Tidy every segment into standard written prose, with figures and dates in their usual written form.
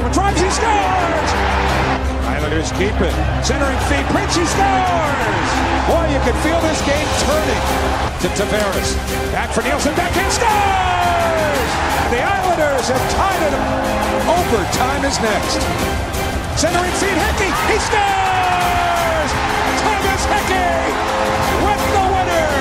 drives, he scores! Islanders keep it. Centering feed, Prince, he scores! Boy, you can feel this game turning. To Tavares. Back for Nielsen, backhand, scores! The Islanders have tied it. Overtime is next. Centering feed, Hickey, he scores! Thomas Hickey with the winner!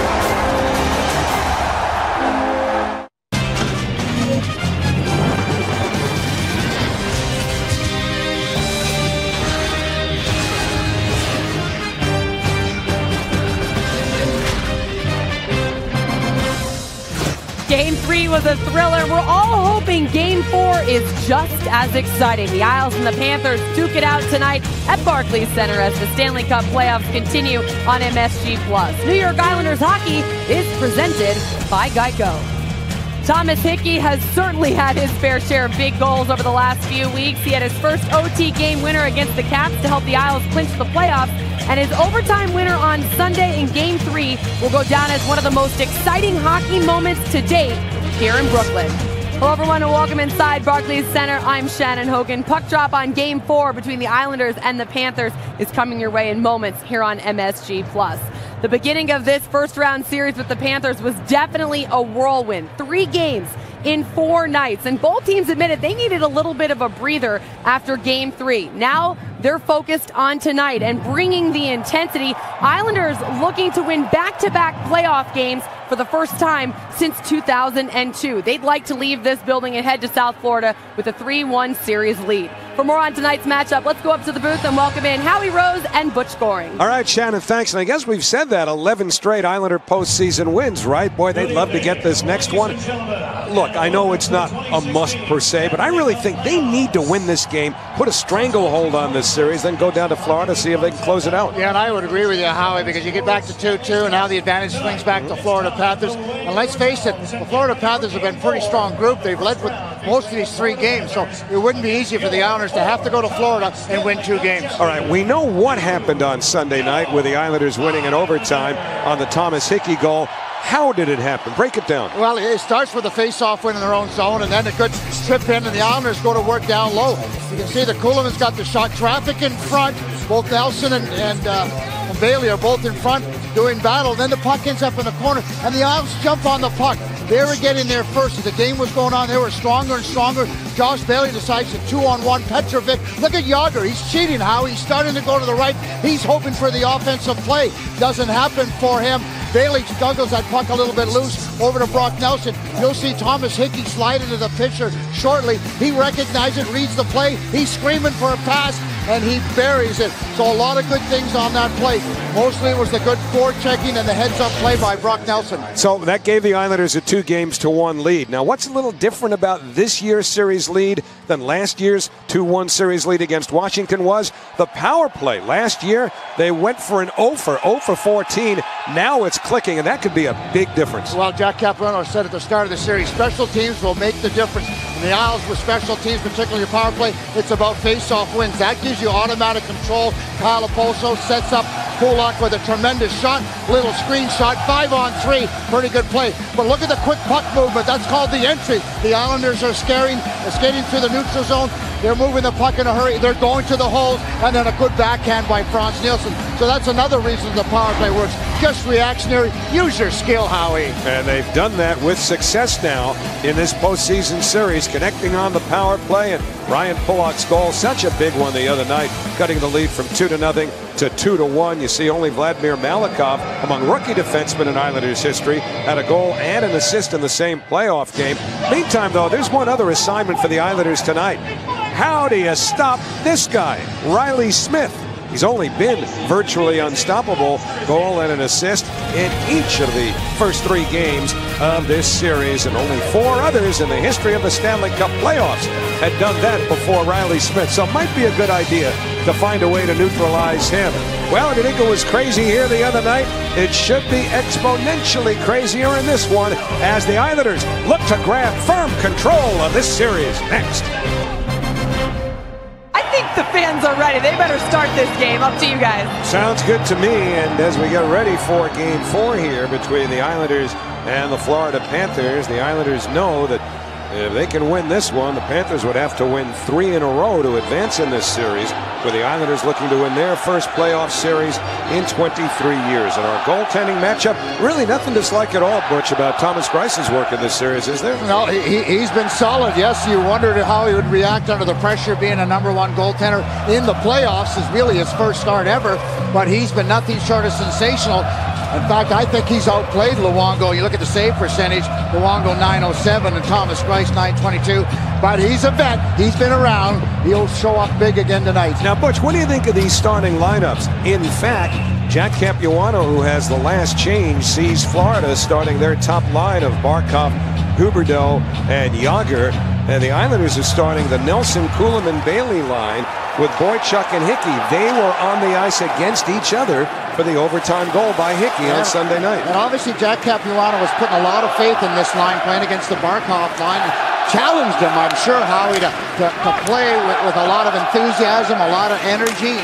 Game 3 was a thriller. We're all hoping Game 4 is just as exciting. The Isles and the Panthers duke it out tonight at Barclays Center as the Stanley Cup playoffs continue on MSG+. New York Islanders hockey is presented by Geico. Thomas Hickey has certainly had his fair share of big goals over the last few weeks. He had his first OT game winner against the Caps to help the Isles clinch the playoffs, and his overtime winner on Sunday in Game 3 will go down as one of the most exciting hockey moments to date here in Brooklyn. Hello everyone and welcome inside Barclays Center. I'm Shannon Hogan. Puck drop on Game 4 between the Islanders and the Panthers is coming your way in moments here on MSG+. The beginning of this first round series with the Panthers was definitely a whirlwind. 3 games in 4 nights, and both teams admitted they needed a little bit of a breather after Game 3. Now they're focused on tonight and bringing the intensity. Islanders looking to win back-to-back playoff games for the first time since 2002. They'd like to leave this building and head to South Florida with a 3-1 series lead. For more on tonight's matchup, let's go up to the booth and welcome in Howie Rose and Butch Goring. All right, Shannon, thanks. And I guess we've said that 11 straight Islander postseason wins, right? Boy, they'd love to get this next one. Look, I know it's not a must per se, but I really think they need to win this game, put a stranglehold on this series, then go down to Florida, see if they can close it out. Yeah, and I would agree with you, Howie, because you get back to 2-2, and now the advantage swings back to Florida Panthers. And let's face it, the Florida Panthers have been a pretty strong group. They've led with most of these 3 games, so it wouldn't be easy for the Islanders to have to go to Florida and win 2 games. All right, we know what happened on Sunday night with the Islanders winning in overtime on the Thomas Hickey goal. How did it happen? Break it down. Well, it starts with a face-off win in their own zone, and then a good strip in, and the Islanders go to work down low. You can see the Kuhlman's got the shot. Traffic in front. Both Nelson and Bailey are both in front doing battle. Then the puck ends up in the corner, and the Isles jump on the puck. They were getting there first. As the game was going on, they were stronger and stronger. Josh Bailey decides to 2-on-1 Petrovic. Look at Yager. He's cheating, How he's starting to go to the right. He's hoping for the offensive play. Doesn't happen for him. Bailey juggles that puck a little bit loose over to Brock Nelson. You'll see Thomas Hickey slide into the picture shortly. He recognizes it, reads the play. He's screaming for a pass, and he buries it. So a lot of good things on that play. Mostly it was the good forechecking and the heads-up play by Brock Nelson. So that gave the Islanders a 2-1 lead. Now, what's a little different about this year's series lead than last year's 2-1 series lead against Washington was the power play. Last year, they went for an 0 for 14. Now it's clicking, and that could be a big difference. Well, Jack Capuano said at the start of the series, special teams will make the difference. In the Isles with special teams, particularly your power play, it's about face-off wins. That gives you automatic control. Kyle Oposo sets up Kulak with a tremendous shot, little screen shot, 5-on-3, pretty good play. But look at the quick puck movement. That's called the entry. The Islanders are skating through the neutral zone. They're moving the puck in a hurry. They're going to the holes, and then a good backhand by Frans Nielsen. So that's another reason the power play works. Just reactionary. Use your skill, Howie. And they've done that with success now in this postseason series, connecting on the power play. And Ryan Pulock's goal, such a big one the other night, cutting the lead from 2-0 to 2-1. You see only Vladimir Malakov, among rookie defensemen in Islanders history, had a goal and an assist in the same playoff game. Meantime, though, there's one other assignment for the Islanders tonight. How do you stop this guy, Riley Smith? He's only been virtually unstoppable, goal and an assist in each of the first 3 games of this series, and only 4 others in the history of the Stanley Cup playoffs had done that before Riley Smith. So it might be a good idea to find a way to neutralize him. Well, if you think it was crazy here the other night, it should be exponentially crazier in this one as the Islanders look to grab firm control of this series next. I think the fans are ready. They better start this game. Up to you guys. Sounds good to me. And as we get ready for Game 4 here between the Islanders and the Florida Panthers, the Islanders know that If they can win this one, the Panthers would have to win 3 in a row to advance in this series, with the Islanders looking to win their first playoff series in 23 years. And our goaltending matchup, really nothing to dislike at all, Butch, about Thomas Greiss' work in this series, is there? No, he's been solid. Yes, you wondered how he would react under the pressure, being a #1 goaltender in the playoffs is really his first start ever, but he's been nothing short of sensational. In fact, I think he's outplayed Luongo. You look at the save percentage, Luongo 907 and Thomas Greiss 922. But he's a vet. He's been around. He'll show up big again tonight. Now, Butch, what do you think of these starting lineups? In fact, Jack Capuano, who has the last change, sees Florida starting their top line of Barkov, Huberdeau, and Jágr. And the Islanders are starting the Nelson, Kulemin, Bailey line with Boychuk and Hickey. They were on the ice against each other for the overtime goal by Hickey on Sunday night. And obviously Jack Capuano was putting a lot of faith in this line, playing against the Barkov line. Challenged him, I'm sure, Howie, to play with a lot of enthusiasm, a lot of energy.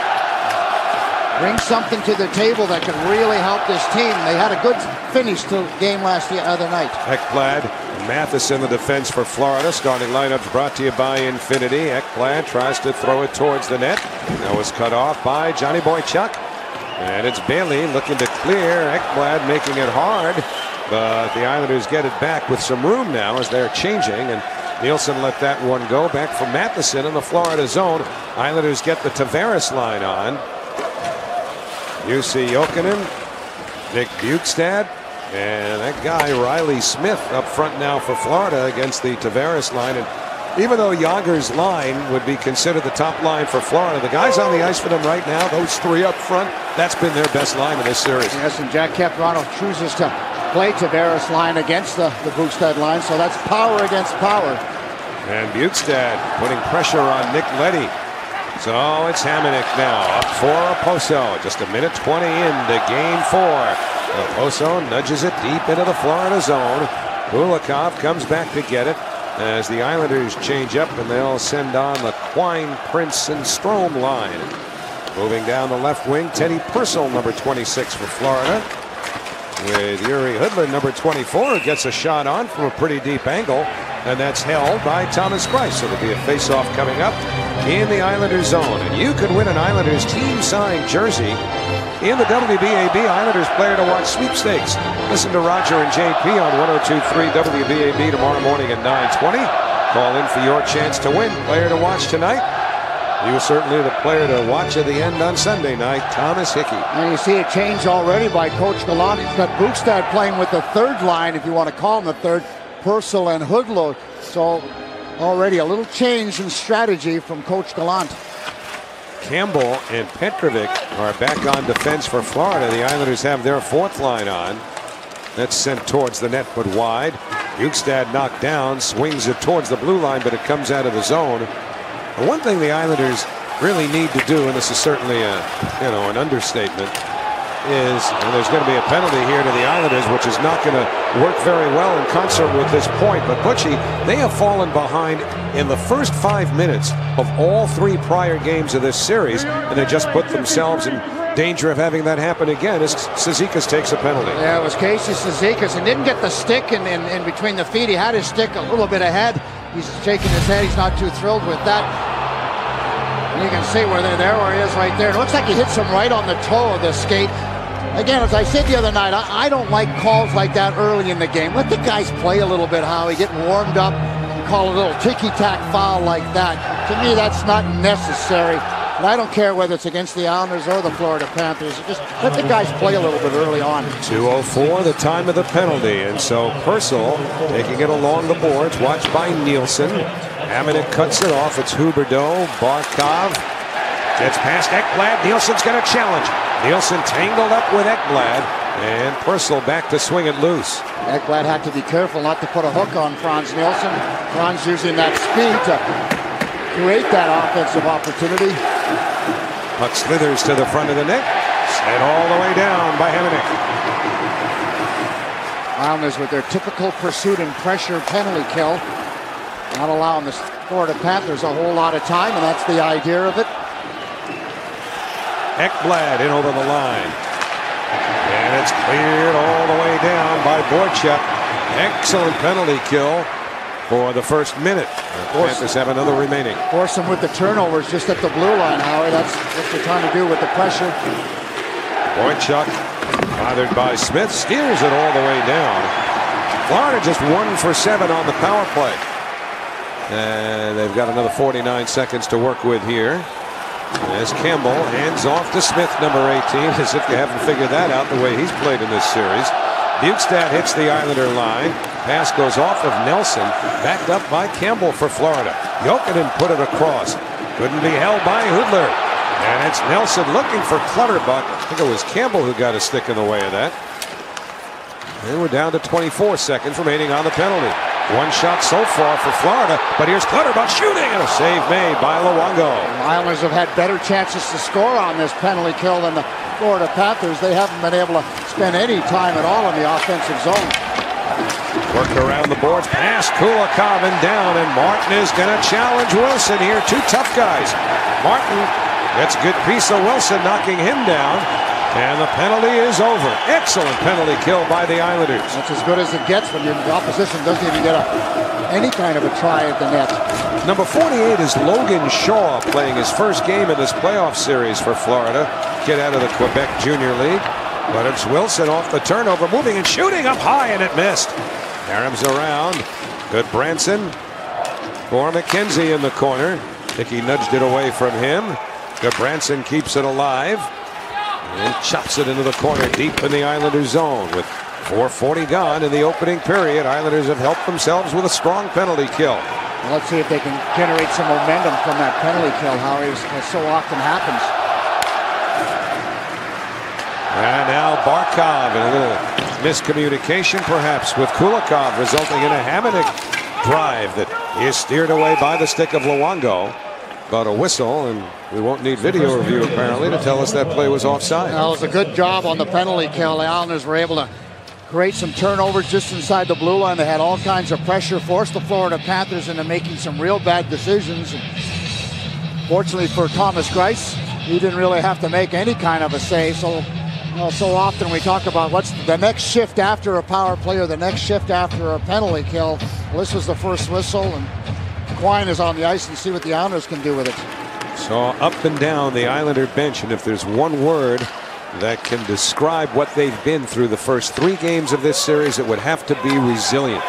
Bring something to the table that could really help this team. They had a good finish to the game other night. Ekblad, Matheson, the defense for Florida. Starting lineups brought to you by Infinity. Ekblad tries to throw it towards the net. That was cut off by Johnny Boychuk. And it's Bailey looking to clear. Ekblad making it hard. But the Islanders get it back with some room now as they're changing. And Nielsen let that one go. Back for Matheson in the Florida zone. Islanders get the Tavares line on. Jussi Jokinen, Nick Bjugstad, and that guy Riley Smith up front now for Florida against the Tavares line. And even though Jágr's line would be considered the top line for Florida, the guys on the ice for them right now, those 3 up front, that's been their best line in this series. Yes, and Jack Capuano chooses to play Tavares line against the Bjugstad line, so that's power against power. And Bjugstad putting pressure on Nick Leddy. So it's Hamonic now up for Okposo. Just a minute 20 into game 4. Okposo nudges it deep into the Florida zone. Kulikov comes back to get it as the Islanders change up, and they'll send on the Quine, Prince, and Strome line. Moving down the left wing, Teddy Purcell, number 26 for Florida, with Yuri Hudlin, number 24, who gets a shot on from a pretty deep angle, and that's held by Thomas Greiss. So there'll be a face-off coming up in the Islanders zone. And you could win an Islanders team-signed jersey in the WBAB Islanders Player to Watch sweepstakes. Listen to Roger and JP on 102.3 WBAB tomorrow morning at 9:20. Call in for your chance to win Player to Watch tonight. He was certainly the player to watch at the end on Sunday night, Thomas Hickey. And you see a change already by Coach Gallant. He's got Bjugstad playing with the third line, if you want to call him the third, Purcell and Hudlo. So already a little change in strategy from Coach Gallant. Campbell and Petrovic are back on defense for Florida. The Islanders have their 4th line on. That's sent towards the net but wide. Bjugstad knocked down, swings it towards the blue line, but it comes out of the zone. And one thing the Islanders really need to do, and this is certainly an understatement, is, and there's going to be a penalty here to the Islanders, which is not going to work very well in concert with this point. But Butchie, they have fallen behind in the first 5 minutes of all 3 prior games of this series, and they just put themselves in danger of having that happen again as Cizikas takes a penalty. Yeah, it was Casey Cizikas, and didn't get the stick in between the feet. He had his stick a little bit ahead. He's shaking his head. He's not too thrilled with that. And you can see where he is right there. It looks like he hits him right on the toe of the skate. Again, as I said the other night, I don't like calls like that early in the game. Let the guys play a little bit, Howie, get warmed up, and call a little ticky-tack foul like that. To me, that's not necessary. And I don't care whether it's against the Islanders or the Florida Panthers. Just let the guys play a little bit early on. 2:04, the time of the penalty. And so Purcell taking it along the boards, watched by Nielsen. Hamonic cuts it off. It's Huberdeau. Barkov gets past Ekblad. Nielsen's going to challenge. Nielsen tangled up with Ekblad. And Purcell back to swing it loose. Ekblad had to be careful not to put a hook on Franz Nielsen. Franz using that speed to create that offensive opportunity. Puck slithers to the front of the net. Sent all the way down by Hamonic. Islanders with their typical pursuit and pressure penalty kill. Not allowing the Florida Panthers a whole lot of time, and that's the idea of it. Ekblad in over the line. And it's cleared all the way down by Boychuk. Excellent penalty kill for the first minute. The Panthers have another remaining. Force them with the turnovers just at the blue line, Howie. That's what they're trying to do with the pressure. Boychuk, bothered by Smith, steers it all the way down. Florida just 1 for 7 on the power play. And they've got another 49 seconds to work with here. As Campbell hands off to Smith, number 18, as if you haven't figured that out the way he's played in this series. Bukestad hits the Islander line. Pass goes off of Nelson, backed up by Campbell for Florida. Jokinen put it across. Couldn't be held by Hudler. And it's Nelson looking for Clutterbuck. I think it was Campbell who got a stick in the way of that. And we're down to 24 seconds remaining on the penalty. One shot so far for Florida, but here's Clutterbuck shooting, and a save made by Luongo. The Islanders have had better chances to score on this penalty kill than the Florida Panthers. They haven't been able to spend any time at all in the offensive zone. Worked around the boards, past Kulikov and down, and Martin is going to challenge Wilson here. Two tough guys. Martin gets a good piece of Wilson, knocking him down. And the penalty is over. Excellent penalty kill by the Islanders. That's as good as it gets when the opposition doesn't even get any kind of a try at the net. Number 48 is Logan Shaw, playing his first game in this playoff series for Florida. Kid out of the Quebec Junior League. But it's Wilson off the turnover, moving and shooting up high, and it missed. Aram's around. Good Branson for McKenzie in the corner. I think he nudged it away from him. Good Branson keeps it alive. And chops it into the corner deep in the Islanders zone with 4:40 gone in the opening period. Islanders have helped themselves with a strong penalty kill. Well, let's see if they can generate some momentum from that penalty kill, Howie, as so often happens. And now Barkov, and a little miscommunication perhaps with Kulikov, resulting in a Hamonic drive that is steered away by the stick of Luongo. Got a whistle, and we won't need video review apparently to tell us that play was offside. Well, it was a good job on the penalty kill. The Islanders were able to create some turnovers just inside the blue line. They had all kinds of pressure, forced the Florida Panthers into making some real bad decisions. And fortunately for Thomas Greiss, he didn't really have to make any kind of a save. So, so often we talk about what's the next shift after a power play or the next shift after a penalty kill. Well, this was the first whistle, and Quine is on the ice, and see what the Islanders can do with it. So up and down the Islander bench, and if there's one word that can describe what they've been through the first 3 games of this series, it would have to be resilient.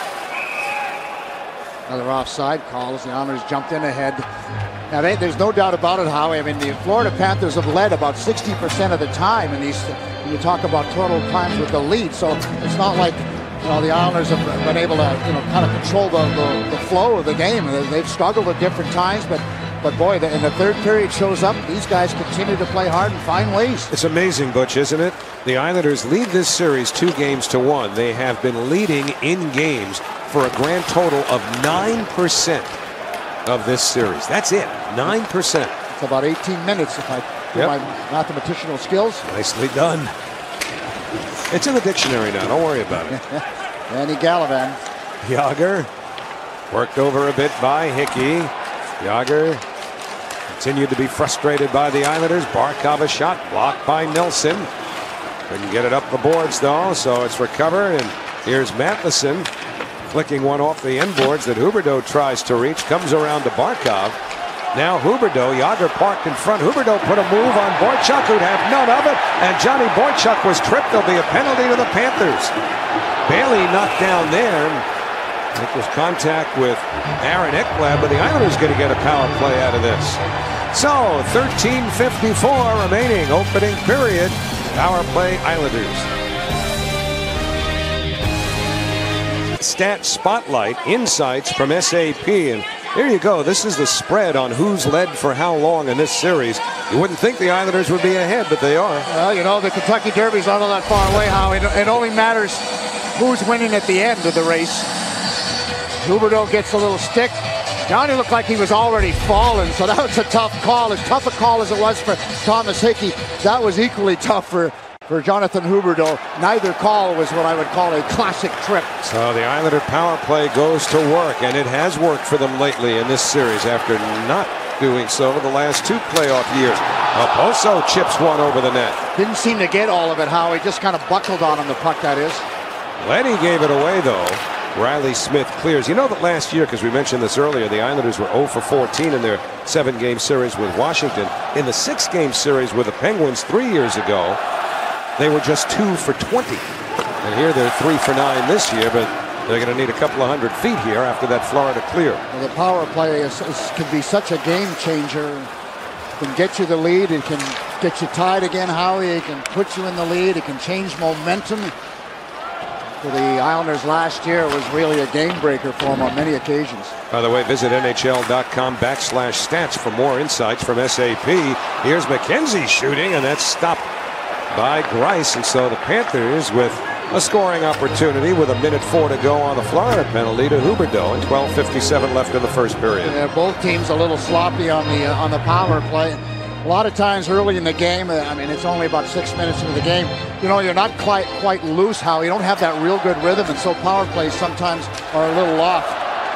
Another offside call as the Islanders jumped in ahead. Now, there's no doubt about it, Howie. I mean, the Florida Panthers have led about 60% of the time in these. When you talk about total times with the lead, so it's not like the Islanders have been able to kind of control the flow of the game. They've struggled at different times, but boy, in the third period shows up. These guys continue to play hard and find ways. It's amazing, Butch, isn't it? The Islanders lead this series 2-1. They have been leading in games for a grand total of 9% of this series. That's it, 9%. It's about 18 minutes if I do my mathematician skills. Nicely done. It's in the dictionary now. Don't worry about it. Andy Gallivan. Jagr worked over a bit by Hickey. Jagr continued to be frustrated by the Islanders. Barkov a shot blocked by Nelson. Couldn't get it up the boards though, so it's recovered. And here's Matheson flicking one off the end boards that Huberdeau tries to reach. Comes around to Barkov. Now Huberdeau, Jagr parked in front. Huberdeau put a move on Boychuk, who'd have none of it. And Johnny Boychuk was tripped. There'll be a penalty to the Panthers. Bailey knocked down there. I think it was contact with Aaron Ekblad, but the Islanders going to get a power play out of this. So 13:54 remaining, opening period. Power play Islanders. Stat Spotlight, insights from SAP, and there you go. This is the spread on who's led for how long in this series. You wouldn't think the Islanders would be ahead, but they are. Well, the Kentucky Derby's not all that far away, Howie. It only matters who's winning at the end of the race. Huberdeau gets a little stick. Johnny looked like he was already falling, so that was a tough call. As tough a call as it was for Thomas Hickey, that was equally tough for Jonathan Huberdeau. Neither call was what I would call a classic trip. So the Islander power play goes to work, and it has worked for them lately in this series after not doing so the last 2 playoff years. Oposo chips one over the net. Didn't seem to get all of it, Howie. Just kind of buckled on him, the puck, that is. Leddy gave it away, though. Riley Smith clears. You know that last year, because we mentioned this earlier, the Islanders were 0 for 14 in their 7-game series with Washington. In the 6-game series with the Penguins 3 years ago, they were just 2 for 20. And here they're 3 for 9 this year, but they're going to need a couple of 100 feet here after that Florida clear. Well, the power play can be such a game changer. It can get you the lead. It can get you tied again, Howie. It can put you in the lead. It can change momentum. For the Islanders last year, it was really a game breaker for them on many occasions. By the way, visit NHL.com/stats for more insights from SAP. Here's McKenzie shooting, and that's stopped by Greiss. And so the Panthers with a scoring opportunity with 1:04 to go on the Florida penalty to Huberdeau and 12:57 left in the first period. Yeah, both teams a little sloppy on the power play. A lot of times early in the game, I mean, it's only about 6 minutes into the game, you know, you're not quite loose, how you don't have that real good rhythm, and so power plays sometimes are a little off.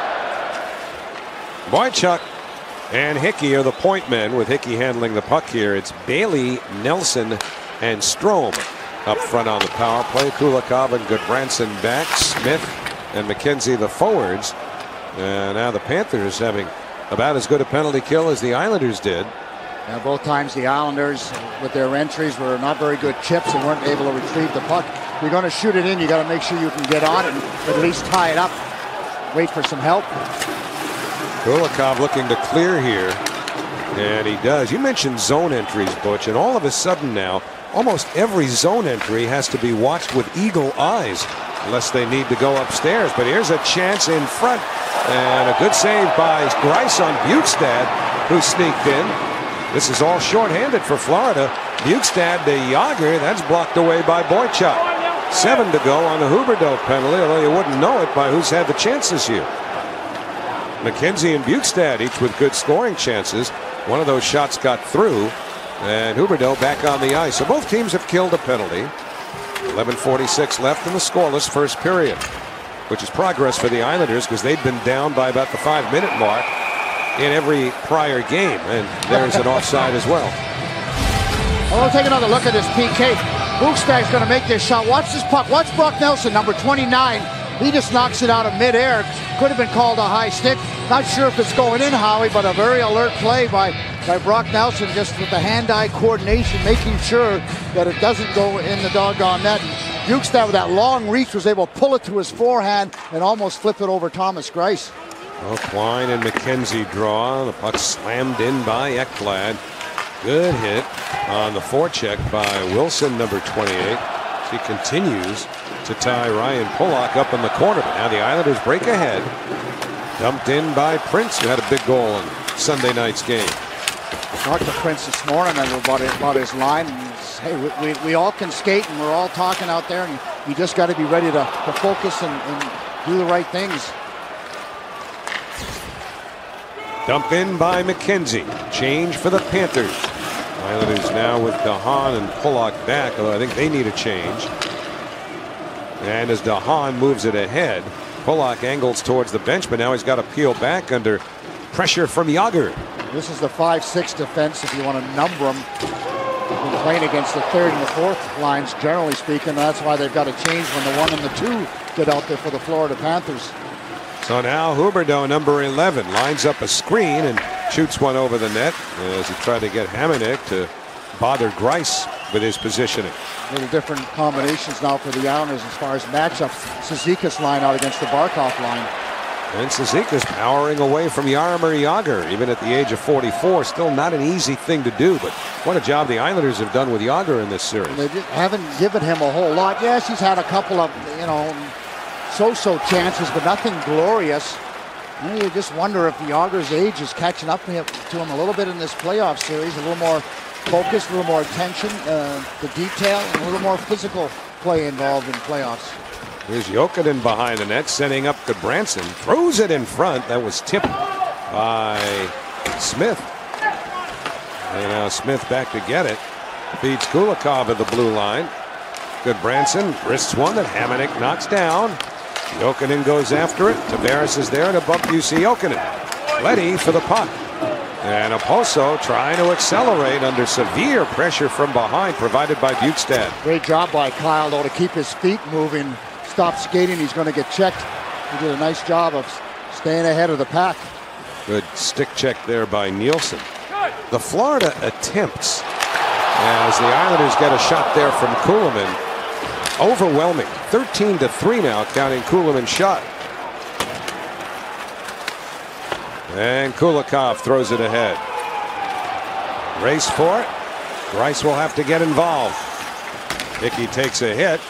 Boychuk and Hickey are the point men, with Hickey handling the puck here. It's Bailey, Nelson, and Strome up front on the power play. Kulikov and Goodbranson back. Smith and McKenzie the forwards. And now the Panthers having about as good a penalty kill as the Islanders did. Now, both times the Islanders, with their entries, were not very good chips and weren't able to retrieve the puck. If you're going to shoot it in, you got to make sure you can get on it and at least tie it up. Wait for some help. Kulikov looking to clear here, and he does. You mentioned zone entries, Butch, and all of a sudden now, almost every zone entry has to be watched with eagle eyes, unless they need to go upstairs. But here's a chance in front, and a good save by Greiss on Bukestad, who sneaked in. This is all shorthanded for Florida. Bukestad to Yager. That's blocked away by Boychuk. 7 to go on the Huberdeau penalty, although you wouldn't know it by who's had the chances here. McKenzie and Bukestad each with good scoring chances. One of those shots got through, and Huberdeau back on the ice. So both teams have killed a penalty. 11:46 left in the scoreless first period, which is progress for the Islanders because they'd been down by about the 5-minute mark in every prior game, and there's an offside as well. Well, we'll take another look at this PK. Bukestad's going to make this shot. Watch this puck. Watch Brock Nelson, number 29. He just knocks it out of midair. Could have been called a high stick. Not sure if it's going in, Howie, but a very alert play by Brock Nelson, just with the hand-eye coordination, making sure that it doesn't go in the doggone net. Bukestad, with that long reach, was able to pull it to his forehand and almost flip it over Thomas Greiss. Well, Klein and McKenzie draw. The puck slammed in by Ekblad. Good hit on the forecheck by Wilson, number 28. He continues to tie Ryan Pulock up in the corner. But now the Islanders break ahead. Dumped in by Prince, who had a big goal in Sunday night's game. I talked to Prince this morning about his line. And hey, we all can skate, and we're all talking out there, and you just got to be ready to focus and do the right things. Dump in by McKenzie. Change for the Panthers. Islanders now with DeHaan and Pulock back, although I think they need a change. And as DeHaan moves it ahead, Pulock angles towards the bench, but now he's got to peel back under pressure from Yager. This is the 5-6 defense, if you want to number them. They've been playing against the third and the fourth lines, generally speaking. That's why they've got to change when the 1 and the 2 get out there for the Florida Panthers. So now Huberdeau, number 11, lines up a screen and shoots one over the net as he tried to get Hamonic to bother Greiss with his positioning. Little different combinations now for the Islanders as far as matchup. Cizikas line out against the Barkov line. And Cizikas powering away from Jaromir Jagr, even at the age of 44. Still not an easy thing to do, but what a job the Islanders have done with Jagr in this series. They haven't given him a whole lot. Yes, he's had a couple of, so-so chances, but nothing glorious. And you just wonder if Jagr's age is catching up to him a little bit in this playoff series. A little more focus, a little more attention, the detail, and a little more physical play involved in playoffs. Here's Jokinen behind the net, setting up Goodbranson. Throws it in front. That was tipped by Smith. And now Smith back to get it. Feeds Kulikov at the blue line. Goodbranson wrists one that Hamonic knocks down. Jokinen goes after it. Tavares is there, and a bump you see Jokinen. Leddy for the puck. And Oposo trying to accelerate under severe pressure from behind, provided by Bukestad. Great job by Kyle, though, to keep his feet moving. Stop skating. He's going to get checked He did a nice job of staying ahead of the pack. Good stick check there by Nielsen. The Florida attempts, as the Islanders get a shot there from Kulemin. Overwhelming. 13-3 now, counting Kulemin's shot. And Kulikov throws it ahead. Race for it. Greiss will have to get involved. Hickey takes a hit.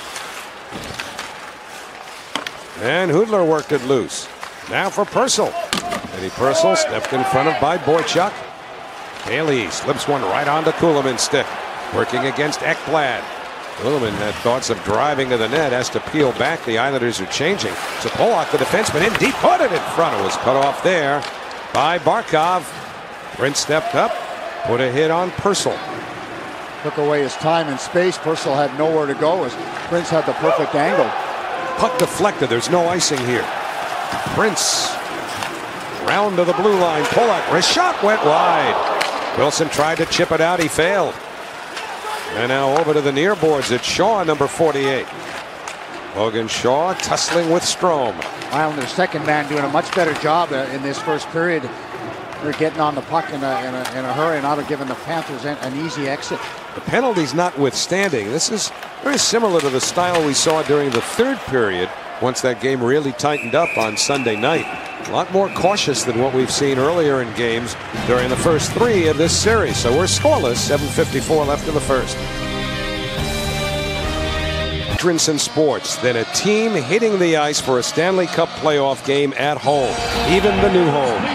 And Hudler worked it loose. Now for Purcell. Eddie Purcell stepped in front of by Boychuk. Bailey slips one right onto Kulemin's stick. Working against Ekblad. Kulemin had thoughts of driving to the net, has to peel back. The Islanders are changing. Pollock, the defenseman, in deep, put it in front. It was cut off there by Barkov. Prince stepped up, put a hit on Purcell. Took away his time and space. Purcell had nowhere to go as Prince had the perfect angle. Puck deflected. There's no icing here. Prince round to the blue line. Pollock, his shot went wide. Wilson tried to chip it out. He failed. And now over to the near boards. It's Shaw, number 48. Logan Shaw tussling with Strome. Islanders' second man doing a much better job in this first period. They're getting on the puck in a hurry and not giving the Panthers an easy exit. The penalties notwithstanding, this is very similar to the style we saw during the third period once that game really tightened up on Sunday night. A lot more cautious than what we've seen earlier in games during the first three of this series. So we're scoreless, 7:54 left in the first. Entrance in sports, then a team hitting the ice for a Stanley Cup playoff game at home, even the new home.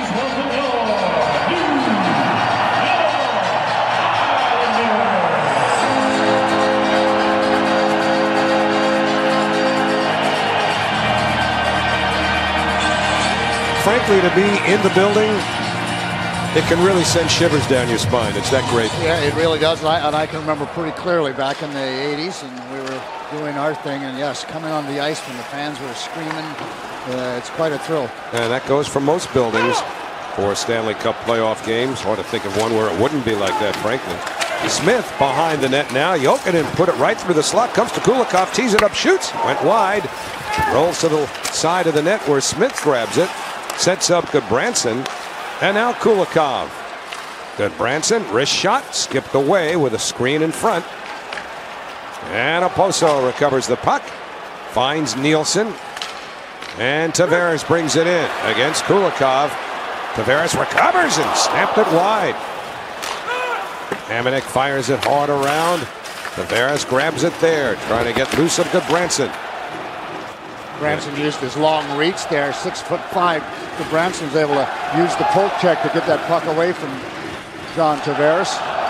Frankly, to be in the building, it can really send shivers down your spine. It's that great. Yeah, it really does. And I can remember pretty clearly back in the 80s, and we were doing our thing. And yes, coming on the ice when the fans were screaming, it's quite a thrill. And that goes for most buildings for Stanley Cup playoff games. Hard to think of one where it wouldn't be like that, frankly. Smith behind the net now. Jokinen put it right through the slot. Comes to Kulikov, tees it up, shoots. Went wide. Rolls to the side of the net where Smith grabs it. Sets up Goodbranson, and now Kulikov. Goodbranson, wrist shot, skipped away with a screen in front. And Oposo recovers the puck, finds Nielsen, and Tavares brings it in against Kulikov. Tavares recovers and snapped it wide. Hamonic fires it hard around. Tavares grabs it there, trying to get loose of Goodbranson. Branson used his long reach there, 6'5". Branson's able to use the poke check to get that puck away from John Tavares.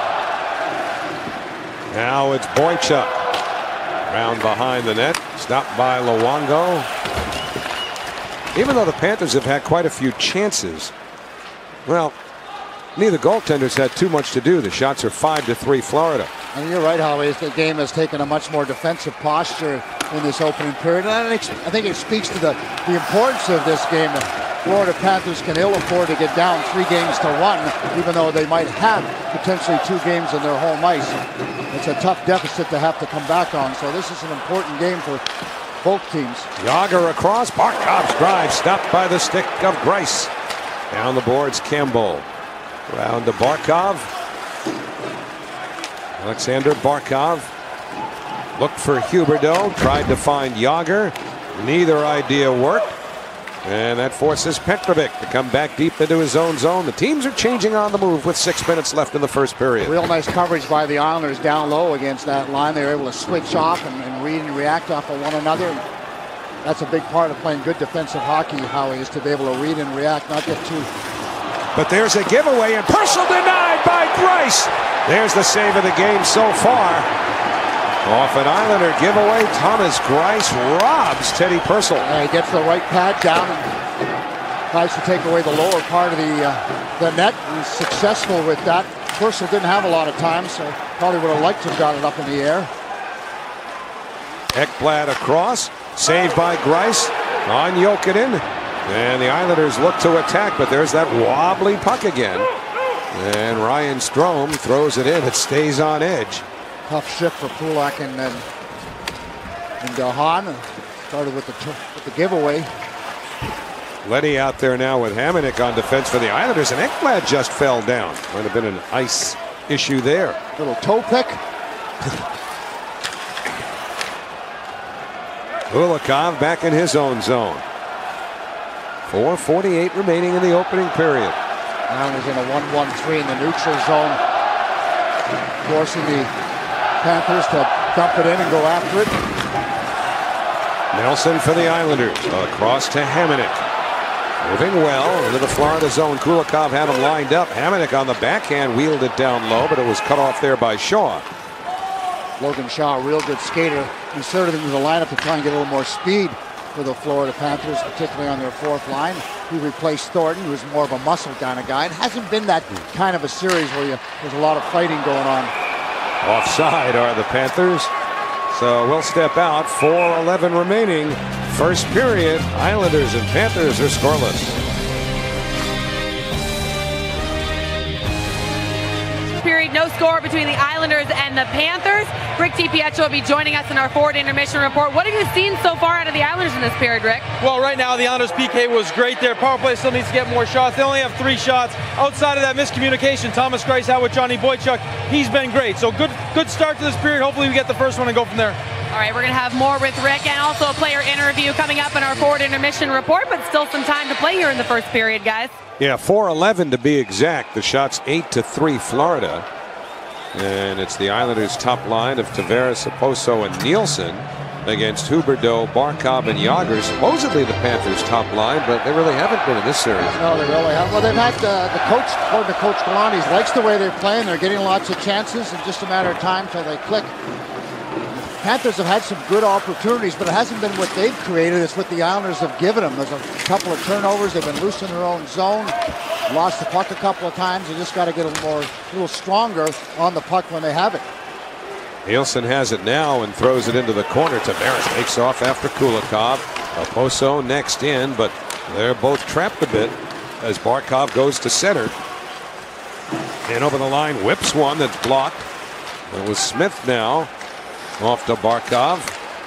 Now it's Boychuk. Round behind the net, stopped by Luongo. Even though the Panthers have had quite a few chances, well, neither goaltenders had too much to do. The shots are 5-3 Florida. And you're right, Howie. The game has taken a much more defensive posture in this opening period. And I think it speaks to the importance of this game. The Florida Panthers can ill afford to get down 3 games to 1, even though they might have potentially 2 games in their home ice. It's a tough deficit to have to come back on. So this is an important game for both teams. Yager across. Barkov's drive stopped by the stick of Greiss. Down the boards, Campbell. Round to Barkov. Alexander Barkov looked for Huberdeau, tried to find Yager. Neither idea worked. And that forces Petrovic to come back deep into his own zone. The teams are changing on the move with 6 minutes left in the first period. Real nice coverage by the Islanders down low against that line. They were able to switch off and read and react off of one another. That's a big part of playing good defensive hockey, Howie, is to be able to read and react, not get too... But there's a giveaway, and Purcell denied by Greiss. There's the save of the game so far. Off an Islander giveaway, Thomas Greiss robs Teddy Purcell. He gets the right pad down and tries to take away the lower part of the net. He's successful with that. Purcell didn't have a lot of time, so probably would have liked to have got it up in the air. Ekblad across, saved by Greiss on Jokinen. And the Islanders look to attack, but there's that wobbly puck again. And Ryan Strome throws it in. It stays on edge. Tough shift for Kulak and Gahan. Started with the giveaway. Letty out there now with Hamonic on defense for the Islanders, and Ekblad just fell down. Might have been an ice issue there. Little toe pick. Kulikov back in his own zone. 4:48 remaining in the opening period. Islanders in a 1-1-3 in the neutral zone, forcing the Panthers to dump it in and go after it. Nelson for the Islanders. Across to Hamonic. Moving well into the Florida zone. Kulikov had him lined up. Hamonic on the backhand wheeled it down low, but it was cut off there by Shaw. Logan Shaw, a real good skater, inserted into the lineup to try and get a little more speed for the Florida Panthers, particularly on their fourth line. He replaced Thornton, who's more of a muscle kind of guy. It hasn't been that kind of a series where there's a lot of fighting going on. Offside are the Panthers. So we'll step out. 4:11 remaining. First period. Islanders and Panthers are scoreless. Period, no score between the Islanders and the Panthers. Rick DiPietro will be joining us in our forward intermission report. What have you seen so far out of the Islanders in this period, Rick? Well, right now the Islanders PK was great there. Power play still needs to get more shots. They only have 3 shots. Outside of that miscommunication Thomas Greiss had with Johnny Boychuk, he's been great. So good start to this period. Hopefully we get the first one and go from there. All right, we're going to have more with Rick and also a player interview coming up in our forward intermission report, but still some time to play here in the first period, guys. Yeah, 4:11 to be exact. The shot's 8-3 Florida. And it's the Islanders' top line of Tavares, Oposo, and Nielsen against Huberdeau, Barkov, and Jágr. Supposedly the Panthers' top line, but they really haven't been in this series. No, they really haven't. Well, they've had the coach, according to Coach Galante, likes the way they're playing. They're getting lots of chances in just a matter of time till they click. Panthers have had some good opportunities, but it hasn't been what they've created. It's what the Islanders have given them. There's a couple of turnovers. They've been loose in their own zone. Lost the puck a couple of times. They just got to get a little stronger on the puck when they have it. Nielsen has it now and throws it into the corner. Tavares takes off after Kulikov. Oposo next in, but they're both trapped a bit as Barkov goes to center. And over the line, whips one that's blocked. It was Smith now. Off to Barkov.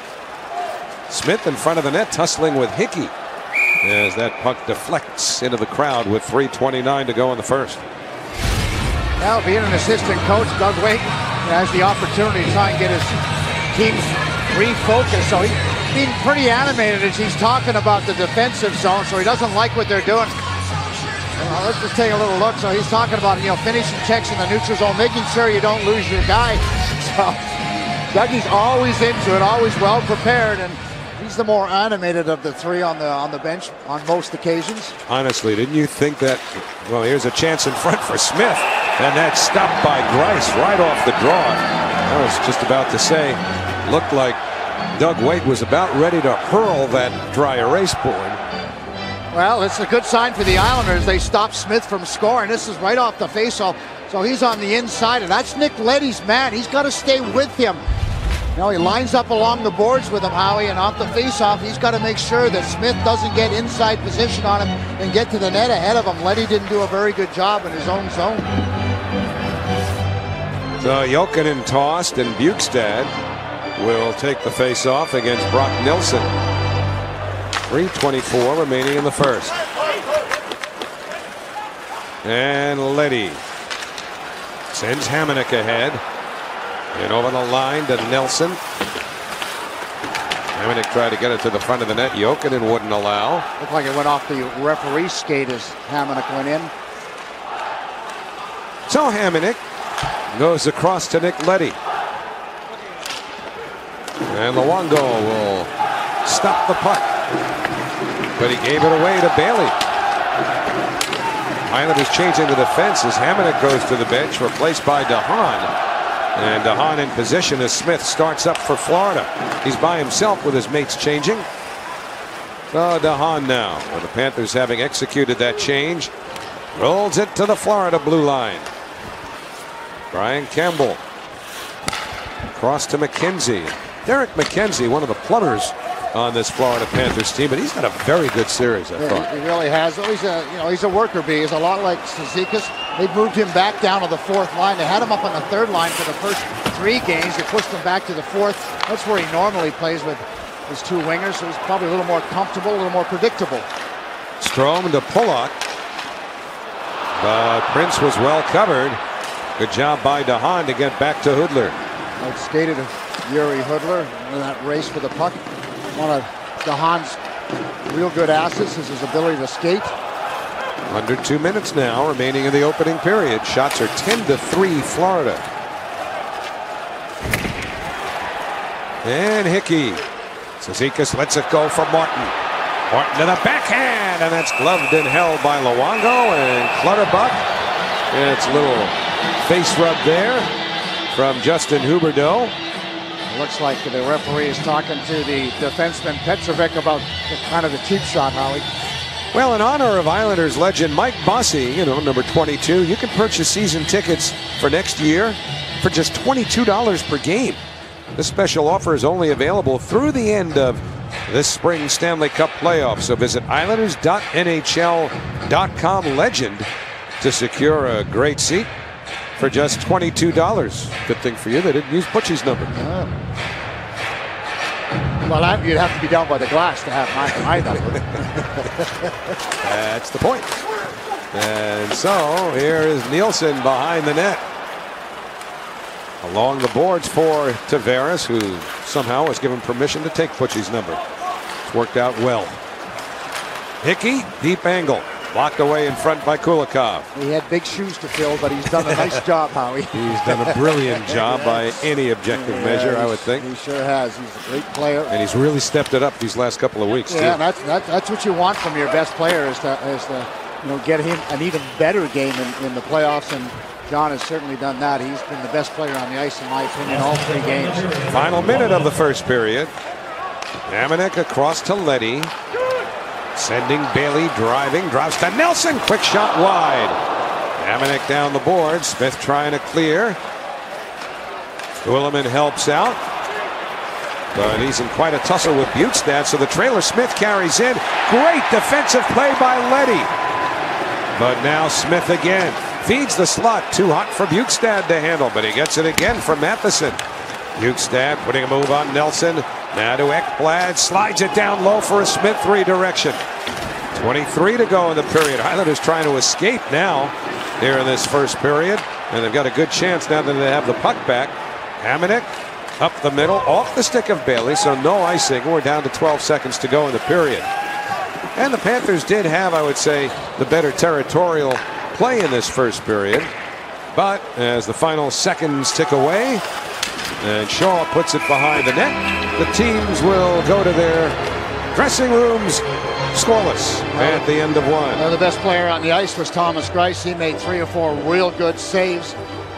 Smith in front of the net, tussling with Hickey as that puck deflects into the crowd with 3:29 to go in the first. Now, being an assistant coach, Doug Weight has the opportunity to try and get his team refocused. So he's being pretty animated as he's talking about the defensive zone. So he doesn't like what they're doing. Well, let's just take a little look. So he's talking about, finishing checks in the neutral zone, making sure you don't lose your guy. So Dougie's always into it, always well prepared, and he's the more animated of the three on the bench on most occasions. Honestly, didn't you think that? Well, here's a chance in front for Smith, and that's stopped by Greiss right off the draw. I was just about to say, looked like Doug Weight was about ready to hurl that dry erase board. Well, it's a good sign for the Islanders. They stopped Smith from scoring. This is right off the faceoff. So he's on the inside, and that's Nick Leddy's man. He's got to stay with him. He lines up along the boards with him, Howie, and off the faceoff, he's got to make sure that Smith doesn't get inside position on him and get to the net ahead of him. Leddy didn't do a very good job in his own zone. So Jokinen tossed, and Bjugstad will take the faceoff against Brock Nilsson. 3:24 remaining in the first. And Leddy sends Hamonic ahead. And over the line to Nelson. Hamonic tried to get it to the front of the net. Jokinen wouldn't allow. Looked like it went off the referee's skate as Hamonic went in. So Hamonic goes across to Nick Leddy. And Luongo will stop the puck. But he gave it away to Bailey. Islanders changing the defense as Hamonic goes to the bench, replaced by DeHaan. And DeHaan in position as Smith starts up for Florida. He's by himself with his mates changing. So DeHaan now, with the Panthers having executed that change, rolls it to the Florida blue line. Brian Campbell across to McKenzie. Derek McKenzie, one of the plumbers on this Florida Panthers team, but he's had a very good series, I thought. He really has. He's a worker bee. He's a lot like Cizikas. They moved him back down to the fourth line. They had him up on the third line for the first 3 games. They pushed him back to the fourth. That's where he normally plays with his 2 wingers, so he's probably a little more comfortable, a little more predictable. Strome to Pulock. But Prince was well covered. Good job by DeHaan to get back to Hudler. Outskated of Yuri Hudler in that race for the puck. One of DeHaan's real good assets is his ability to skate. Under 2 minutes now remaining in the opening period. Shots are 10-3 Florida. And Hickey. Cizikas lets it go for Martin. Martin to the backhand, and that's gloved and held by Luongo and Clutterbuck. And it's a little face rub there from Justin Huberdeau. Looks like the referee is talking to the defenseman Petrovic about kind of the cheap shot, Howie. Well, in honor of Islanders legend Mike Bossy, number 22, you can purchase season tickets for next year for just $22 per game. This special offer is only available through the end of this spring Stanley Cup playoff. So visit Islanders.nhl.com legend to secure a great seat for just $22. Good thing for you they didn't use Butchie's number. Well, you'd have to be down by the glass to have my number. That's the point. And so here is Nielsen behind the net. Along the boards for Tavares, who somehow was given permission to take Butchie's number. It's worked out well. Hickey, deep angle. Blocked away in front by Kulikov. He had big shoes to fill, but he's done a nice job, Howie. He's done a brilliant job by any objective measure, I would think. He sure has. He's a great player. And he's really stepped it up these last couple of weeks, too. Yeah, that's what you want from your best player is to get him an even better game in the playoffs. And John has certainly done that. He's been the best player on the ice, in my opinion, all 3 games. Final minute of the first period. Hamonic across to Leddy. Sending Bailey driving. Drops to Nelson. Quick shot wide. Hamonic down the board. Smith trying to clear. Uelliman helps out. But he's in quite a tussle with Bjugstad, so the trailer Smith carries in. Great defensive play by Leddy. But now Smith again. Feeds the slot. Too hot for Bjugstad to handle, but he gets it again from Matheson. Bjugstad putting a move on Nelson. Now to Ekblad. Slides it down low for a Smith redirect. 23 to go in the period. Islanders trying to escape now here in this first period. And they've got a good chance now that they have the puck back. Hamonic up the middle, off the stick of Bailey, so no icing. We're down to 12 seconds to go in the period. And the Panthers did have, I would say, the better territorial play in this first period. But as the final seconds tick away, and Shaw puts it behind the net, the teams will go to their dressing rooms scoreless at the end of one. The best player on the ice was Thomas Greiss. He made 3 or 4 real good saves.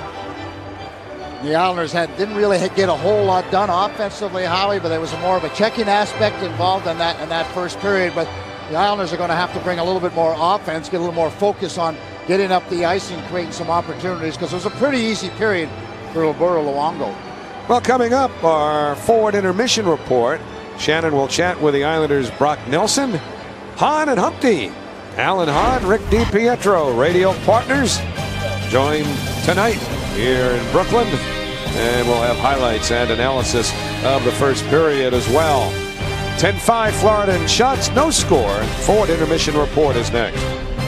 The Islanders didn't really get a whole lot done offensively, Howie, but there was more of a checking aspect involved in that first period. But the Islanders are going to have to bring a little bit more offense, get a little more focus on getting up the ice and creating some opportunities, because it was a pretty easy period for Roberto Luongo. Well, coming up, our forward intermission report. Shannon will chat with the Islanders' Brock Nelson, Hahn and Humpty. Alan Hahn, Rick DiPietro, radio partners, join tonight here in Brooklyn. And we'll have highlights and analysis of the first period as well. 10-5 Florida in shots, no score. Forward intermission report is next.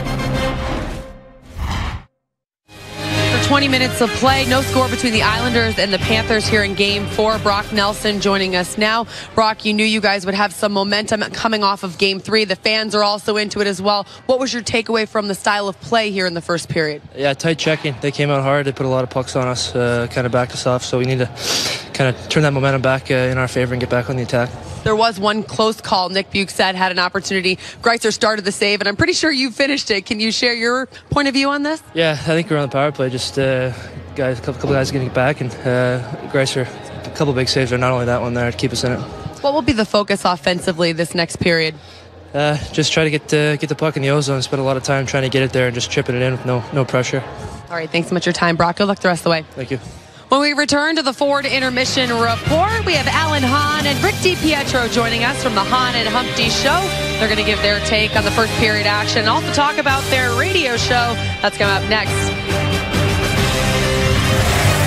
20 minutes of play, no score between the Islanders and the Panthers here in Game 4. Brock Nelson joining us now. Brock, you knew you guys would have some momentum coming off of Game 3. The fans are also into it as well. What was your takeaway from the style of play here in the first period? Yeah, tight checking. They came out hard. They put a lot of pucks on us, kind of backed us off. So we need to kind of turn that momentum back in our favor and get back on the attack. There was one close call. Nick Bjugstad had an opportunity. Greiser started the save, and I'm pretty sure you finished it. Can you share your point of view on this? Yeah, I think we're on the power play. Just a couple guys getting it back, and Greiser, a couple big saves there. Not only that one there to keep us in it. What will be the focus offensively this next period? Just try to get the puck in the ozone. Spend a lot of time trying to get it there and just chipping it in with no pressure. All right, thanks so much for your time, Brock. Good luck the rest of the way. Thank you. When we return to the forward intermission report, we have Alan Hahn and Rick DiPietro joining us from the Hahn and Humpty Show. They're going to give their take on the first period action and also talk about their radio show. That's coming up next. Our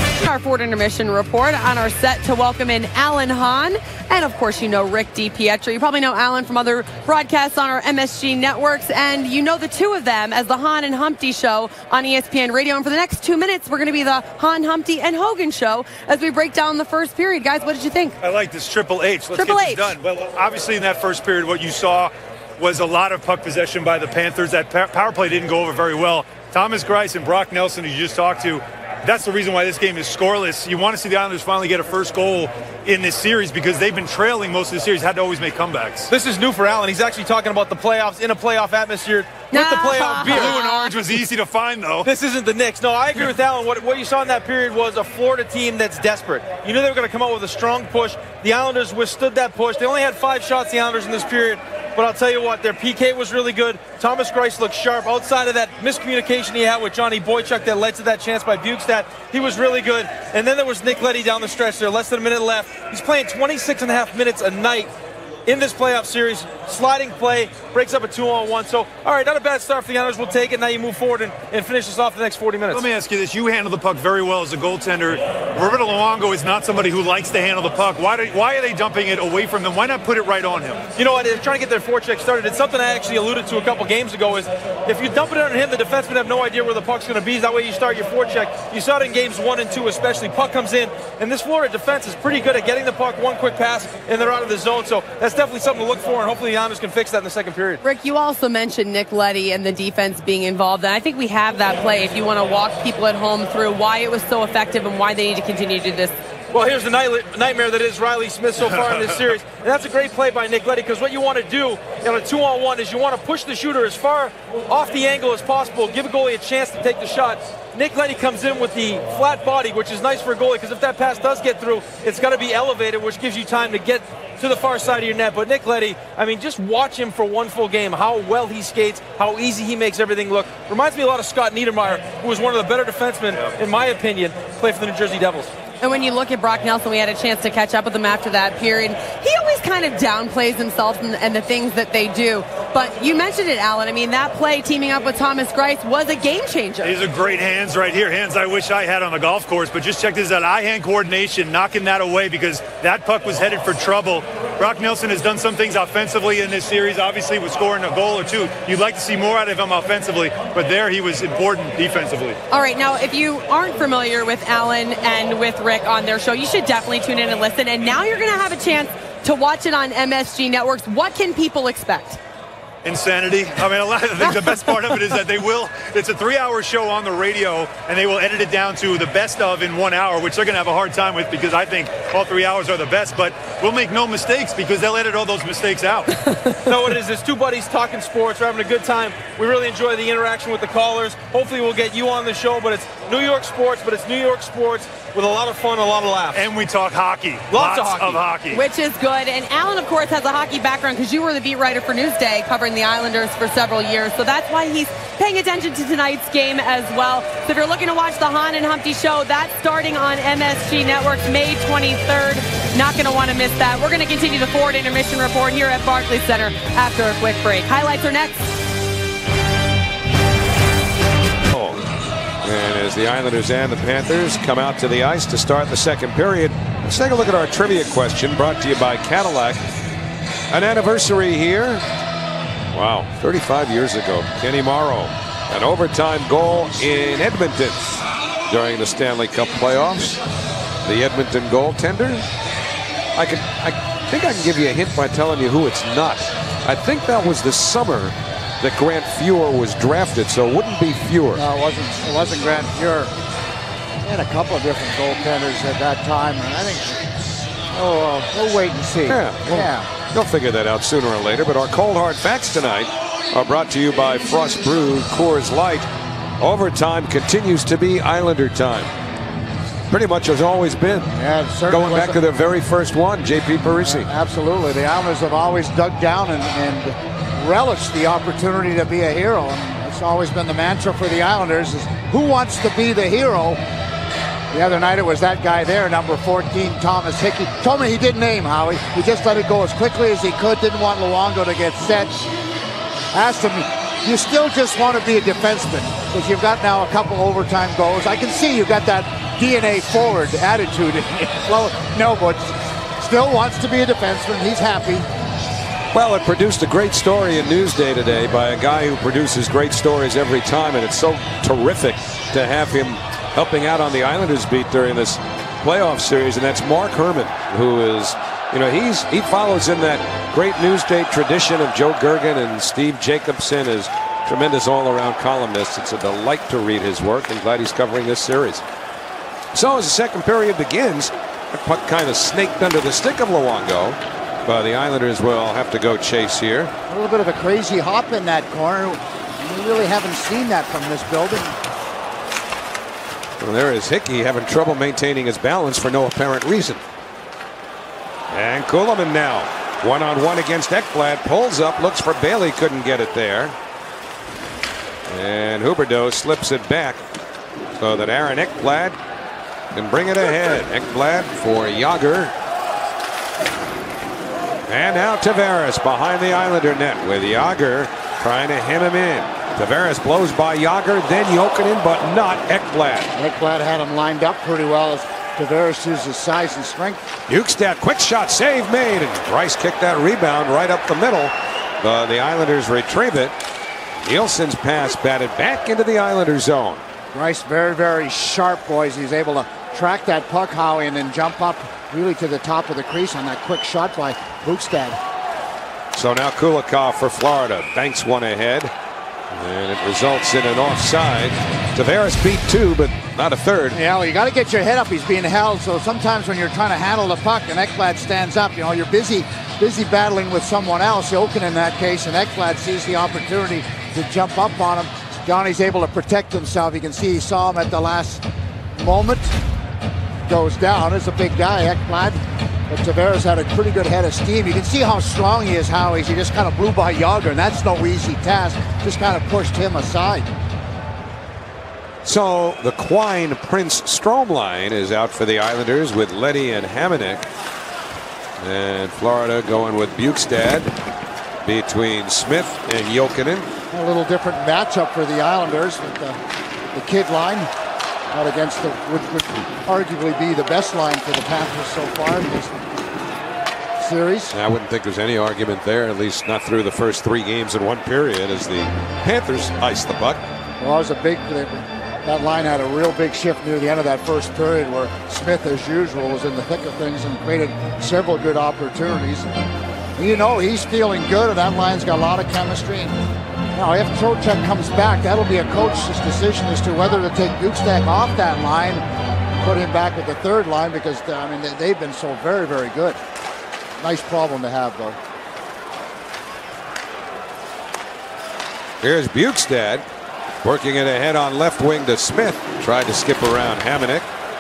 Ford Intermission Report. On our set to welcome in Alan Hahn. And, of course, you know Rick DiPietro. You probably know Alan from other broadcasts on our MSG networks. And you know the two of them as the Hahn and Humpty Show on ESPN Radio. And for the next 2 minutes, we're going to be the Hahn, Humpty, and Hogan Show as we break down the first period. Guys, what did you think? I like this Triple H. Let's Triple get H. this done. Well, obviously in that first period, what you saw was a lot of puck possession by the Panthers. That power play didn't go over very well. Thomas Greiss and Brock Nelson, who you just talked to, that's the reason why this game is scoreless. You want to see the Islanders finally get a first goal in this series because they've been trailing most of the series, had to always make comebacks. This is new for Allen. He's actually talking about the playoffs in a playoff atmosphere with the playoff beer. Blue and orange was easy to find, though. This isn't the Knicks. No, I agree with Allen. What you saw in that period was a Florida team that's desperate. You knew they were going to come out with a strong push. The Islanders withstood that push. They only had 5 shots, the Islanders, in this period. But I'll tell you what, their PK was really good. Thomas Greiss looked sharp. Outside of that miscommunication he had with Johnny Boychuk that led to that chance by Bukestad, he was really good. And then there was Nick Leddy down the stretch there, less than a minute left. He's playing 26.5 minutes a night in this playoff series. Sliding play, breaks up a 2-on-1. So, all right, not a bad start for the Islanders. We'll take it. Now you move forward and finish this off the next 40 minutes. Let me ask you this. You handle the puck very well as a goaltender. Roberto Luongo is not somebody who likes to handle the puck. Why are they dumping it away from them? Why not put it right on him? You know what? They're trying to get their forecheck started. It's something I actually alluded to a couple games ago is if you dump it on him, the defensemen have no idea where the puck's going to be. That way you start your forecheck. You saw it in games 1 and 2 especially. Puck comes in, and this Florida defense is pretty good at getting the puck, one quick pass, and they're out of the zone. So that's definitely something to look for, and hopefully the Islanders can fix that in the second period. Rick, you also mentioned Nick Leddy and the defense being involved, and I think we have that play if you want to walk people at home through why it was so effective and why they need to continue to do this. Well, here's the nightmare that is Riley Smith so far in this series. And that's a great play by Nick Leddy because what you want to do on a 2-on-1 is you want to push the shooter as far off the angle as possible, give a goalie a chance to take the shot. Nick Leddy comes in with the flat body, which is nice for a goalie because if that pass does get through, it's got to be elevated, which gives you time to get to the far side of your net. But Nick Leddy, I mean, just watch him for one full game, how well he skates, how easy he makes everything look. Reminds me a lot of Scott Niedermayer, who was one of the better defensemen, in my opinion, play for the New Jersey Devils. And when you look at Brock Nelson, we had a chance to catch up with him after that period. He always kind of downplays himself and the things that they do. But you mentioned it, Alan. I mean, that play teaming up with Thomas Greiss was a game changer. These are great hands right here. Hands I wish I had on the golf course. But just check this out. Eye-hand coordination, knocking that away because that puck was headed for trouble. Brock Nelson has done some things offensively in this series, obviously with scoring a goal or two. You'd like to see more out of him offensively, but there he was important defensively. All right, now if you aren't familiar with Alan and with Rick on their show, you should definitely tune in and listen. And now you're going to have a chance to watch it on MSG Networks. What can people expect? Insanity. I mean, I think the best part of it is that it's a 3-hour show on the radio, and they will edit it down to the best of in 1 hour, which they're going to have a hard time with because I think all 3 hours are the best, but we'll make no mistakes because they'll edit all those mistakes out. No, what it is, it's two buddies talking sports. We're having a good time. We really enjoy the interaction with the callers. Hopefully we'll get you on the show, but it's New York sports, with a lot of fun, a lot of laughs. And we talk hockey. Lots of hockey. Which is good. And Alan, of course, has a hockey background because you were the beat writer for Newsday covering the Islanders for several years. So that's why he's paying attention to tonight's game as well. So if you're looking to watch the Hahn and Humpty Show, that's starting on MSG Networks May 23rd. Not going to want to miss that. We're going to continue the Ford Intermission Report here at Barclays Center after a quick break. Highlights are next. And as the Islanders and the Panthers come out to the ice to start the second period, let's take a look at our trivia question brought to you by Cadillac. An anniversary here. Wow, 35 years ago, Kenny Morrow, an overtime goal in Edmonton during the Stanley Cup playoffs. The Edmonton goaltender. I think I can give you a hint by telling you who it's not. I think that was the summer that Grant Fuhr was drafted, so it wouldn't be Fuhr. No, it wasn't Grant Fuhr. They had a couple of different goaltenders at that time, and I think we'll wait and see. Yeah, they'll figure that out sooner or later. But our cold hard facts tonight are brought to you by Frost Brewed Coors Light. Overtime continues to be Islander time. Pretty much has always been. Yeah, going back to the very first one, J.P. Parisi. Absolutely, the Islanders have always dug down and relish the opportunity to be a hero. And it's always been the mantra for the Islanders is who wants to be the hero? The other night it was that guy there, number 14, Thomas Hickey. Told me he didn't aim, Howie. He just let it go as quickly as he could. Didn't want Luongo to get set. Asked him, you still just want to be a defenseman because you've got now a couple overtime goals. I can see you've got that DNA forward attitude. No, but still wants to be a defenseman. He's happy. Well, it produced a great story in Newsday today by a guy who produces great stories every time, and it's so terrific to have him helping out on the Islanders beat during this playoff series, and that's Mark Herman, who is, you know, he follows in that great Newsday tradition of Joe Gergen and Steve Jacobson as tremendous all-around columnists. It's a delight to read his work. I'm glad he's covering this series. So as the second period begins, the puck kind of snaked under the stick of Luongo. But the Islanders will have to go chase here. A little bit of a crazy hop in that corner. We really haven't seen that from this building. Well, there is Hickey having trouble maintaining his balance for no apparent reason. And Kulemin now, one-on-one against Ekblad, pulls up, looks for Bailey, couldn't get it there. And Huberdeau slips it back so that Aaron Ekblad can bring it ahead. Ekblad for Jágr. And now Tavares behind the Islander net with Jágr trying to hem him in. Tavares blows by Jágr, then Jokinen, but not Ekblad. Ekblad had him lined up pretty well as Tavares uses his size and strength. Bjugstad, quick shot, save made, and Bryce kicked that rebound right up the middle. The Islanders retrieve it. Nielsen's pass batted back into the Islander zone. Bryce very, very sharp, boys. He's able to track that puck, Howie, and then jump up really to the top of the crease on that quick shot by Bjugstad. So now Kulikov for Florida banks one ahead, and it results in an offside. Tavares beat two, but not a third. Yeah, well, you got to get your head up. He's being held, so sometimes when you're trying to handle the puck and Ekblad stands up, you know, you're busy battling with someone else, Jokinen in that case, and Ekblad sees the opportunity to jump up on him. Johnny's able to protect himself. You can see he saw him at the last moment. Goes down. It's a big guy, Ekblad. But Tavares had a pretty good head of steam. You can see how strong he is, Howie. He just kind of blew by Jágr, and that's no easy task. Just kind of pushed him aside. So the Quine Prince Strome line is out for the Islanders with Leddy and Hamonic. And Florida going with Bjugstad between Smith and Jokinen. A little different matchup for the Islanders with the kid line. Not against which would arguably be the best line for the Panthers so far in this series. I wouldn't think there's any argument there, at least not through the first 3 games in one period, as the Panthers ice the puck. Well, it was that line had a real big shift near the end of that first period where Smith, as usual, was in the thick of things and created several good opportunities. You know, he's feeling good, and that line's got a lot of chemistry. Now, if Trocheck comes back, that'll be a coach's decision as to whether to take Bjugstad off that line, put him back with the third line, because, I mean, they've been so very, very good. Nice problem to have, though. Here's Bjugstad working it ahead on left wing to Smith. Tried to skip around Hamonic.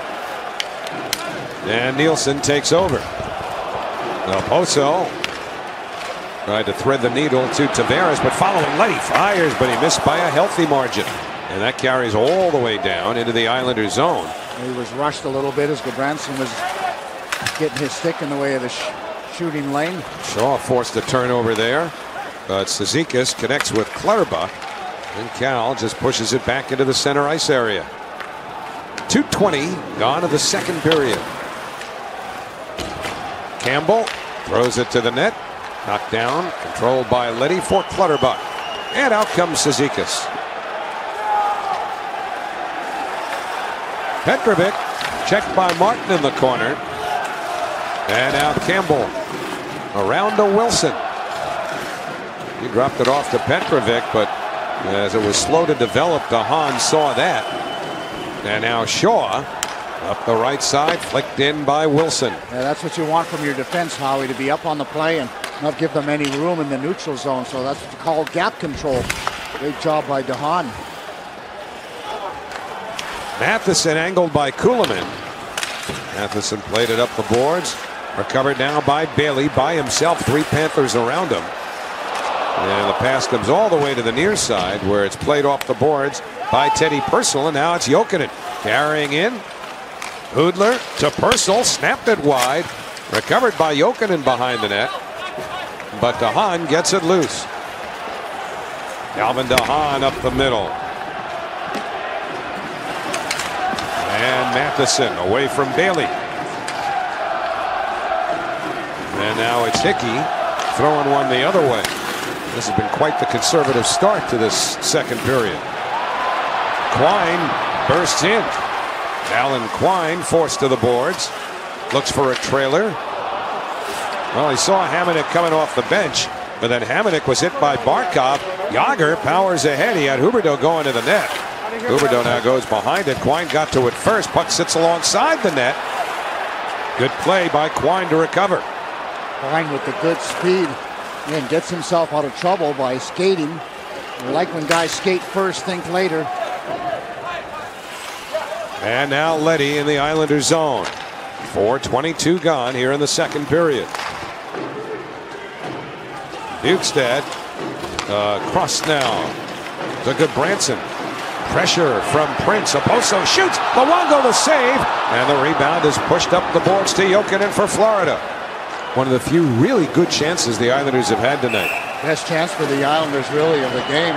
And Nielsen takes over. Del Pozo tried to thread the needle to Tavares, but following Leddy fires, but he missed by a healthy margin. And that carries all the way down into the Islanders zone. He was rushed a little bit as Gudbranson was getting his stick in the way of the shooting lane. Shaw forced a turnover there, but Cizikas connects with Clutterbuck, and Cal just pushes it back into the center ice area. 2:20 gone of the second period. Campbell throws it to the net. Knocked down, controlled by Leddy for Clutterbuck. And out comes Cizikas. Petrovic checked by Martin in the corner. And now Campbell around to Wilson. He dropped it off to Petrovic, but as it was slow to develop, DeHaan saw that. And now Shaw up the right side, flicked in by Wilson. Yeah, that's what you want from your defense, Howie, to be up on the play and not give them any room in the neutral zone. So that's what you call gap control. Great job by DeHaan. Matheson angled by Kulemin. Matheson played it up the boards. Recovered now by Bailey by himself. 3 Panthers around him. And the pass comes all the way to the near side where it's played off the boards by Teddy Purcell. And now it's Jokinen carrying in. Hudler to Purcell. Snapped it wide. Recovered by Jokinen behind the net. But DeHaan gets it loose. Calvin DeHaan up the middle. And Matheson away from Bailey. And now it's Hickey throwing one the other way. This has been quite the conservative start to this second period. Quine bursts in. Alan Quine forced to the boards. Looks for a trailer. Well, he saw Hamonic coming off the bench, but then Hamonic was hit by Barkov. Jágr powers ahead. He had Huberdeau going to the net. Huberdeau now goes behind it. Quine got to it first. Puck sits alongside the net. Good play by Quine to recover. Quine with the good speed and gets himself out of trouble by skating. I like when guys skate first, think later. And now Leddy in the Islanders zone. 4:22 gone here in the second period. Bukestad cross now to Goodbranson. Pressure from Prince. Oposo shoots. Luongo the save. And the rebound is pushed up the boards to Jokinen for Florida. One of the few really good chances the Islanders have had tonight. Best chance for the Islanders really of the game.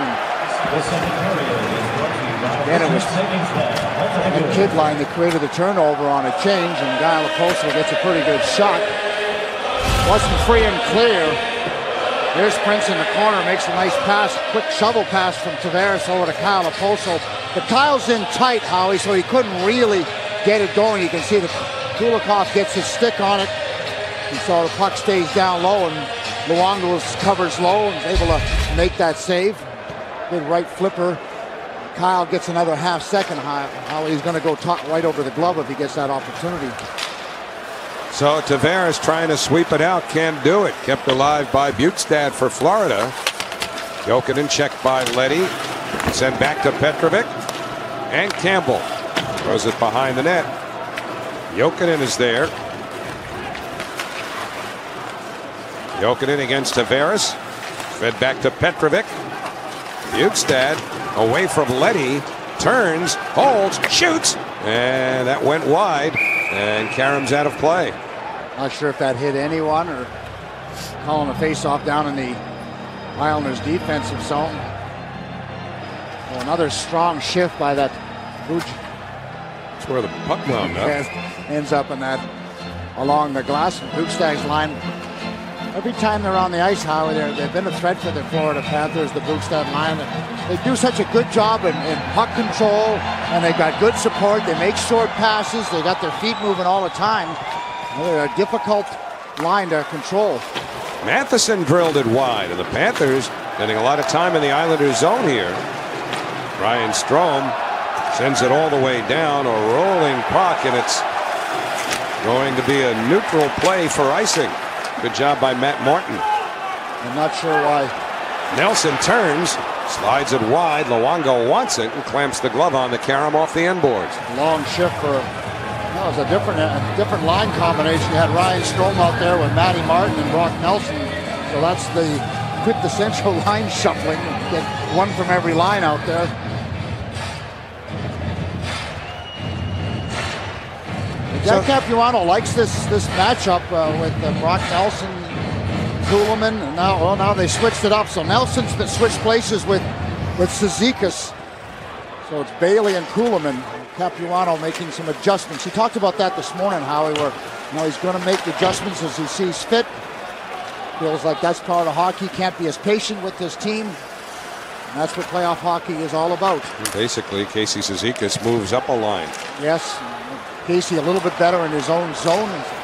And it was the kid line that created the turnover on a change, and Guy Oposo gets a pretty good shot. Wasn't free and clear. There's Prince in the corner, makes a nice pass, quick shovel pass from Tavares over to Kyle Oposo. But Kyle's in tight, Howie, so he couldn't really get it going. You can see that Kulikov gets his stick on it. And so the puck stays down low, and Luongo covers low and is able to make that save. Good right flipper. Kyle gets another half second. How he's going to go right over the glove if he gets that opportunity. So Tavares trying to sweep it out, can't do it. Kept alive by Bukestad for Florida. Jokinen checked by Leddy. Sent back to Petrovic. And Campbell throws it behind the net. Jokinen is there. Jokinen against Tavares. Fed back to Petrovic. Bukestad away from Leddy. Turns, holds, shoots. And that went wide. And Karam's out of play. Not sure if that hit anyone or calling a face-off down in the Islanders' defensive zone. Well, another strong shift by that Buj. That's where the puck wound up. Ends up in that along the glass. Bukestad's line. Every time they're on the ice, Howie, they've been a threat for the Florida Panthers, the Bukestad line. They do such a good job in puck control, and they've got good support. They make short passes. They got their feet moving all the time. They're a difficult line to control. Matheson drilled it wide, and the Panthers getting a lot of time in the Islanders zone here. Ryan Strome sends it all the way down, a rolling puck, and it's going to be a neutral play for icing. Good job by Matt Martin. I'm not sure why. Nelson turns, slides it wide. Luongo wants it and clamps the glove on the Karam off the end boards. Long shift for, that was a different line combination. You had Ryan Strome out there with Matty Martin and Brock Nelson. So that's the quintessential line shuffling. Get one from every line out there. Jack Capuano likes this matchup with Brock Nelson, Kulemin, and now they switched it up. So Nelson's been switched places with Cizikas. So it's Bailey and Kulemin. Capuano making some adjustments. He talked about that this morning, Howie, where he's going to make adjustments as he sees fit. Feels like that's part of hockey. Can't be as patient with this team. And that's what playoff hockey is all about. Basically, Casey Cizikas moves up a line. Yes. Casey a little bit better in his own zone.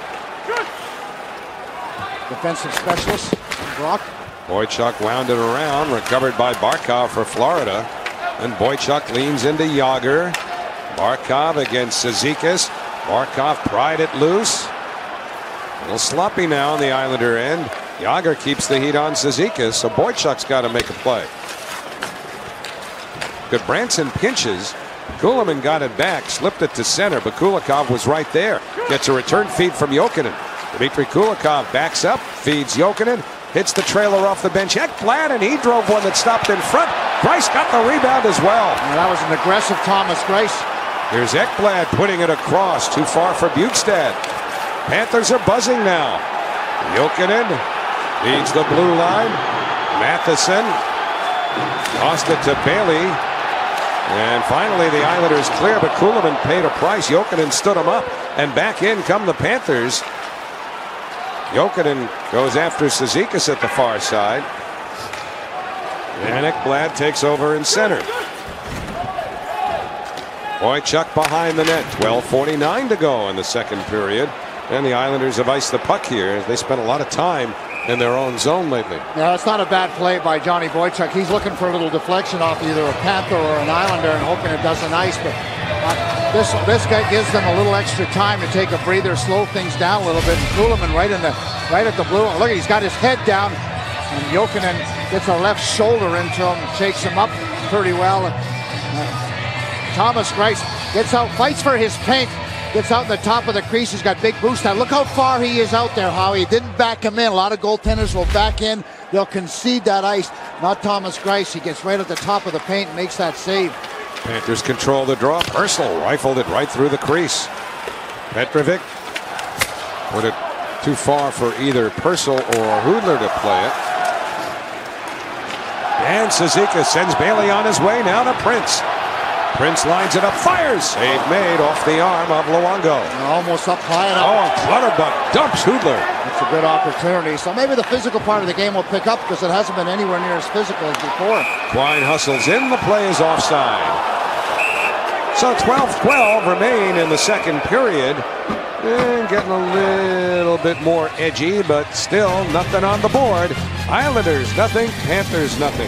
Defensive specialist, Brock. Boychuk wound it around, recovered by Barkov for Florida. And Boychuk leans into Jágr. Barkov against Cizikas. Barkov pried it loose. A little sloppy now on the Islander end. Jágr keeps the heat on Cizikas, so Boychuk's got to make a play. Goodbranson pinches. Kulemin got it back, slipped it to center, but Kulikov was right there. Gets a return feed from Jokinen. Dmitry Kulikov backs up, feeds Jokinen, hits the trailer off the bench. Ekblad, and he drove one that stopped in front. Greiss got the rebound as well. And that was an aggressive Thomas Greiss. Here's Ekblad putting it across, too far for Bukestad. Panthers are buzzing now. Jokinen leads the blue line. Matheson tossed it to Bailey. And finally, the Islanders clear, but Kulemin paid a price. Jokinen stood him up, and back in come the Panthers. Jokinen goes after Cizikas at the far side. And Ekblad takes over in center. Boychuk behind the net. 12:49 to go in the second period. And the Islanders have iced the puck here. They spent a lot of time in their own zone lately. Yeah, it's not a bad play by Johnny Boychuk. He's looking for a little deflection off either a Panther or an Islander and hoping it doesn't ice. But this guy gives them a little extra time to take a breather, slow things down a little bit. And Kulemin right at the blue. Look, he's got his head down, and Jokinen gets a left shoulder into him, shakes him up pretty well. Thomas Greiss gets out, fights for his paint. Gets out in the top of the crease. He's got big boost. Now look how far he is out there, Howie. He didn't back him in. A lot of goaltenders will back in. They'll concede that ice. Not Thomas Greiss. He gets right at the top of the paint and makes that save. Panthers control the draw. Purcell rifled it right through the crease. Petrovic put it too far for either Purcell or Hudler to play it. And Cizikas sends Bailey on his way. Now to Prince. Prince lines it up, fires! Save made off the arm of Luongo. Almost up high enough. Oh, Clutterbuck dumps Hudler. It's a good opportunity. So maybe the physical part of the game will pick up because it hasn't been anywhere near as physical as before. Quine hustles in, the play is offside. So 12-12 remain in the second period. And getting a little bit more edgy, but still nothing on the board. Islanders nothing, Panthers nothing.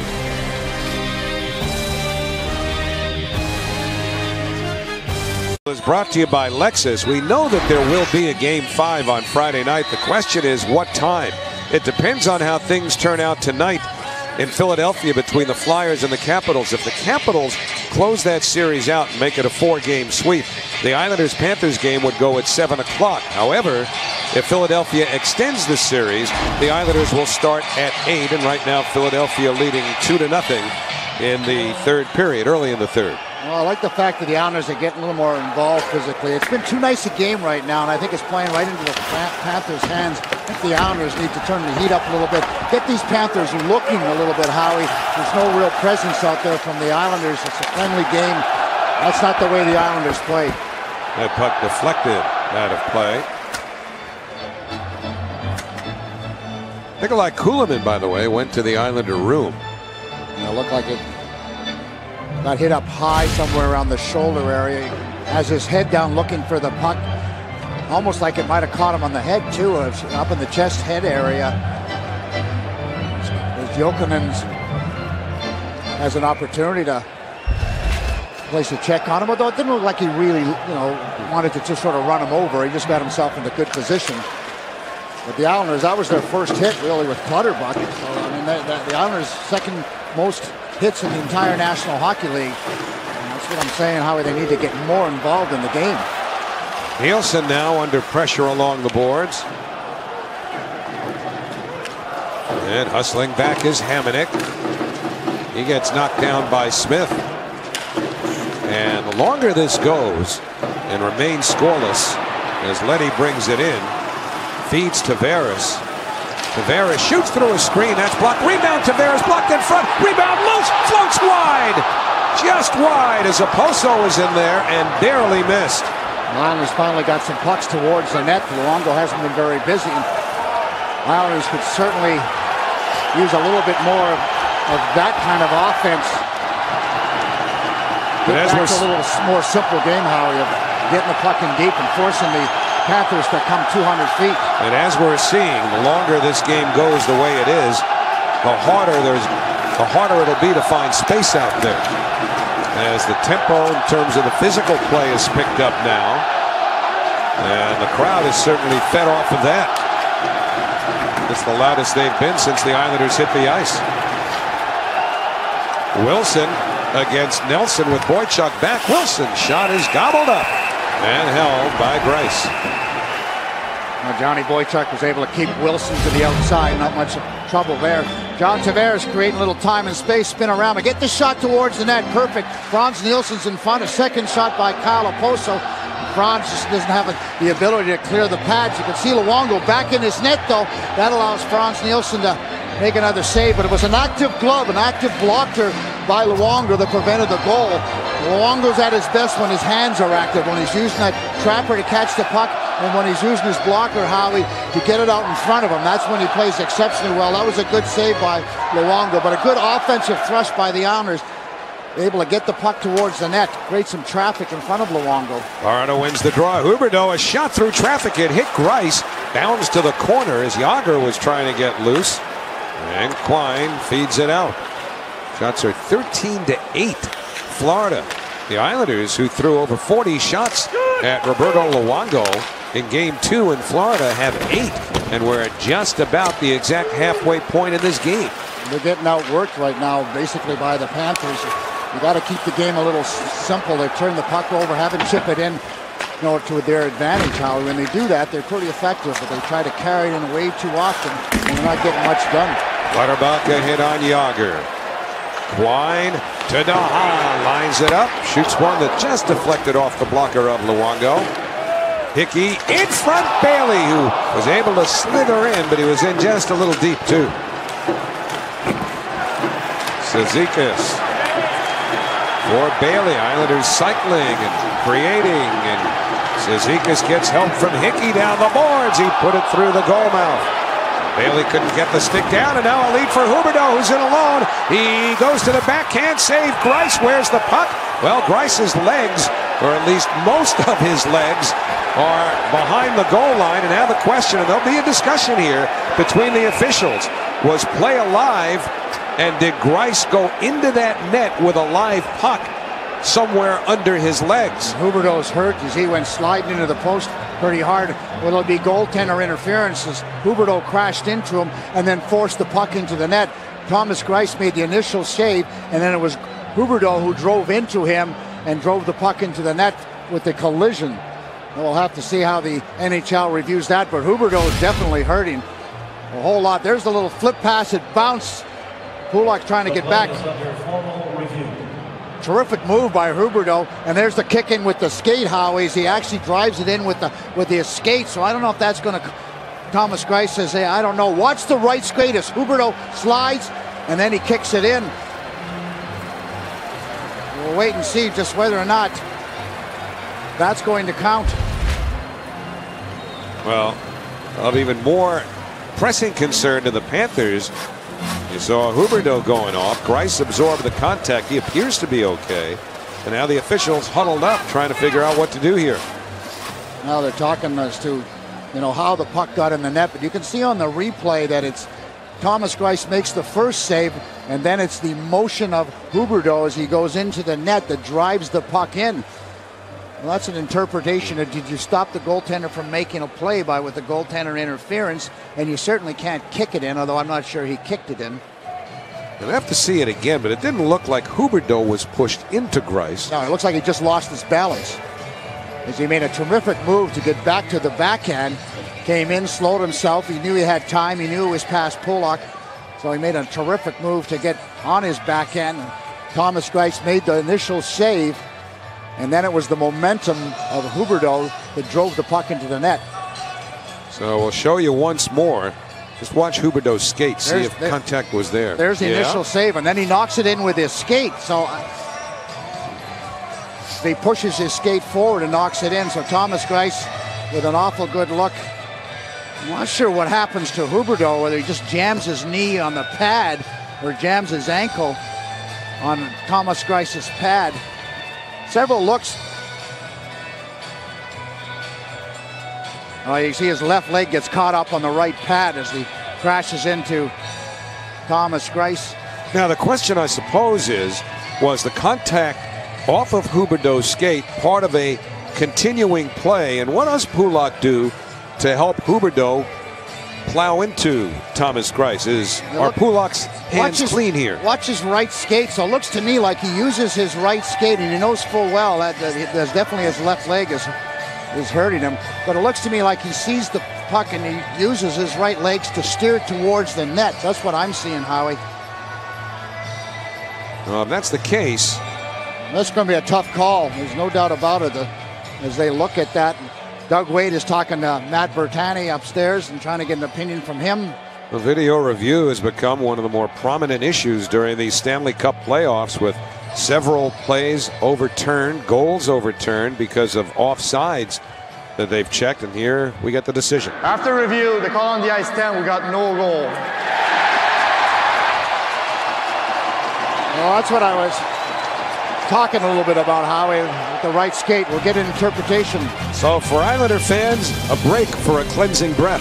Is brought to you by Lexus. We know that there will be a Game 5 on Friday night. The question is what time? It depends on how things turn out tonight in Philadelphia between the Flyers and the Capitals. If the Capitals close that series out and make it a 4-game sweep, the Islanders-Panthers game would go at 7 o'clock. However, if Philadelphia extends the series, the Islanders will start at 8, and right now Philadelphia leading 2-0 in the third period, early in the third. Well, I like the fact that the Islanders are getting a little more involved physically. It's been too nice a game right now, and I think it's playing right into the Panthers' hands. I think the Islanders need to turn the heat up a little bit. Get these Panthers looking a little bit, Howie. There's no real presence out there from the Islanders. It's a friendly game. That's not the way the Islanders play. That puck deflected out of play. Nikolai Kulemin, by the way, went to the Islander room. It looked like it got hit up high somewhere around the shoulder area. He has his head down looking for the puck. Almost like it might have caught him on the head too, up in the chest head area. As Jokinen has an opportunity to place a check on him, although it didn't look like he really, wanted to just sort of run him over. He just got himself into good position. But the Islanders, that was their first hit really with Clutterbuck. So, I mean, the Islanders' second most hits in the entire National Hockey League. And that's what I'm saying, how they need to get more involved in the game. Nielsen now under pressure along the boards. And hustling back is Hamonic. He gets knocked down by Smith. And the longer this goes and remains scoreless as Leddy brings it in, feeds Tavares. Tavares shoots through a screen. That's blocked. Rebound. Tavares blocked in front. Rebound loose. Floats wide. Just wide as Oposo is in there and barely missed. Islanders finally got some pucks towards the net. Luongo hasn't been very busy. Islanders could certainly use a little bit more of that kind of offense. Get back to a little more simple game, Howie, of getting the puck in deep and forcing the Panthers to come 200 feet. And as we're seeing, the longer this game goes the way it is, the harder it'll be to find space out there. As the tempo in terms of the physical play is picked up now. And the crowd is certainly fed off of that. It's the loudest they've been since the Islanders hit the ice. Wilson against Nelson with Boychuk back. Wilson shot is gobbled up and held by Greiss. Now Johnny Boychuk was able to keep Wilson to the outside. Not much trouble there. John Tavares creating a little time and space, spin around, and get the shot towards the net. Perfect. Frans Nielsen's in front. A second shot by Kyle Oposo. Frans just doesn't have the ability to clear the pads. You can see Luongo back in his net, though. That allows Frans Nielsen to make another save, but it was an active glove, an active blocker by Luongo that prevented the goal. Luongo's at his best when his hands are active, when he's using that trapper to catch the puck, and when he's using his blocker, Howie, to get it out in front of him. That's when he plays exceptionally well. That was a good save by Luongo, but a good offensive thrust by the Islanders. Able to get the puck towards the net, create some traffic in front of Luongo. Florida wins the draw. Huberdeau, a shot through traffic. It hit Greiss, bounds to the corner as Jágr was trying to get loose. And Quine feeds it out. Shots are 13-8. Florida. The Islanders, who threw over 40 shots at Roberto Luongo in Game 2 in Florida, have 8. And we're at just about the exact halfway point in this game. They're getting outworked right now, basically, by the Panthers. You got to keep the game a little simple. They turn the puck over, have it chip it in, to their advantage, Howie. When they do that, they're pretty effective, but they try to carry it in way too often, and they're not getting much done. Clutterbuck a hit on Jágr. Quine to Dahan, lines it up, shoots one that just deflected off the blocker of Luongo. Hickey in front, Bailey, who was able to slither in, but he was in just a little deep too. Cizikas for Bailey. Islanders cycling and creating, and Cizikas gets help from Hickey down the boards. He put it through the goal mouth. Bailey couldn't get the stick down, and now a lead for Huberdeau, who's in alone. He goes to the backhand save. Greiss wears the puck. Well, Greiss's legs, or at least most of his legs, are behind the goal line. And now the question, and there'll be a discussion here between the officials, was play alive, and did Greiss go into that net with a live puck somewhere under his legs? Huberdeau's hurt as he went sliding into the post pretty hard. It'll be goaltender interference as Huberdeau crashed into him and then forced the puck into the net. Thomas Greiss made the initial save, and then it was Huberdeau who drove into him and drove the puck into the net with the collision. We'll have to see how the NHL reviews that, but Huberdeau is definitely hurting a whole lot. There's the little flip pass, it bounced. Pulock trying to get back. Terrific move by Huberdeau, and there's the kick in with the skate, Howie. He actually drives it in with the skate, so I don't know if that's going to... Thomas Greiss says, hey, I don't know. Watch the right skate as Huberdeau slides, and then he kicks it in. We'll wait and see just whether or not that's going to count. Well, of even more pressing concern to the Panthers, you saw Huberdeau going off. Greiss absorbed the contact. He appears to be okay. And now the officials huddled up trying to figure out what to do here. Now they're talking as to, how the puck got in the net. But you can see on the replay that it's Thomas Greiss makes the first save, and then it's the motion of Huberdeau as he goes into the net that drives the puck in. Well, that's an interpretation of, did you stop the goaltender from making a play with the goaltender interference? And you certainly can't kick it in, although I'm not sure he kicked it in. You'll have to see it again, but it didn't look like Huberdeau was pushed into Greiss. No, it looks like he just lost his balance. As he made a terrific move to get back to the backhand. Came in, slowed himself. He knew he had time. He knew it was past Pulock. So he made a terrific move to get on his backhand. Thomas Greiss made the initial save. And then it was the momentum of Huberdeau that drove the puck into the net. So we'll show you once more. Just watch Huberdeau skate, see if contact was there. There's the initial save, and then he knocks it in with his skate. So he pushes his skate forward and knocks it in. So Thomas Greiss with an awful good look. I'm not sure what happens to Huberdeau, whether he just jams his knee on the pad or jams his ankle on Thomas Greiss's pad. Several looks. You see his left leg gets caught up on the right pad as he crashes into Thomas Greiss. Now the question, I suppose, was the contact off of Huberdeau's skate part of a continuing play? And what does Pulock do to help Huberdeau plow into Thomas Greiss? Are Pulock's hands clean here? Watch his right skate. So it looks to me like he uses his right skate, and he knows full well that there's definitely his left leg is hurting him. But it looks to me like he sees the puck and he uses his right legs to steer it towards the net. That's what I'm seeing, Howie. Well, if that's the case, that's going to be a tough call. There's no doubt about it. As they look at that, Doug Wade is talking to Matt Bertani upstairs and trying to get an opinion from him. The video review has become one of the more prominent issues during these Stanley Cup playoffs, with several plays overturned, goals overturned because of offsides that they've checked, and here we get the decision. After review, the call on the ice 10, we got no goal. Well, that's what I was talking a little bit about, Howie, with the right skate. We'll get an interpretation. So for Islander fans, a break for a cleansing breath.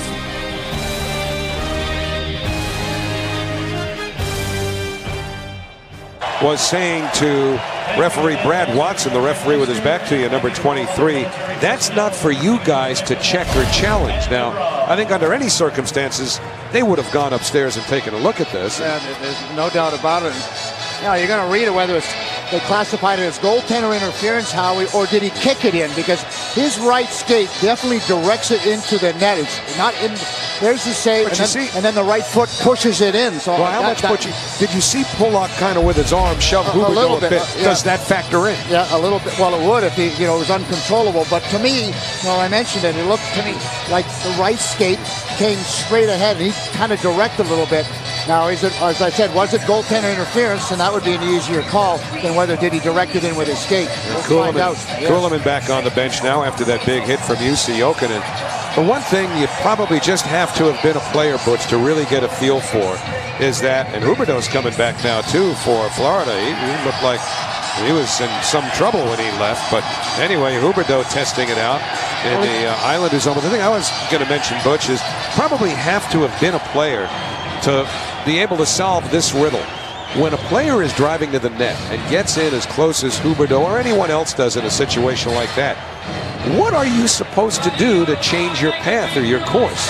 Was saying to referee Brad Watson, the referee with his back to you, number 23, that's not for you guys to check or challenge. Now, I think under any circumstances, they would have gone upstairs and taken a look at this. Yeah, there's no doubt about it. Now, you're going to read it whether they classified it as goaltender interference, Howie, or did he kick it in? Because his right skate definitely directs it into the net. It's not in. There's the save, and then the right foot pushes it in. So well, did you see Pulock kind of with his arm shove Huberdeau a bit? Yeah. Does that factor in? Yeah, a little bit. Well, it would if he, was uncontrollable. But to me, I mentioned it. It looked to me like the right skate came straight ahead, and he kind of directed a little bit. Now, is it, as I said, was it goaltender interference? And that would be an easier call than whether did he direct it in with his skate. We'll find out. Kuhlman back on the bench now after that big hit from Jussi Jokinen. The one thing you probably just have to have been a player, Butch, to really get a feel for is that, and Huberdeau's coming back now too for Florida. He looked like he was in some trouble when he left. But anyway, Huberdeau testing it out in the Islanders zone. But the thing I was going to mention, Butch, is probably have to have been a player to be able to solve this riddle. When a player is driving to the net and gets in as close as Huberdeau or anyone else does in a situation like that, what are you supposed to do to change your path or your course?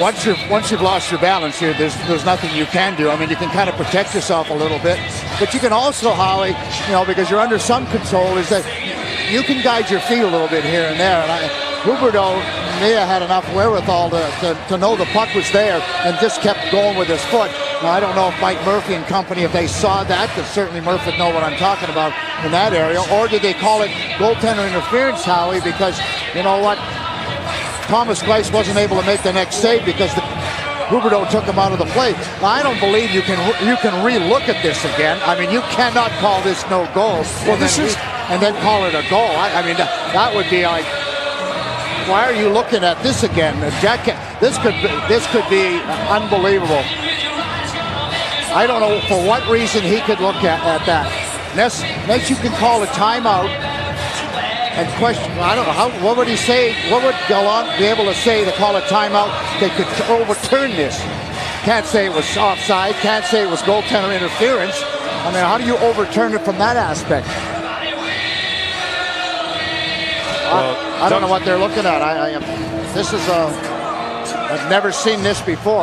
Once you've lost your balance here, there's nothing you can do. I mean, you can kind of protect yourself a little bit, but you can also, Howie, because you're under some control, is that you can guide your feet a little bit here and there. And Huberdeau may have had enough wherewithal to know the puck was there and just kept going with his foot. Now, I don't know if Mike Murphy and company, if they saw that, because certainly Murphy would know what I'm talking about in that area, or did they call it goaltender interference, Howie, because, you know what, Thomas Greiss wasn't able to make the next save because Huberdeau took him out of the play. Now, I don't believe you can re-look at this again. I mean, you cannot call this no goal and then call it a goal. I mean, that would be like, why are you looking at this again? This could be unbelievable. I don't know for what reason he could look at that. Next you can call a timeout and question. I don't know what would he say? What would Gallant be able to say to call a timeout? They could overturn this. Can't say it was offside. Can't say it was goaltender interference. I mean, how do you overturn it from that aspect? I don't know what they're looking at. I've never seen this before.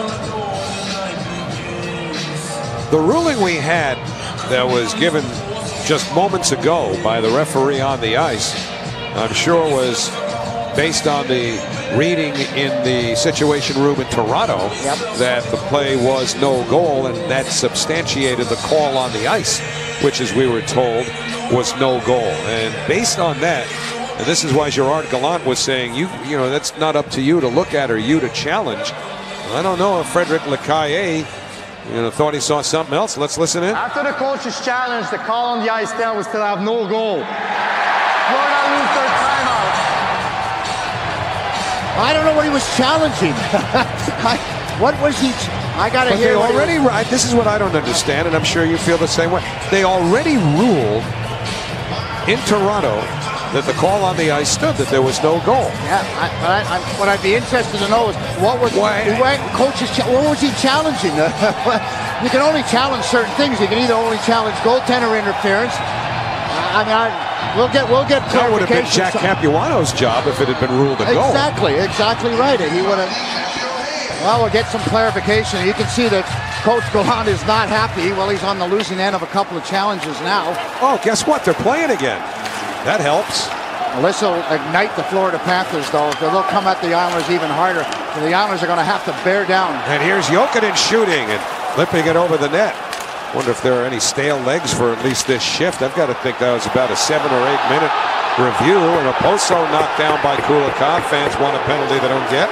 The ruling we had that was given just moments ago by the referee on the ice, I'm sure was based on the reading in the Situation Room in Toronto that the play was no goal, and that substantiated the call on the ice, which, as we were told, was no goal. And based on that, and this is why Gerard Gallant was saying, you know, that's not up to you to look at or you to challenge. I don't know if Frederic Lecaillé thought he saw something else. Let's listen in. After the coach's challenge, the call on the ice there was to have no goal. Florida lose their timeout. I don't know what he was challenging. What was he? I got to hear. This is what I don't understand, and I'm sure you feel the same way. They already ruled in Toronto that the call on the ice stood, that there was no goal. Yeah, what I'd be interested to know is what was he challenging? You can only challenge certain things. You can either only challenge goaltender interference. We'll get clarification. That would have been Jack Capuano's job if it had been ruled a goal. Exactly right. He would have. Well, we'll get some clarification. You can see that Coach Gallant is not happy. Well, he's on the losing end of a couple of challenges now. Oh, guess what? They're playing again. That helps. Well, this will ignite the Florida Panthers, though. They'll come at the Islanders even harder. The Islanders are going to have to bear down. And here's Jokinen shooting and flipping it over the net. Wonder if there are any stale legs for at least this shift. I've got to think that was about a 7 or 8 minute review. And a Poso knocked down by Kulikov. Fans want a penalty they don't get.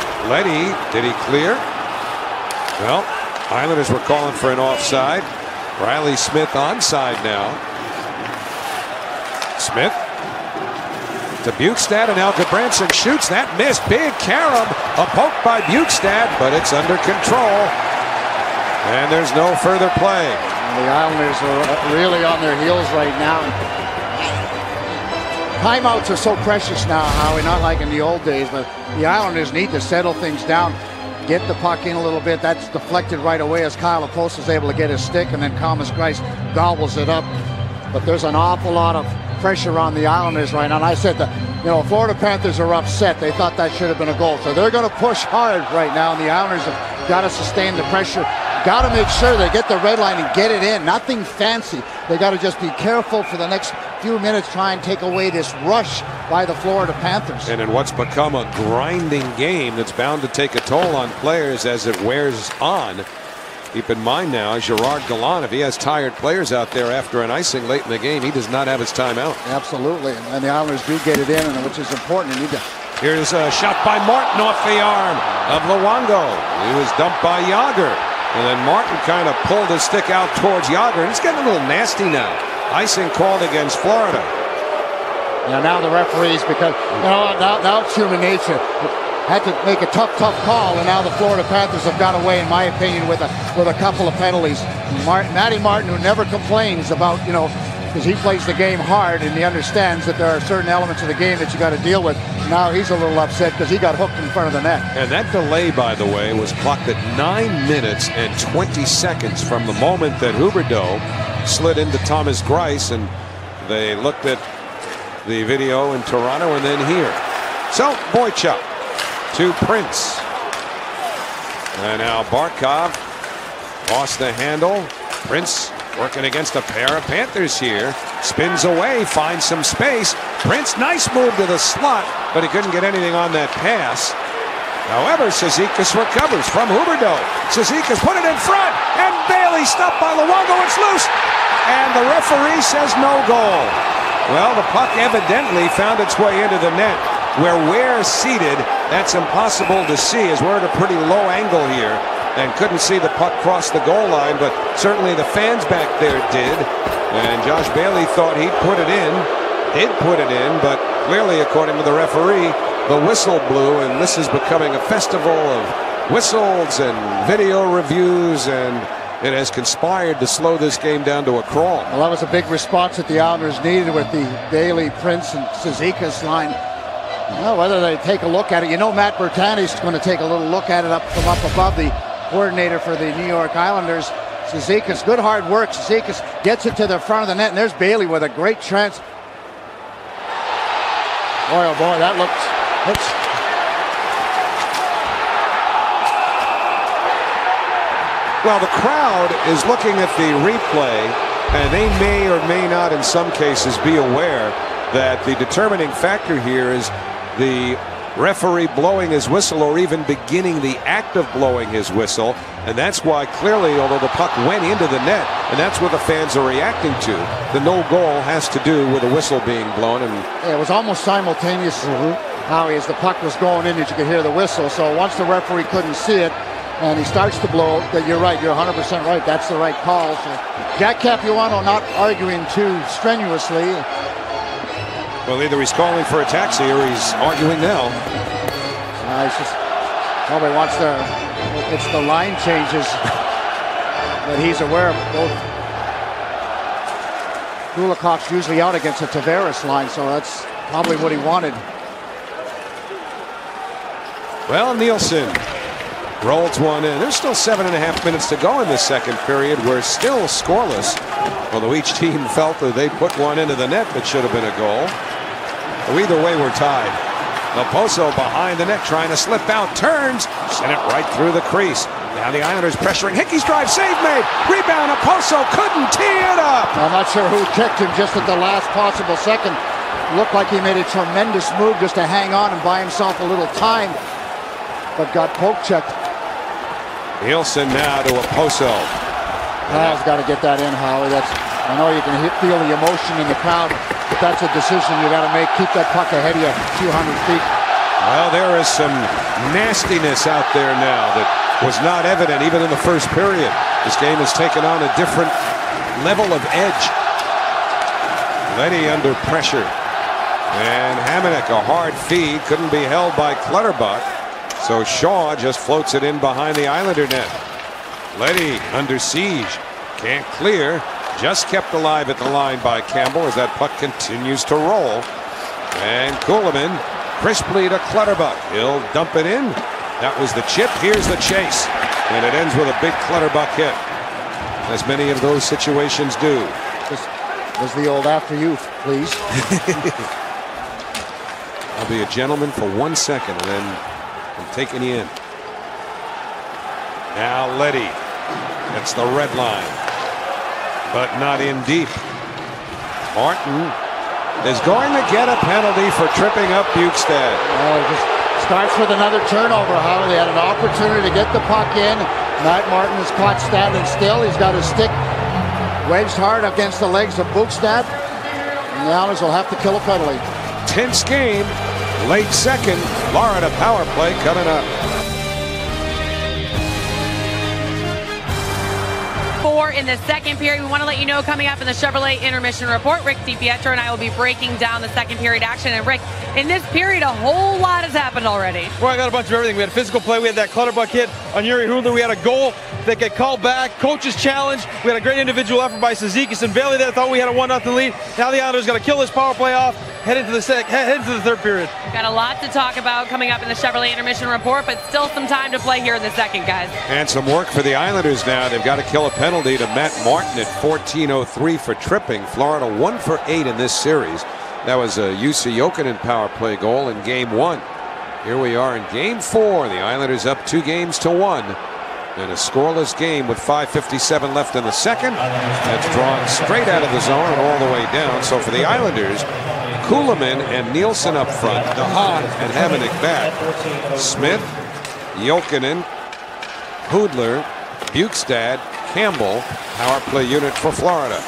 Leddy, did he clear? Well, Islanders were calling for an offside. Riley Smith onside now. Smith to Bukestad, and now Goodbranson shoots. That missed. Big carom. A poke by Bukestad, but it's under control. And there's no further play. The Islanders are really on their heels right now. Timeouts are so precious now, Howie, not like in the old days, but the Islanders need to settle things down, get the puck in a little bit. That's deflected right away as Kyle Okposo is able to get his stick, and then Thomas Greiss gobbles it up. But there's an awful lot of pressure on the Islanders right now. And I said that, Florida Panthers are upset. They thought that should have been a goal. So they're going to push hard right now, and the Islanders have got to sustain the pressure. Got to make sure they get the red line and get it in. Nothing fancy. They got to just be careful for the next few minutes, try and take away this rush by the Florida Panthers. And in what's become a grinding game that's bound to take a toll on players as it wears on. Keep in mind now, Gerard Gallant, if he has tired players out there after an icing late in the game, he does not have his timeout. Absolutely. And the Islanders do get it in, which is important. Here's a shot by Martin off the arm of Luongo. He was dumped by Jágr. And then Martin kind of pulled his stick out towards Jágr. He's getting a little nasty now. Icing called against Florida. Yeah, now the referees, because now it's human nature. Had to make a tough call, and now the Florida Panthers have got away, in my opinion, with a couple of penalties. Matty Martin, who never complains about, because he plays the game hard and he understands that there are certain elements of the game that you got to deal with. Now he's a little upset because he got hooked in front of the net. And that delay, by the way, was clocked at 9 minutes and 20 seconds from the moment that Huberdeau slid into Thomas Greiss, and they looked at the video in Toronto and then here. So Boychuk to Prince. And now Barkov lost the handle. Prince working against a pair of Panthers here. Spins away, finds some space. Prince, nice move to the slot, but he couldn't get anything on that pass. However, Cizikas recovers from Huberdeau. Cizikas put it in front, and Bailey stopped by Luongo. It's loose, and the referee says no goal. Well, the puck evidently found its way into the net. Where we're seated, that's impossible to see, as we're at a pretty low angle here and couldn't see the puck cross the goal line, but certainly the fans back there did. And Josh Bailey thought he'd put it in, did put it in, but clearly, according to the referee, the whistle blew, and this is becoming a festival of whistles and video reviews, and it has conspired to slow this game down to a crawl. Well, that was a big response that the Islanders needed with the Bailey, Prince, and Cizikas line. Well, whether they take a look at it, Matt Bertani's going to take a little look at it from up above, the coordinator for the New York Islanders. Cizikas, good hard work. Cizikas gets it to the front of the net, and there's Bailey with a great chance. Boy, oh boy, that looks... Well, the crowd is looking at the replay, and they may or may not, in some cases, be aware that the determining factor here is the referee blowing his whistle, or even beginning the act of blowing his whistle. And that's why, clearly, although the puck went into the net, and that's what the fans are reacting to, the no goal has to do with a whistle being blown. And yeah, it was almost simultaneous, Howie, as the puck was going in, that you could hear the whistle. So once the referee couldn't see it, and he starts to blow, that you're right, you're 100% right, that's the right call. So Jack Capuano not arguing too strenuously. Well, either he's calling for a taxi or he's arguing now. He's just probably wants it's the line changes that he's aware of. Both Kulikov's usually out against the Tavares line, so that's probably what he wanted. Well, Nielsen rolls one in. There's still 7.5 minutes to go in this second period. We're still scoreless, although each team felt that they put one into the net that should have been a goal. So either way, we're tied. Okposo behind the net, trying to slip out, turns, sent it right through the crease. Now the Islanders pressuring. Hickey's drive, save made. Rebound, Okposo couldn't tee it up. I'm not sure who kicked him just at the last possible second. Looked like he made a tremendous move just to hang on and buy himself a little time, but got poke checked. Nielsen now to Okposo. Kyle's got to get that in, Howie. I know you can feel the emotion in the crowd, but that's a decision you got to make. Keep that puck ahead of you a few hundred feet. Well, there is some nastiness out there now that was not evident even in the first period. This game has taken on a different level of edge. Leddy under pressure. And Hamonic, a hard feed, couldn't be held by Clutterbuck. So Shaw just floats it in behind the Islander net. Leddy under siege. Can't clear. Just kept alive at the line by Campbell as that puck continues to roll. And Kulemin crisply to Clutterbuck. He'll dump it in. That was the chip. Here's the chase. And it ends with a big Clutterbuck hit. As many of those situations do. This was the old after you, please. I'll be a gentleman for 1 second and then I'm taking you in. Now Leddy. That's the red line. But not in deep. Martin is going to get a penalty for tripping up Bukestad. Well, it just starts with another turnover, Howard. They had an opportunity to get the puck in. Matt Martin is caught standing still. He's got his stick wedged hard against the legs of Bukestad. And the Islanders will have to kill a penalty. Tense game. Late second. Florida power play coming up. 4 in the second period. We want to let you know coming up in the Chevrolet Intermission Report, Rick DiPietro and I will be breaking down the second period action. And Rick, in this period, a whole lot has happened already. Well, I got a bunch of everything. We had a physical play. We had that Clutterbuck hit on Yuri Hudler. We had a goal that got called back. Coach's challenge. We had a great individual effort by Cizikas and Bailey there. Thought we had a 1-0 lead. Now the Islanders got to kill this power play off. Head into the third period. Got a lot to talk about coming up in the Chevrolet Intermission Report, but still some time to play here in the second, guys. And some work for the Islanders now. They've got to kill a penalty to Matt Martin at 14:03 for tripping. Florida 1 for 8 in this series. That was a Jussi Jokinen power play goal in game 1. Here we are in game 4. The Islanders up 2-1. And a scoreless game with 5:57 left in the second. That's drawn straight out of the zone and all the way down. So for the Islanders, Kulemin and Nielsen up front, DeHaan and Hamonic back. Smith, Jokinen, Hudler, Bukestad, Campbell, power play unit for Florida.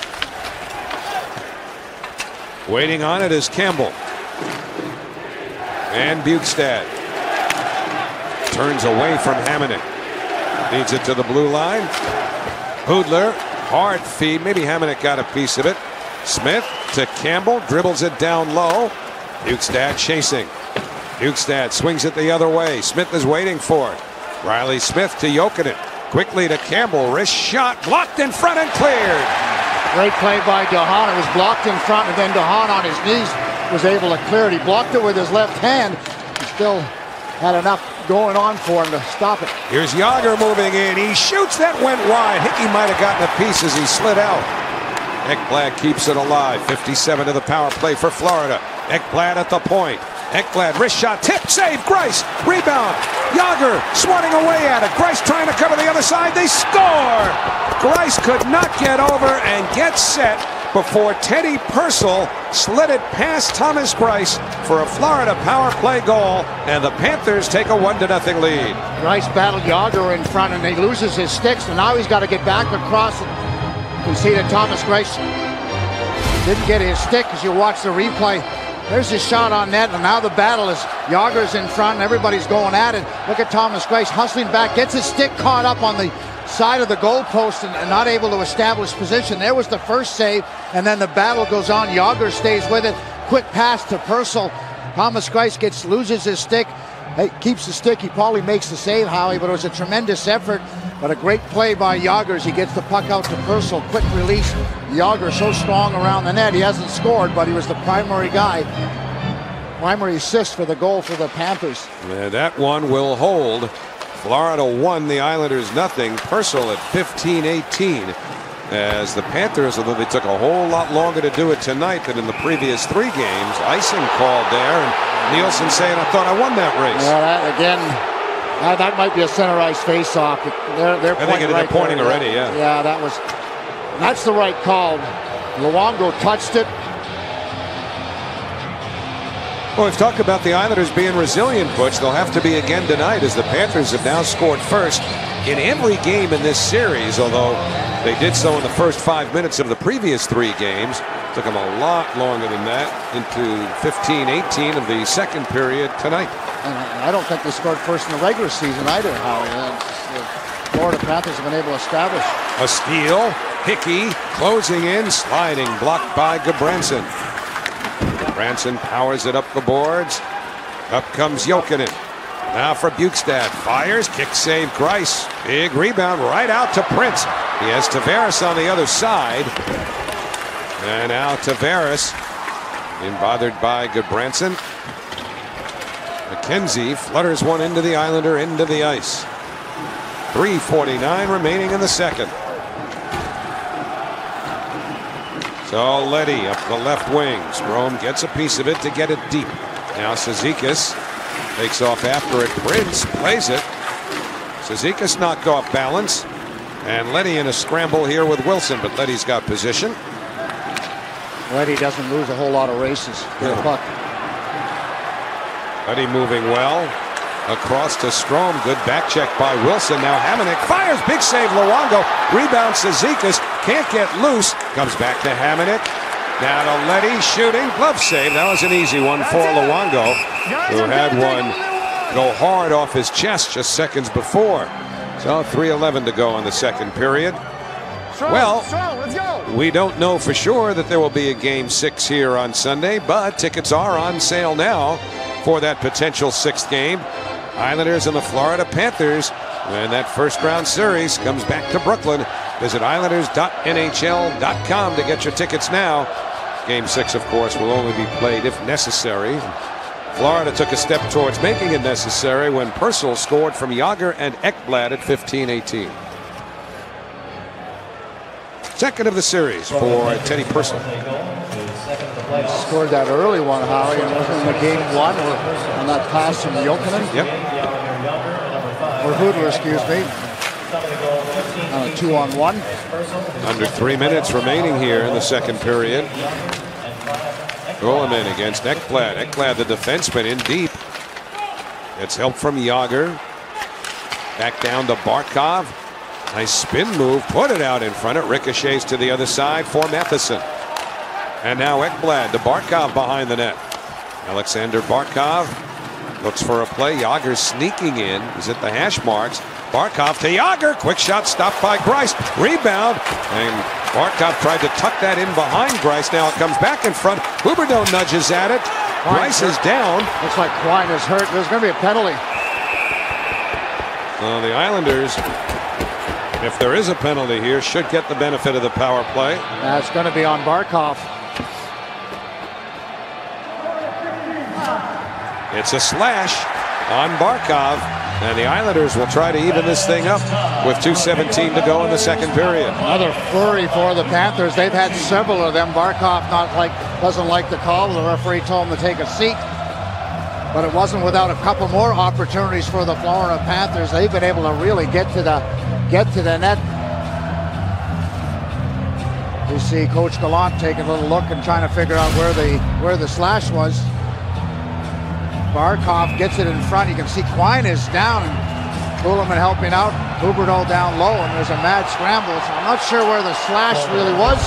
Waiting on it is Campbell. And Bukestad turns away from Hamonic. Feeds it to the blue line. Hudler, hard feed. Maybe Hamonic got a piece of it. Smith to Campbell, dribbles it down low. Bukestad chasing. Bukestad swings it the other way. Smith is waiting for it. Riley Smith to Jokinen. Quickly to Campbell. Wrist shot. Blocked in front and cleared. Great play by DeHaan. It was blocked in front, and then DeHaan on his knees was able to clear it. He blocked it with his left hand. He still had enough going on for him to stop it. Here's Jágr moving in. He shoots. That went wide. Hickey might have gotten a piece as he slid out. Ekblad keeps it alive. 57 to the power play for Florida. Ekblad at the point. Ekblad, wrist shot, tip, save, Greiss, rebound. Jágr swatting away at it. Greiss trying to cover the other side. They score! Greiss could not get over and get set before Teddy Purcell slid it past Thomas Greiss for a Florida power play goal, and the Panthers take a 1-0 lead. Greiss battled Jágr in front, and he loses his sticks, and now he's got to get back across. You see that Thomas Greiss didn't get his stick as you watch the replay. There's his shot on net, and now the battle is Jágr's in front, and everybody's going at it. Look at Thomas Greiss hustling back, gets his stick caught up on the side of the goalpost and not able to establish position. There was the first save, and then the battle goes on. Jágr stays with it. Quick pass to Purcell. Thomas Greiss loses his stick. He keeps the stick. He probably makes the save, Howie, but it was a tremendous effort. But a great play by Jágr as he gets the puck out to Purcell. Quick release. Jágr so strong around the net. He hasn't scored, but he was the primary guy. Primary assist for the goal for the Panthers. Yeah, that one will hold. Florida 1, the Islanders nothing. Purcell at 15-18. As the Panthers, although they took a whole lot longer to do it tonight than in the previous 3 games. Icing called there, and Nielsen saying, I thought I won that race. Yeah, that might be a center ice face-off. They're pointing already, yeah. Yeah, that's the right call. Luongo touched it. Well, we've talked about the Islanders being resilient, Butch. They'll have to be again tonight as the Panthers have now scored first in every game in this series, although they did so in the first 5 minutes of the previous 3 games. Took them a lot longer than that into 15-18 of the second period tonight. And I don't think they scored first in the regular season either, Howie. the Florida Panthers have been able to establish. A steal. Hickey closing in, sliding, blocked by Gudbranson. Gudbranson powers it up the boards. Up comes Jokinen. Now for Bjugstad. Fires, kick save, Greiss. Big rebound right out to Prince. He has Tavares on the other side. And now Tavares, being bothered by Gudbranson. McKenzie flutters one into the Islander end of the ice. 3:49 remaining in the second. So Leddy up the left wing. Strome gets a piece of it to get it deep. Now Cizikas takes off after it. Prince plays it. Cizikas knocked off balance. And Leddy in a scramble here with Wilson, but Leddy's got position. Leddy doesn't lose a whole lot of races with the puck. Leddy moving well. Across to Strome. Good back check by Wilson. Now Hamonic fires. Big save. Luongo. Rebound Cizikas. Can't get loose. Comes back to Hamonic. Now to Leddy shooting. Glove save. That was an easy one for Luongo, who had one go hard off his chest just seconds before. So 3:11 to go in the second period. Well, we don't know for sure that there will be a Game 6 here on Sunday, but tickets are on sale now for that potential sixth game. Islanders and the Florida Panthers. And that first round series comes back to Brooklyn. Visit islanders.nhl.com to get your tickets now. Game 6, of course, will only be played if necessary. Florida took a step towards making it necessary when Purcell scored from Jágr and Ekblad at 15-18. Second of the series for Teddy Purcell. Scored that early one, Howie, and wasn't in the game one on that pass from Jokinen. Yep. Or Hudler, excuse me. On a 2-on-1. Under 3 minutes remaining here in the second period. Goleman against Ekblad. Ekblad, the defenseman, in deep. It's help from Jágr. Back down to Barkov. Nice spin move. Put it out in front. It ricochets to the other side for Matheson. And now Ekblad to Barkov behind the net. Alexander Barkov looks for a play. Jágr sneaking in. He's at the hash marks. Barkov to Jágr. Quick shot stopped by Greiss. Rebound. And Barkov tried to tuck that in behind Greiss. Now it comes back in front. Huberdeau nudges at it. Greiss is down. Looks like Quine is hurt. There's going to be a penalty. The Islanders, if there is a penalty here, should get the benefit of the power play. That's going to be on Barkov. It's a slash on Barkov, and the Islanders will try to even this thing up with 2:17 to go in the second period. Another flurry for the Panthers. They've had several of them. Barkov doesn't like the call. The referee told him to take a seat. But it wasn't without a couple more opportunities for the Florida Panthers. They've been able to really get to the net. You see Coach Gallant taking a little look and trying to figure out where the slash was. Barkov gets it in front. You can see Quine is down. Kuhlman helping out. Huberdeau down low, and there's a mad scramble. So I'm not sure where the slash really was.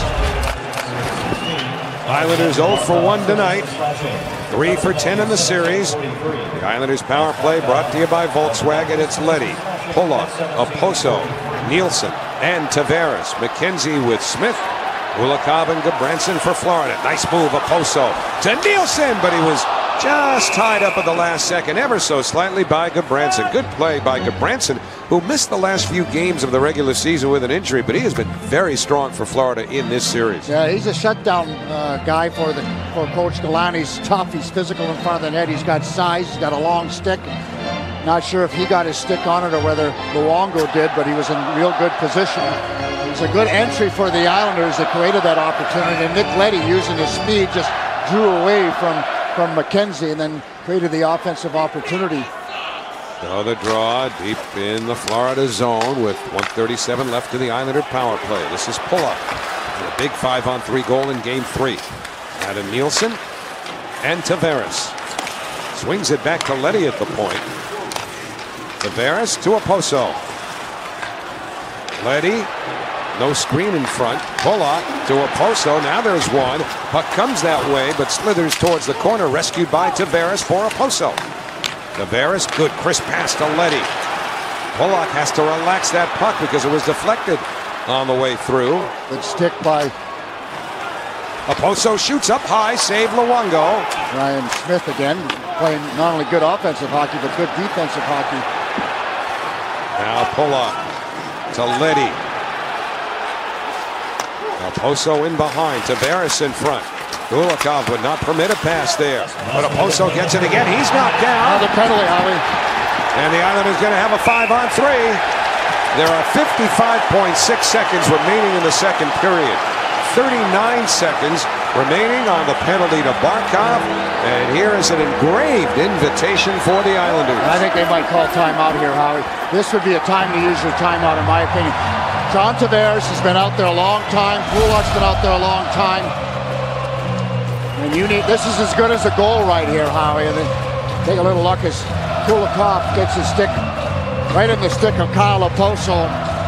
Islanders 0 for 1 tonight. 3 for 10 in the series. The Islanders power play brought to you by Volkswagen. It's Leddy, Pulock, Oposo, Nielsen, and Tavares. McKenzie with Smith. Kulikov and Gudbranson for Florida. Nice move, Oposo to Nielsen, but he was just tied up at the last second, ever so slightly, by Gudbranson. Good play by Gudbranson, who missed the last few games of the regular season with an injury, but he has been very strong for Florida in this series. Yeah, he's a shutdown guy for Coach Gallant. He's tough. He's physical in front of the net. He's got size. He's got a long stick. Not sure if he got his stick on it or whether Luongo did, but he was in real good position. It was a good entry for the Islanders that created that opportunity. And Nick Leddy, using his speed, just drew away from McKenzie and then created the offensive opportunity. So the draw deep in the Florida zone with 1:37 left to the Islander power play. This is Pulock. A big 5-on-3 goal in Game 3. Adam Nielsen and Tavares. Swings it back to Leddy at the point. Tavares to Oposo. Leddy. No screen in front. Pulock to Oposo. Now there's one. Puck comes that way, but slithers towards the corner. Rescued by Tavares for Oposo. Tavares, good crisp pass to Leddy. Pulock has to relax that puck because it was deflected on the way through. Good stick by Okposo shoots up high, save Luongo. Ryan Smith again, playing not only good offensive hockey, but good defensive hockey. Now Pulock to Leddy. Okposo in behind, Tavares in front. Kulikov would not permit a pass there, but Okposo gets it again. He's knocked down. Another penalty, Howie. And the Islanders going to have a 5-on-3. There are 55.6 seconds remaining in the second period. 39 seconds remaining on the penalty to Barkov. And here is an engraved invitation for the Islanders. I think they might call timeout here, Howie. This would be a time to use your timeout, in my opinion. John Tavares has been out there a long time. Pulock's been out there a long time. And this is as good as a goal right here, Howie. And then take a little look as Kulikov gets his stick right in the stick of Kyle Okposo.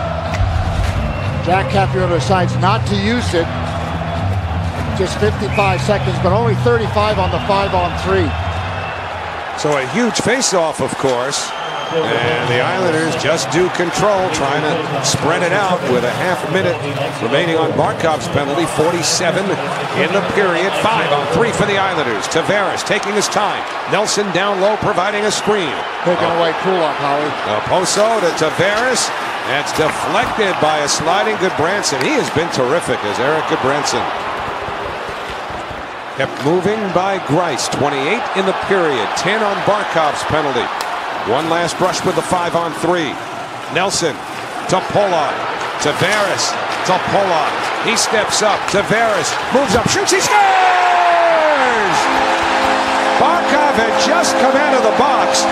Jack Caputo decides not to use it. Just 55 seconds, but only 35 on the 5-on-3. So a huge face-off, of course. And the Islanders just do control, trying to spread it out with a half minute remaining on Barkov's penalty. 47 in the period. 5-on-3 for the Islanders. Tavares taking his time. Nelson down low, providing a screen. Taking away Pulock, Howie. Okposo to Tavares. That's deflected by a sliding Goodbranson. He has been terrific as Eric Goodbranson. Kept moving by Greiss. 28 in the period. 10 on Barkov's penalty. One last brush with the 5-on-3. Nelson to Pulock. Tavares to Pulock. He steps up. Tavares moves up, shoots, he scores! Barkov had just come out of the box.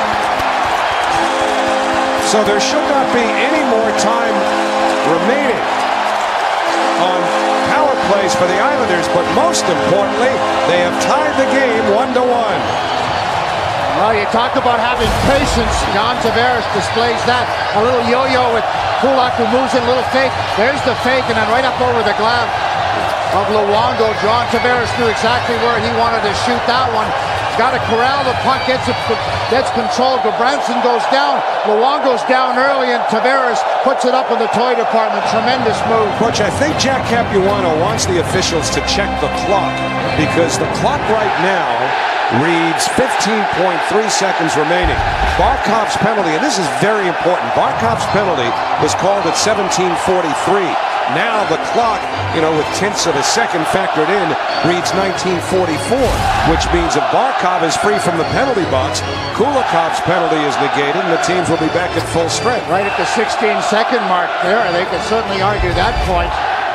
So there should not be any more time remaining on power plays for the Islanders, but most importantly, they have tied the game 1-1. Well, you talk about having patience. John Tavares displays that. A little yo-yo with Pulock, who moves in a little fake. There's the fake, and then right up over the glove of Luongo. John Tavares knew exactly where he wanted to shoot that one. Got to corral the puck, gets control. Goodbranson goes down. Luongo's down early, and Tavares puts it up in the toy department. Tremendous move. Coach, I think Jack Capuano wants the officials to check the clock, because the clock right now reads 15.3 seconds remaining. Barkov's penalty, and this is very important, Barkov's penalty was called at 17:43. Now the clock, with tenths of a second factored in, reads 19:44, which means if Barkov is free from the penalty box, Kulikov's penalty is negated, and the teams will be back at full strength. Right at the 16-second mark there, they could certainly argue that point.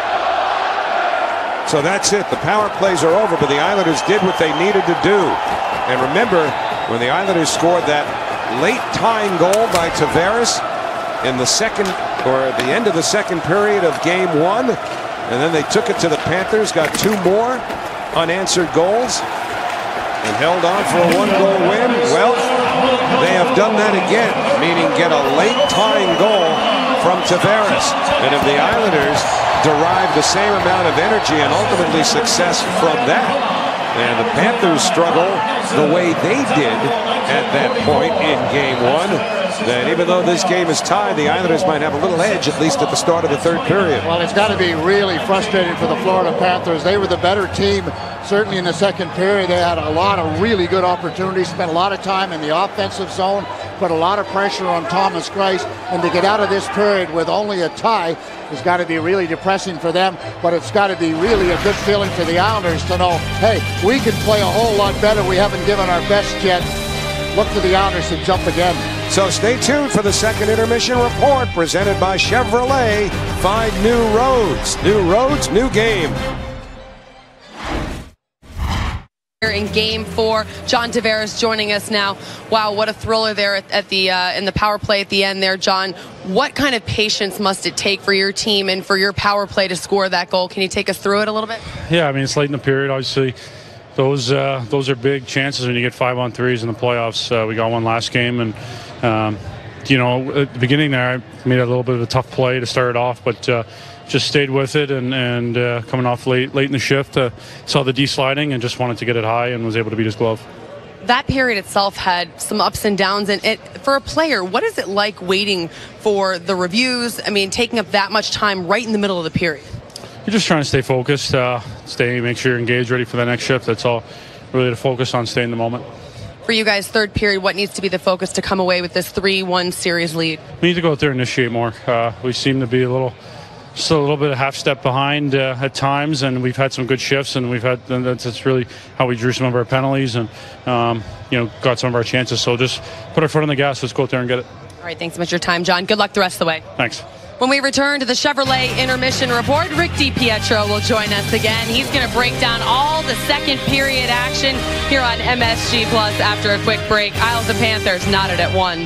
So that's it. The power plays are over, but the Islanders did what they needed to do. And remember, when the Islanders scored that late tying goal by Tavares in the second, or at the end of the second period of game 1, and then they took it to the Panthers, got 2 more unanswered goals, and held on for a 1-goal win. Well, they have done that again, meaning get a late tying goal from Tavares. And if the Islanders derive the same amount of energy and ultimately success from that, and the Panthers struggle the way they did at that point in game 1, then even though this game is tied, the Islanders might have a little edge, at least at the start of the third period. Well, it's got to be really frustrating for the Florida Panthers. They were the better team, certainly in the second period. They had a lot of really good opportunities, spent a lot of time in the offensive zone, put a lot of pressure on Thomas Greiss, and to get out of this period with only a tie has got to be really depressing for them, but it's got to be really a good feeling for the Islanders to know, hey, we can play a whole lot better. We haven't given our best yet. Look for the Islanders to jump again. So stay tuned for the second intermission report presented by Chevrolet. Find new roads. New roads, new game. In game 4, John Tavares joining us now. Wow, what a thriller there at the in the power play at the end there, John. What kind of patience must it take for your team and for your power play to score that goal? Can you take us through it a little bit? Yeah, I mean, it's late in the period, obviously. Those are big chances when you get 5-on-3s in the playoffs. We got one last game, and at the beginning there, I made a little bit of a tough play to start it off, but just stayed with it, and coming off late in the shift, saw the D sliding and just wanted to get it high and was able to beat his glove. that period itself had some ups and downs. And for a player, what is it like waiting for the reviews? I mean, taking up that much time right in the middle of the period. You're just trying to stay focused, make sure you're engaged, ready for the next shift. That's all, really, to focus on, stay in the moment. For you guys, third period, what needs to be the focus to come away with this 3-1 series lead? We need to go out there and initiate more. We seem to be just a little bit of half step behind at times, and we've had some good shifts, and that's really how we drew some of our penalties and got some of our chances. So just put our foot on the gas. Let's go out there and get it. All right, thanks so much for your time, John. Good luck the rest of the way. Thanks. When we return to the Chevrolet Intermission Report, Rick DiPietro will join us again. He's going to break down all the second period action here on MSG Plus after a quick break. Isles and Panthers knotted at 1.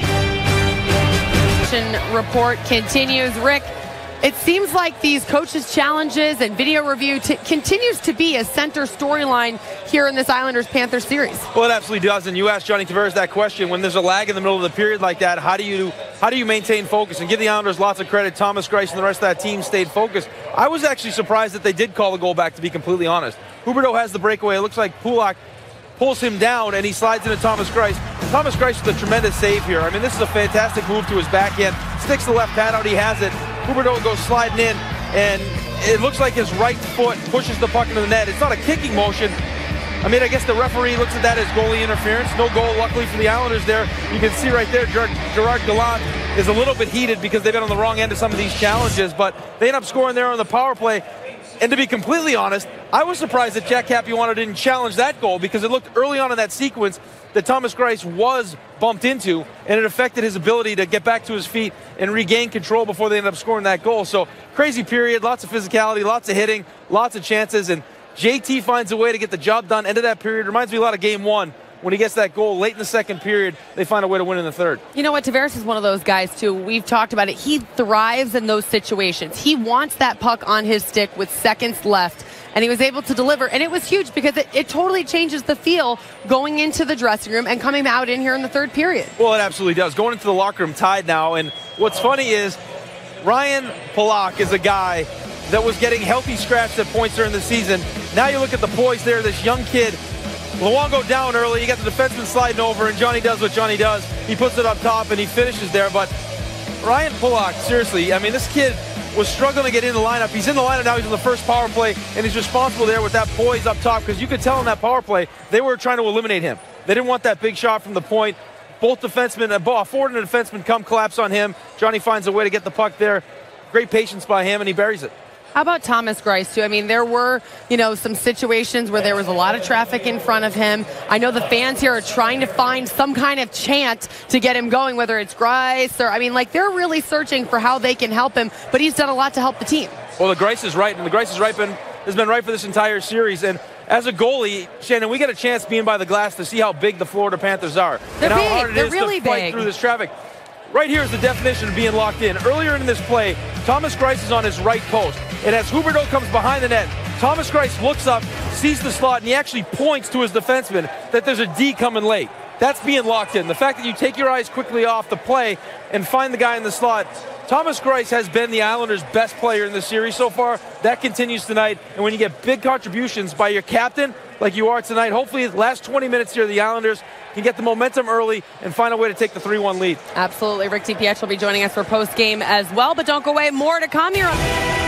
Report continues. Rick, it seems like these coaches' challenges and video review continues to be a center storyline here in this Islanders-Panthers series. Well, it absolutely does. And you asked Johnny Tavares that question. When there's a lag in the middle of the period like that, how do you maintain focus? And give the Islanders lots of credit. Thomas Greiss and the rest of that team stayed focused. I was actually surprised that they did call the goal back, to be completely honest. Huberdeau has the breakaway. It looks like Pulock pulls him down, and he slides into Thomas Greiss. Thomas Greiss with a tremendous save here. I mean, this is a fantastic move to his backhand. Sticks the left pad out. He has it. Huberdeau goes sliding in, and it looks like his right foot pushes the puck into the net. It's not a kicking motion. I mean, I guess the referee looks at that as goalie interference. No goal, luckily, for the Islanders there. You can see right there, Gerard Gallant is a little bit heated because they've been on the wrong end of some of these challenges, but they end up scoring there on the power play. And to be completely honest, I was surprised that Jack Capuano didn't challenge that goal, because it looked early on in that sequence that Thomas Greiss was bumped into, and it affected his ability to get back to his feet and regain control before they ended up scoring that goal. So crazy period, lots of physicality, lots of hitting, lots of chances, and JT finds a way to get the job done. End of that period reminds me a lot of Game 1. When he gets that goal late in the second period, they find a way to win in the third. You know what? Tavares is one of those guys, too. We've talked about it. He thrives in those situations. He wants that puck on his stick with seconds left, and he was able to deliver. And it was huge because it totally changes the feel going into the dressing room and coming out in here in the third period. Well, it absolutely does. Going into the locker room tied now. And what's funny is Ryan Pulock is a guy that was getting healthy scratched at points during the season. Now you look at the poise there, this young kid. Luongo down early, you got the defenseman sliding over, and Johnny does what Johnny does. He puts it up top, and he finishes there. But Ryan Pulock, seriously, I mean, this kid was struggling to get in the lineup. He's in the lineup now. He's on the first power play, and he's responsible there with that poise up top, because you could tell in that power play they were trying to eliminate him. They didn't want that big shot from the point. Both defensemen, a forward and a defenseman, come collapse on him. Johnny finds a way to get the puck there. Great patience by him, and he buries it. How about Thomas Greiss, too? I mean, there were, some situations where there was a lot of traffic in front of him. I know the fans here are trying to find some kind of chant to get him going, whether it's Greiss or, they're really searching for how they can help him, but he's done a lot to help the team. Well, the Greiss is right, and the Greiss has been right for this entire series. And as a goalie, Shannon, we get a chance being by the glass to see how big the Florida Panthers are. They're and big. How hard it They're is really to fight big. through this traffic. Right here is the definition of being locked in. Earlier in this play, Thomas Greiss is on his right post. And as Huberdeau comes behind the net, Thomas Greiss looks up, sees the slot, and he actually points to his defenseman that there's a D coming late. That's being locked in. The fact that you take your eyes quickly off the play and find the guy in the slot. Thomas Greiss has been the Islanders' best player in the series so far. That continues tonight. And when you get big contributions by your captain, like you are tonight, hopefully the last 20 minutes here, the Islanders can get the momentum early and find a way to take the 3-1 lead. Absolutely. Rick DiPietro will be joining us for post-game as well. But don't go away. More to come here on...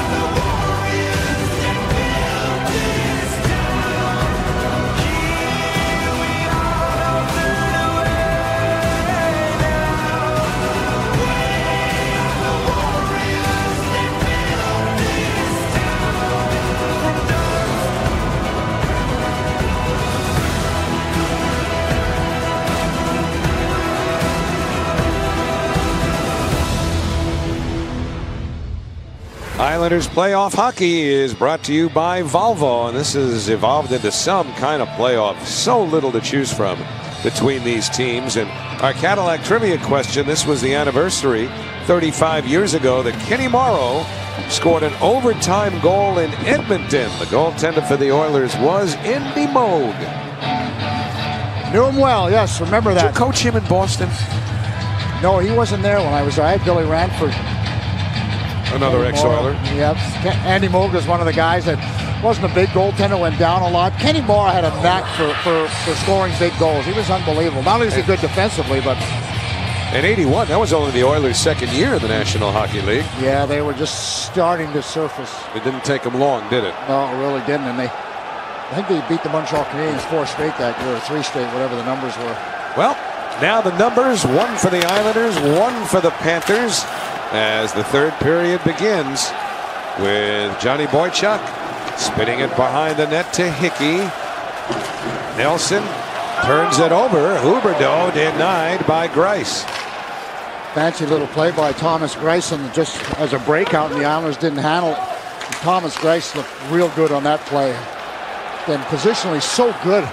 Islanders playoff hockey is brought to you by Volvo, and this has evolved into some kind of playoff. So little to choose from between these teams. And our Cadillac trivia question, this was the anniversary 35 years ago that Kenny Morrow scored an overtime goal in Edmonton. The goaltender for the Oilers was Indy Moog. Knew him well, yes, remember that. Did you coach him in Boston? No, he wasn't there when I was there. I had Billy Ranford. Another ex-Oiler. Yep. Andy Moog was one of the guys that wasn't a big goaltender, went down a lot. Kenny Moore had a knack for scoring big goals. He was unbelievable. Not only was he good defensively, but... In 81, that was only the Oilers' second year in the National Hockey League. Yeah, they were just starting to surface. It didn't take them long, did it? No, it really didn't. And I think they beat the Montreal Canadiens 4 straight that year, or 3 straight, whatever the numbers were. Well, now the numbers, 1 for the Islanders, 1 for the Panthers, as the third period begins with Johnny Boychuk spinning it behind the net to Hickey. Nelson turns it over. Huberdeau denied by Greiss. Fancy little play by Thomas Greiss, and just as a breakout, and the Islanders didn't handle it. Thomas Greiss looked real good on that play. Then positionally so good.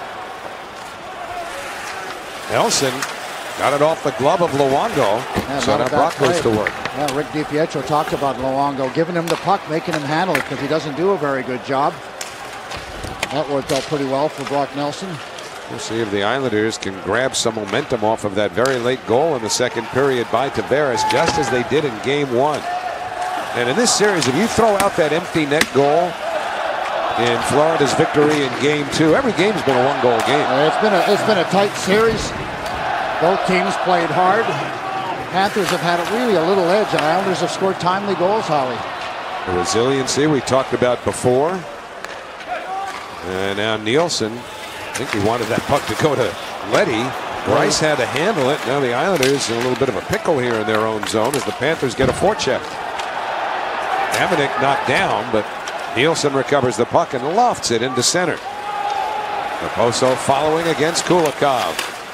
Nelson got it off the glove of Luongo. Yeah, so now Brock goes to work. Yeah, Rick DiPietro talked about Luongo, giving him the puck, making him handle it, because he doesn't do a very good job. That worked out pretty well for Brock Nelson. We'll see if the Islanders can grab some momentum off of that very late goal in the second period by Tavares, just as they did in Game 1. And in this series, if you throw out that empty net goal in Florida's victory in Game 2, every game's been a 1-goal game. It's been a tight series. Both teams played hard. Panthers have had really a little edge, and Islanders have scored timely goals, Howie. The resiliency we talked about before. And now Nielsen, I think he wanted that puck to go to Leddy. Greiss had to handle it. Now the Islanders in a little bit of a pickle here in their own zone as the Panthers get a forecheck. Hamonic knocked down, but Nielsen recovers the puck and lofts it into center. Raposo following against Kulikov.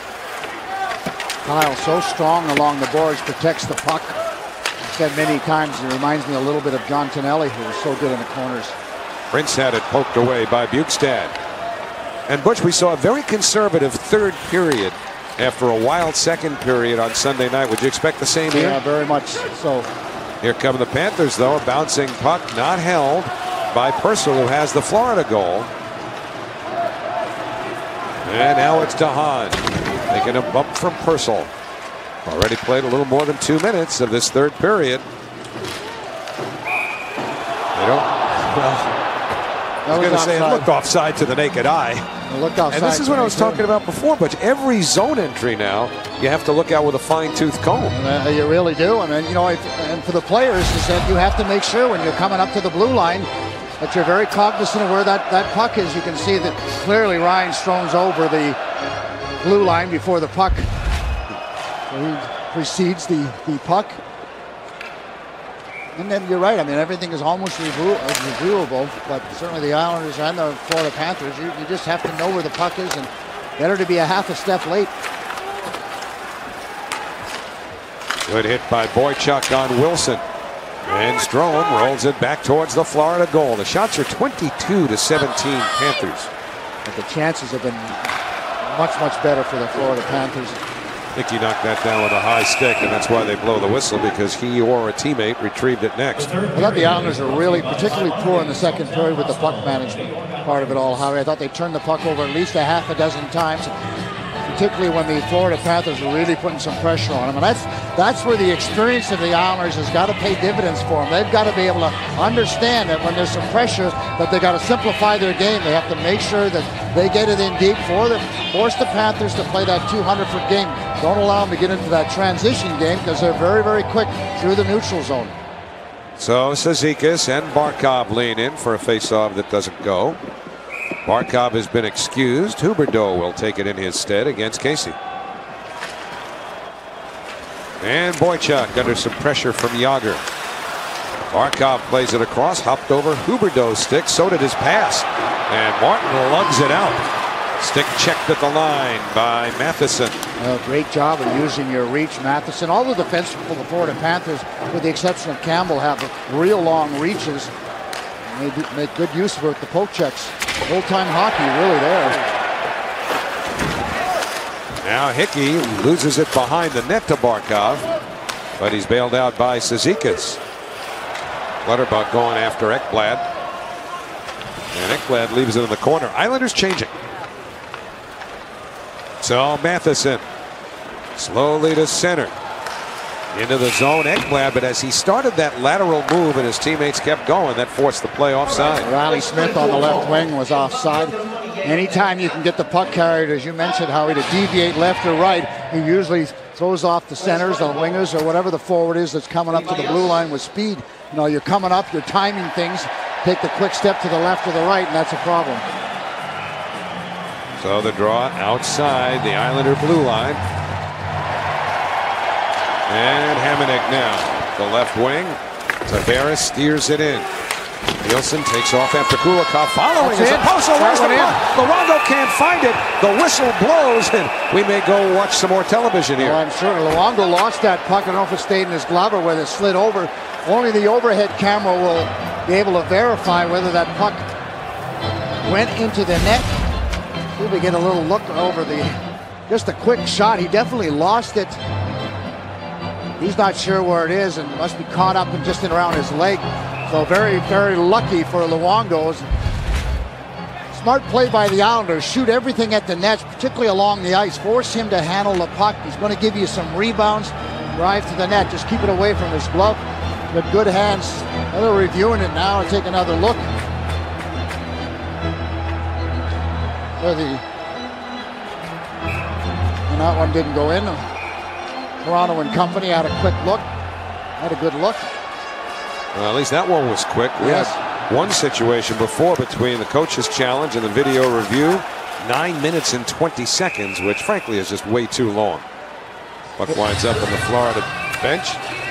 Kyle so strong along the boards, protects the puck. I've said many times, it reminds me a little bit of John Tonelli, who was so good in the corners. Prince had it poked away by Bukestad. And Butch, we saw a very conservative third period after a wild second period on Sunday night. Would you expect the same here? Yeah, very much so. Here come the Panthers, though. A bouncing puck not held by Purcell, who has the Florida goal. And now it's DeHaan taking a bump from Purcell. Already played a little more than 2 minutes of this third period. I was going to say it looked offside to the naked eye. It looked offside. And this is what I was talking about before, but every zone entry now, you have to look out with a fine-tooth comb. You really do. And, you know, and for the players, is that you have to make sure when you're coming up to the blue line that you're very cognizant of where that puck is. You can see that clearly Ryan Strome's over the blue line before the puck. So he precedes the puck. And then you're right. I mean, everything is almost reviewable, but certainly the Islanders and the Florida Panthers, you just have to know where the puck is, and better to be a half a step late. Good hit by Boychuk on Wilson. And Strome rolls it back towards the Florida goal. The shots are 22-17 Panthers. But the chances have been much, much better for the Florida Panthers. I think he knocked that down with a high stick, and that's why they blow the whistle, because he or a teammate retrieved it next. I thought the Islanders were really particularly poor in the second period with the puck management part of it all, Howie. I thought they turned the puck over at least a half a dozen times, particularly when the Florida Panthers were really putting some pressure on them. And that's where the experience of the Islanders has got to pay dividends for them. They've got to be able to understand that when there's some pressure, that they've got to simplify their game. They have to make sure that they get it in deep for them, force the Panthers to play that 200-foot game. Don't allow them to get into that transition game, because they're very, very quick through the neutral zone. So Cizikas and Barkov lean in for a faceoff that doesn't go. Barkov has been excused. Huberdeau will take it in his stead against Casey. And Boychuk under some pressure from Jágr. Barkov plays it across, hopped over Huberdeau's stick. So did his pass. And Martin lugs it out. Stick checked at the line by Matheson. Great job of using your reach, Matheson. All the defensemen for the Florida Panthers, with the exception of Campbell, have real long reaches. And they make good use of it with the poke checks. Old-time hockey really there. Now Hickey loses it behind the net to Barkov, but he's bailed out by Cizikas. Clutterbuck going after Ekblad. And Ekblad leaves it in the corner. Islanders changing. So Matheson slowly to center. Into the zone, Ekblad, but as he started that lateral move and his teammates kept going, that forced the play offside. Riley Smith on the left wing was offside. Anytime you can get the puck carried, as you mentioned, Howie, to deviate left or right, he usually throws off the centers, the wingers, or whatever the forward is that's coming up to the blue line with speed. You know, you're coming up, you're timing things, take the quick step to the left or the right, and that's a problem. So the draw outside the Islander blue line. And Hamonic now, the left wing. Tavares steers it in. Nielsen takes off after Kulikov. Following is Okposo. Where's the puck? Luongo can't find it. The whistle blows, and we may go watch some more television here. Well, I'm sure Luongo lost that puck. I don't know if it stayed in his glove or whether it slid over. Only the overhead camera will be able to verify whether that puck went into the net. See if we get a little look over just a quick shot. He definitely lost it. He's not sure where it is and must be caught up and just in around his leg. So very, very lucky for Luongo. Smart play by the Islanders. Shoot everything at the net, particularly along the ice. Force him to handle the puck. He's going to give you some rebounds. Drive to the net. Just keep it away from his glove. With good hands. They're reviewing it now and take another look. And that one didn't go in. Toronto and company had a quick look. Had a good look. Well, at least that one was quick. We had one situation before between the coach's challenge and the video review. 9 minutes and 20 seconds, which frankly is just way too long. Puck winds up on the Florida bench.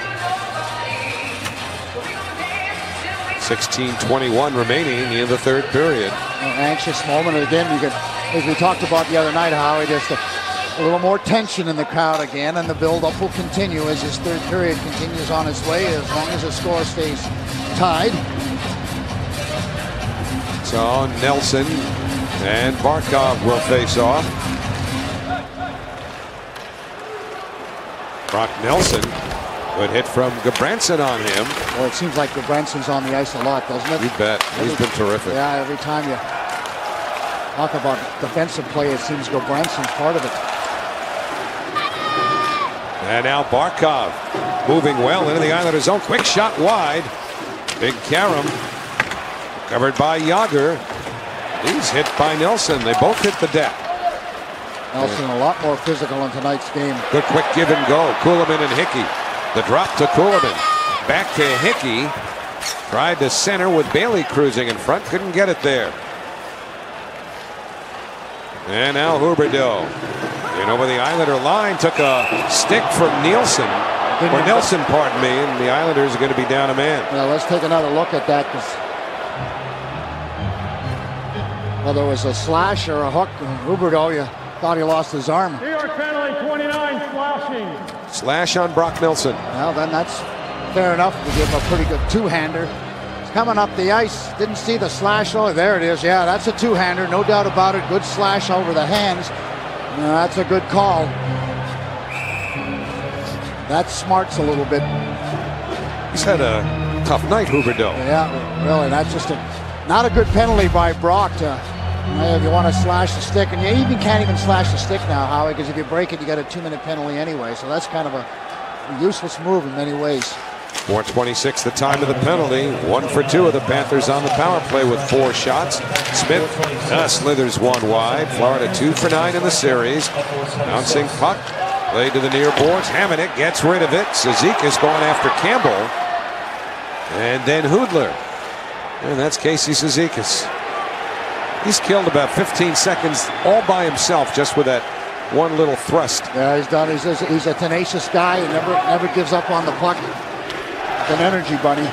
16:21 remaining in the third period. An anxious moment. And again, you could, as we talked about the other night, Howie, just a little more tension in the crowd again, and the build-up will continue as this third period continues on its way, as long as the score stays tied. So Nelson and Barkov will face off. Brock Nelson, good hit from Gudbranson on him. Well, it seems like Gudbranson's on the ice a lot, doesn't it? You bet. He's been terrific. Yeah, every time you talk about defensive play, it seems Gudbranson's part of it. And now Barkov moving well into the Islanders zone. Quick shot wide. Big Karam covered by Yager. He's hit by Nelson. They both hit the deck. Nelson a lot more physical in tonight's game. Good quick give and go. Kulemin and Hickey. The drop to Kulemin. Back to Hickey. Tried to center with Bailey cruising in front. Couldn't get it there. And now Huberdeau. And over the Islander line, took a stick from Nielsen, or Nelson, pardon me, and the Islanders are going to be down a man. Well, let's take another look at that, because whether it was a slash or a hook, Huberdeau, you thought he lost his arm. New York penalty 29, slashing. Slash on Brock Nelson. Well, then that's fair enough to give him a pretty good two-hander. He's coming up the ice, didn't see the slash. Oh, there it is. Yeah, that's a two-hander, no doubt about it. Good slash over the hands. That's a good call. That smarts a little bit. He's had a tough night, Huberdeau. Yeah, really. That's just not a good penalty by Brock. If you want to slash the stick, and you even can't even slash the stick now, Howie, because if you break it, you get a 2-minute penalty anyway. So that's kind of a useless move in many ways. 4:26 the time of the penalty. 1 for 2 of the Panthers on the power play with 4 shots. Smith slithers one wide. Florida 2 for 9 in the series. Bouncing puck. Played to the near boards. Hamonic gets rid of it. Cizikas going after Campbell. And then Hudler. And that's Casey Cizikas. He's killed about 15 seconds all by himself just with that one little thrust. Yeah, he's done. He's a tenacious guy. He never gives up on the puck. An energy bunny.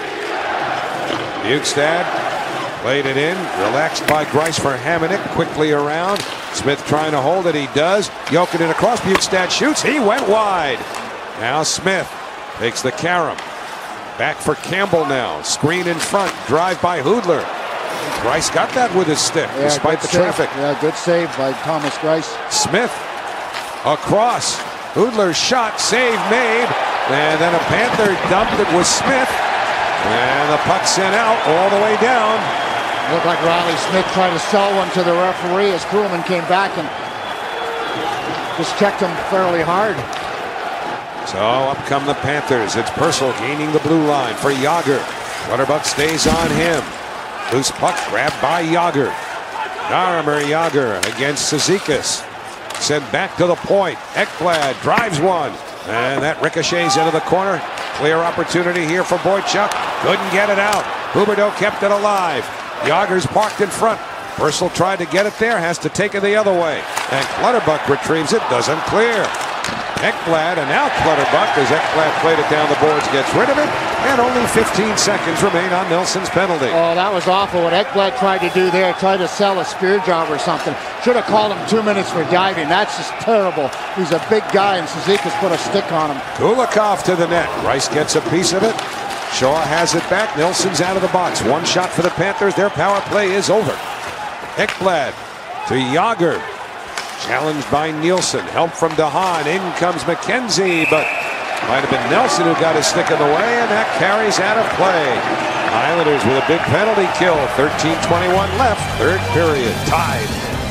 Bukestad played it in, relaxed by Greiss for Hamonic, quickly around. Smith trying to hold it, he does. Jokinen across, Bukestad shoots, he went wide. Now Smith takes the Karam. Back for Campbell now, screen in front, drive by Hudler. Greiss got that with his stick, despite the traffic. Yeah, good save by Thomas Greiss. Smith across, Hudler's shot, save made. And then a Panther dumped it with Smith. And the puck sent out all the way down. Looked like Riley Smith tried to sell one to the referee as Kuhlman came back and just checked him fairly hard. So up come the Panthers. It's Purcell gaining the blue line for Jágr. Clutterbuck stays on him. Loose puck grabbed by Jágr. Jaromir Jágr against Cizikas. Sent back to the point. Ekblad drives one. And that ricochets into the corner. Clear opportunity here for Boychuk. Couldn't get it out. Huberdeau kept it alive. Jágr's parked in front. Purcell tried to get it there. Has to take it the other way. And Clutterbuck retrieves it. Doesn't clear. Ekblad, and now Clutterbuck, as Ekblad played it down the boards, gets rid of it, and only 15 seconds remain on Nelson's penalty. Oh, that was awful what Ekblad tried to do there, tried to sell a spear job or something. Should have called him 2 minutes for diving. That's just terrible. He's a big guy, and Cizikas put a stick on him. Kulikov to the net. Rice gets a piece of it. Shaw has it back. Nelson's out of the box. One shot for the Panthers. Their power play is over. Ekblad to Jágr. Challenged by Nielsen. Help from DeHaan. In comes McKenzie, but might have been Nelson who got his stick in the way, and that carries out of play. Islanders with a big penalty kill. 13:21 left. Third period. Tied.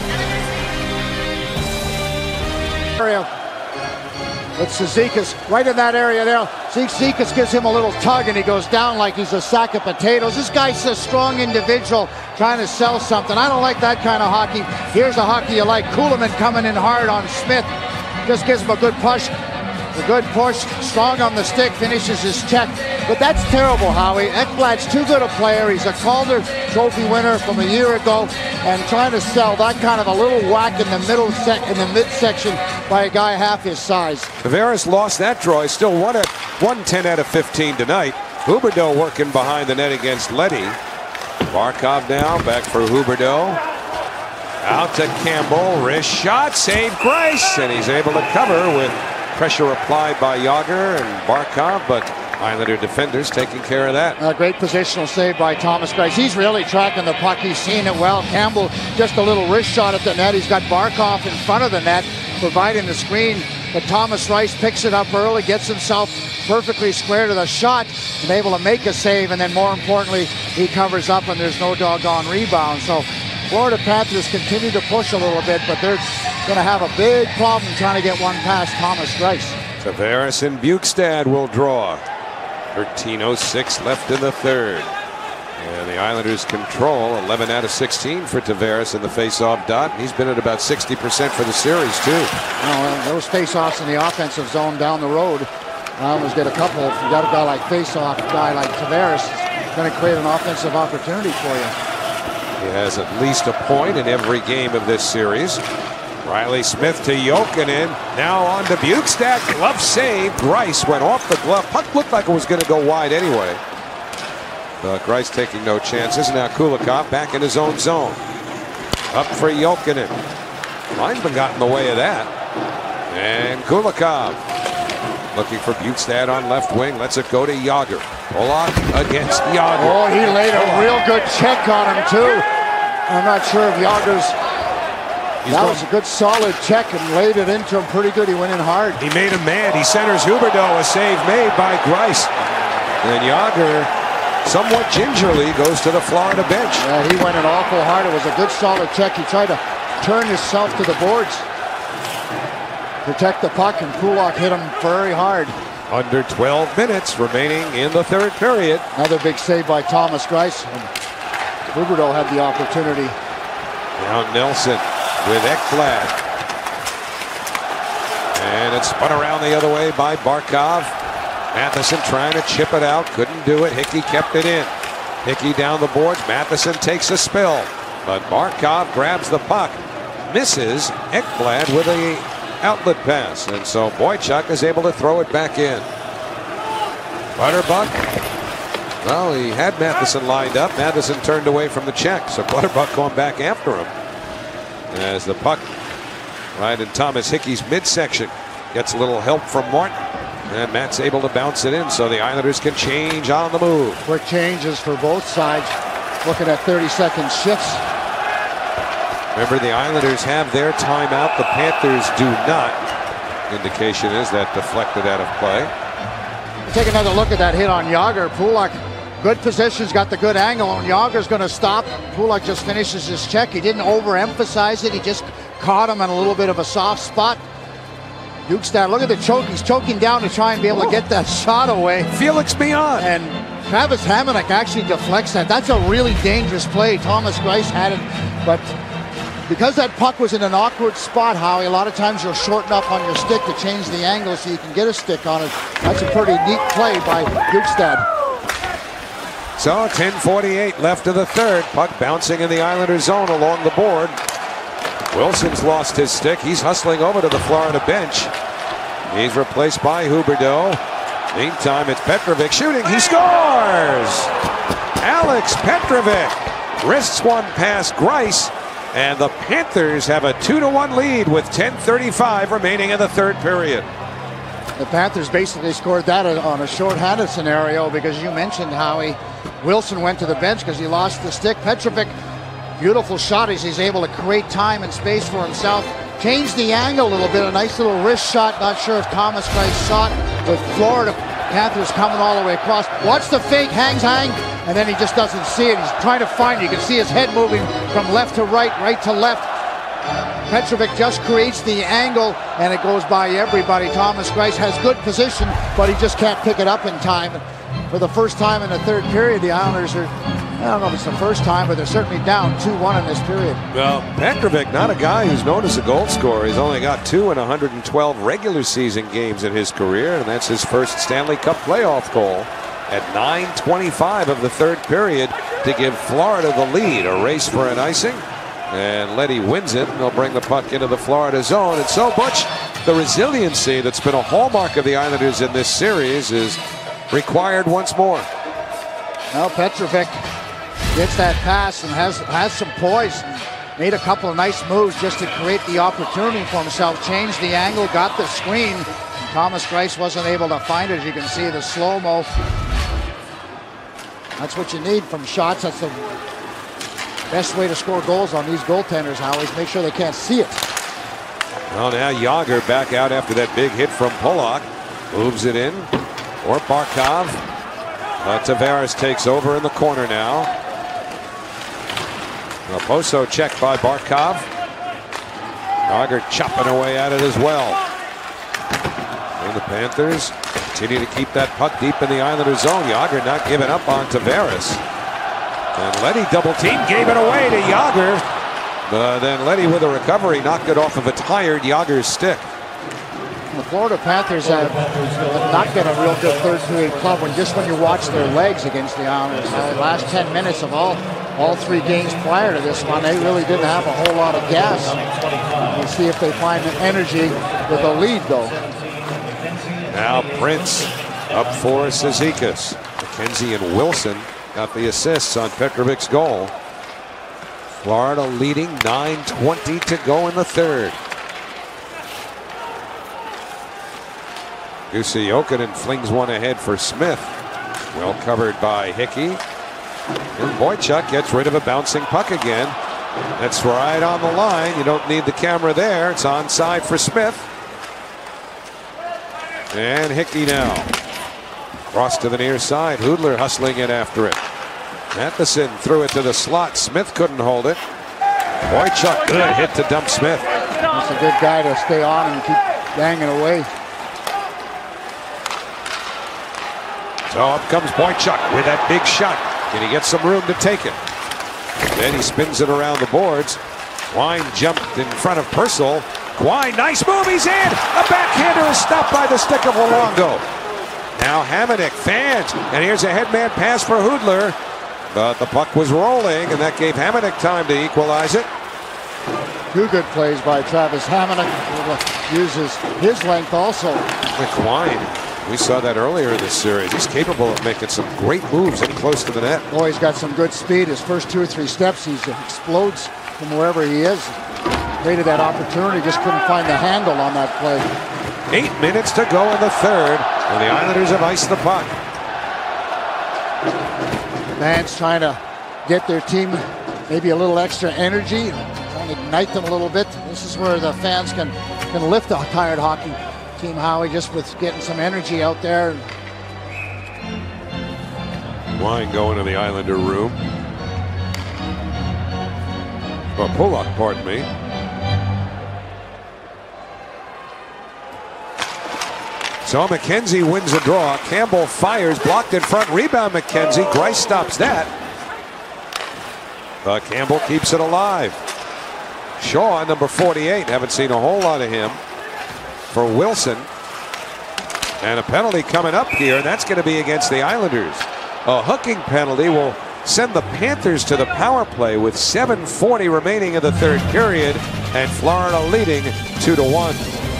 It's Cizikas right in that area there. Cizikas gives him a little tug and he goes down like he's a sack of potatoes. This guy's a strong individual trying to sell something. I don't like that kind of hockey. Here's the hockey you like. Kulemin coming in hard on Smith. Just gives him a good push. A good push, strong on the stick, finishes his check. But that's terrible, Howie. Ekblad's too good a player. He's a Calder Trophy winner from a year ago, and trying to sell that kind of a little whack in the midsection by a guy half his size. Tavares lost that draw. He still won it. Won 10 out of 15 tonight. Huberdeau working behind the net against Leddy. Barkov now, back for Huberdeau. Out to Campbell. Wrist shot, saved Greiss, and he's able to cover with pressure applied by Jágr and Barkov, but Islander defenders taking care of that. A great positional save by Thomas Greiss. He's really tracking the puck. He's seen it well. Campbell, just a little wrist shot at the net. He's got Barkov in front of the net, providing the screen. But Thomas Greiss picks it up early, gets himself perfectly square to the shot, and able to make a save. And then more importantly, he covers up and there's no doggone rebound. So Florida Panthers continue to push a little bit, but they're going to have a big problem trying to get one past Thomas Greiss. Tavares and Bukestad will draw. 13:06 left in the third. And the Islanders control 11 out of 16 for Tavares in the face-off dot. He's been at about 60% for the series, too. Those face-offs in the offensive zone down the road. Islanders get a couple. If you got a guy like face-off, a guy like Tavares, it's going to create an offensive opportunity for you. He has at least a point in every game of this series. Riley Smith to Jokinen. Now on to Bukestad. Glove save. Greiss went off the glove. Puck looked like it was going to go wide anyway. But Greiss taking no chances. Now Kulikov back in his own zone. Up for Jokinen. Linesman got in the way of that. And Kulikov looking for Bukestad on left wing. Lets it go to Jágr. Polak against Jágr. Oh, he laid a real good check on him, too. I'm not sure if Jágr's... That was a good solid check and laid it into him pretty good. He went in hard. He made him mad. He centers Huberdeau. A save made by Greiss. And Jágr, somewhat gingerly, goes to the Florida bench. Yeah, he went in awful hard. It was a good solid check. He tried to turn himself to the boards. Protect the puck, and Kulak hit him very hard. Under 12 minutes remaining in the third period. Another big save by Thomas Greiss. And Huberdeau had the opportunity. Now Nelson with Ekblad. And it's spun around the other way by Barkov. Matheson trying to chip it out. Couldn't do it. Hickey kept it in. Hickey down the boards. Matheson takes a spill. But Barkov grabs the puck. Misses Ekblad with a outlet pass. And so Boychuk is able to throw it back in. Clutterbuck. Well, he had Matheson lined up. Matheson turned away from the check. So Clutterbuck going back after him. As the puck right in Thomas Hickey's midsection. Gets a little help from Martin. And Matt's able to bounce it in, so the Islanders can change on the move. Quick changes for both sides. Looking at 30-second shifts. Remember, the Islanders have their timeout. The Panthers do not. Indication is that deflected out of play. Take another look at that hit on Jágr. Kulak, good positions, got the good angle, and Jágr's going to stop. Kulak just finishes his check. He didn't overemphasize it. He just caught him in a little bit of a soft spot. Bjugstad, look at the choke. He's choking down to try and be able to get that shot away. Felix beyond. And Travis Hamonic actually deflects that. That's a really dangerous play. Thomas Greiss had it, but because that puck was in an awkward spot, Howie, a lot of times you'll shorten up on your stick to change the angle so you can get a stick on it. That's a pretty neat play by Bjugstad. So 10:48 left of the third. Puck bouncing in the Islanders zone along the board. Wilson's lost his stick. He's hustling over to the Florida bench. He's replaced by Huberdeau. Meantime, it's Petrovic shooting. He scores! Alex Petrovic wrists one past Greiss, and the Panthers have a 2-1 lead with 10:35 remaining in the third period. The Panthers basically scored that on a short-handed scenario because you mentioned Howie. Wilson went to the bench because he lost the stick. Petrovic, beautiful shot as he's able to create time and space for himself. Changed the angle a little bit, a nice little wrist shot. Not sure if Thomas Greiss saw it, with Florida Panthers coming all the way across. Watch the fake, hang, and then he just doesn't see it. He's trying to find it. You can see his head moving from left to right, right to left. Petrovic just creates the angle, and it goes by everybody. Thomas Greiss has good position, but he just can't pick it up in time. For the first time in the third period, the Islanders are, I don't know if it's the first time, but they're certainly down 2-1 in this period. Well, Petrovic, not a guy who's known as a goal scorer. He's only got 2 in 112 regular season games in his career, and that's his first Stanley Cup playoff goal at 9:25 of the third period to give Florida the lead. A race for an icing, and Leddy wins it, and they'll bring the puck into the Florida zone. And so, Butch, the resiliency that's been a hallmark of the Islanders in this series is required once more. Well, Petrovic gets that pass and has some poise. Made a couple of nice moves just to create the opportunity for himself. Changed the angle, got the screen. Thomas Greiss wasn't able to find it. As you can see, the slow-mo. That's what you need from shots. That's the best way to score goals on these goaltenders, Howie. Make sure they can't see it. Well, now Jágr back out after that big hit from Pulock. Moves it in. Or Barkov. Tavares takes over in the corner now. Raposo checked by Barkov. Jágr chopping away at it as well. And the Panthers continue to keep that puck deep in the Islanders zone. Jágr not giving up on Tavares. And Leddy double team gave it away to Jágr. But then Leddy with a recovery knocked it off of a tired Jágr's stick. The Florida Panthers have not been a real good third period club when you watch their legs against the Islanders. The last 10 minutes of all 3 games prior to this one, they really didn't have a whole lot of gas. We'll see if they find the energy with a lead, though. Now Prince up for Cizikas. McKenzie and Wilson got the assists on Petrovic's goal. Florida leading, 9:20 to go in the third. Jussi Jokinen flings one ahead for Smith. Well covered by Hickey. And Boychuk gets rid of a bouncing puck again. That's right on the line. You don't need the camera there. It's onside for Smith. And Hickey now. Cross to the near side. Hudler hustling in after it. Matheson threw it to the slot. Smith couldn't hold it. Boychuk, good hit to dump Smith. That's a good guy to stay on and keep banging away. So up comes Boychuk with that big shot. Can he get some room to take it? Then he spins it around the boards. Quine jumped in front of Purcell. Quine, nice move, he's in! A backhander is stopped by the stick of Luongo. Now Hamonic fans, and here's a headman pass for Hudler. But the puck was rolling, and that gave Hamonic time to equalize it. 2 good plays by Travis Hamonic. Uses his length also. Quine, we saw that earlier in this series. He's capable of making some great moves in close to the net. Oh, he's got some good speed. His first 2 or 3 steps, he explodes from wherever he is. Created that opportunity, just couldn't find the handle on that play. 8 minutes to go in the third, and the Islanders have iced the puck. Fans trying to get their team maybe a little extra energy, trying to ignite them a little bit. This is where the fans can lift a tired hockey team, Howie, just with getting some energy out there. Wine going to the Islander room. Oh, Pulock, pardon me. So McKenzie wins a draw. Campbell fires, blocked in front, rebound McKenzie. Grice stops that. But Campbell keeps it alive. Shaw, number 48, haven't seen a whole lot of him. For Wilson. And a penalty coming up here, and that's going to be against the Islanders. A hooking penalty will send the Panthers to the power play with 7:40 remaining in the third period, and Florida leading 2-1.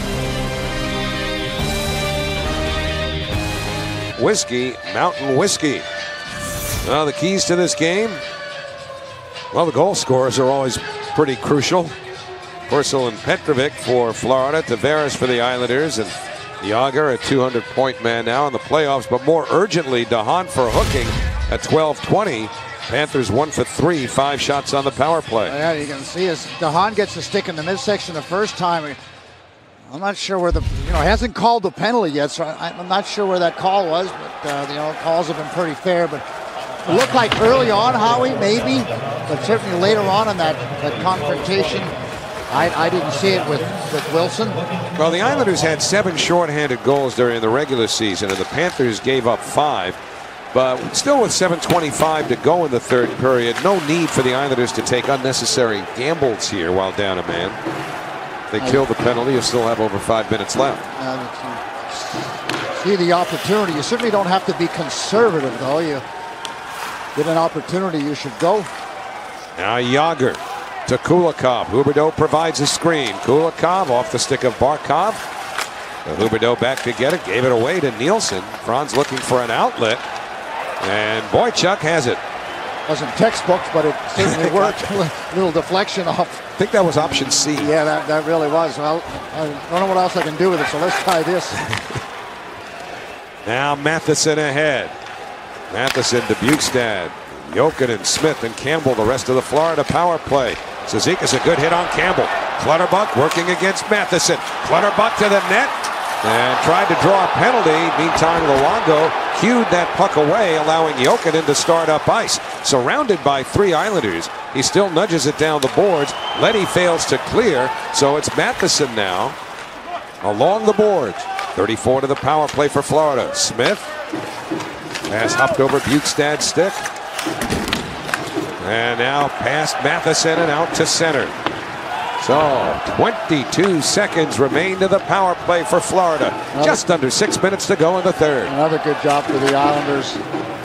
Whiskey, Mountain Whiskey. Well, the keys to this game, well, the goal scorers are always pretty crucial. Purcell and Petrovic for Florida, Tavares for the Islanders, and Yager, a 200-point man now in the playoffs, but more urgently, DeHaan for hooking at 12:20. Panthers 1 for 3, 5 shots on the power play. Yeah, you can see as DeHaan gets a stick in the midsection the first time. I'm not sure where he hasn't called the penalty yet, so I'm not sure where that call was, but calls have been pretty fair. But it looked like early on, Howie, maybe, but certainly later on in that confrontation, I didn't see it with Wilson. Well, the Islanders had 7 shorthanded goals during the regular season, and the Panthers gave up 5. But still with 7:25 to go in the third period, no need for the Islanders to take unnecessary gambles here while down a man. They kill the penalty. You still have over 5 minutes left. See the opportunity. You certainly don't have to be conservative, though. You get an opportunity, you should go. Now Yager to Kulikov. Huberdeau provides a screen. Kulikov off the stick of Barkov. Huberdeau back to get it. Gave it away to Nielsen. Franz looking for an outlet. And Boychuk has it. Wasn't textbook, but it certainly worked. A little deflection off. I think that was option C. Yeah, that really was. Well, I don't know what else I can do with it, so let's try this. Now Matheson ahead. Matheson to Bukestad. Jokinen, Smith, and Campbell, the rest of the Florida power play. Cizikas, a good hit on Campbell. Clutterbuck working against Matheson. Clutterbuck to the net and tried to draw a penalty. Meantime, Luongo cued that puck away, allowing Jokinen to start up ice. Surrounded by 3 Islanders, he still nudges it down the boards. Leddy fails to clear, so it's Matheson now along the boards. 34 to the power play for Florida. Smith pass hopped over Bukestad's stick. And now past Matheson and out to center. So 22 seconds remain to the power play for Florida. Just under 6 minutes to go in the third. Another good job for the Islanders.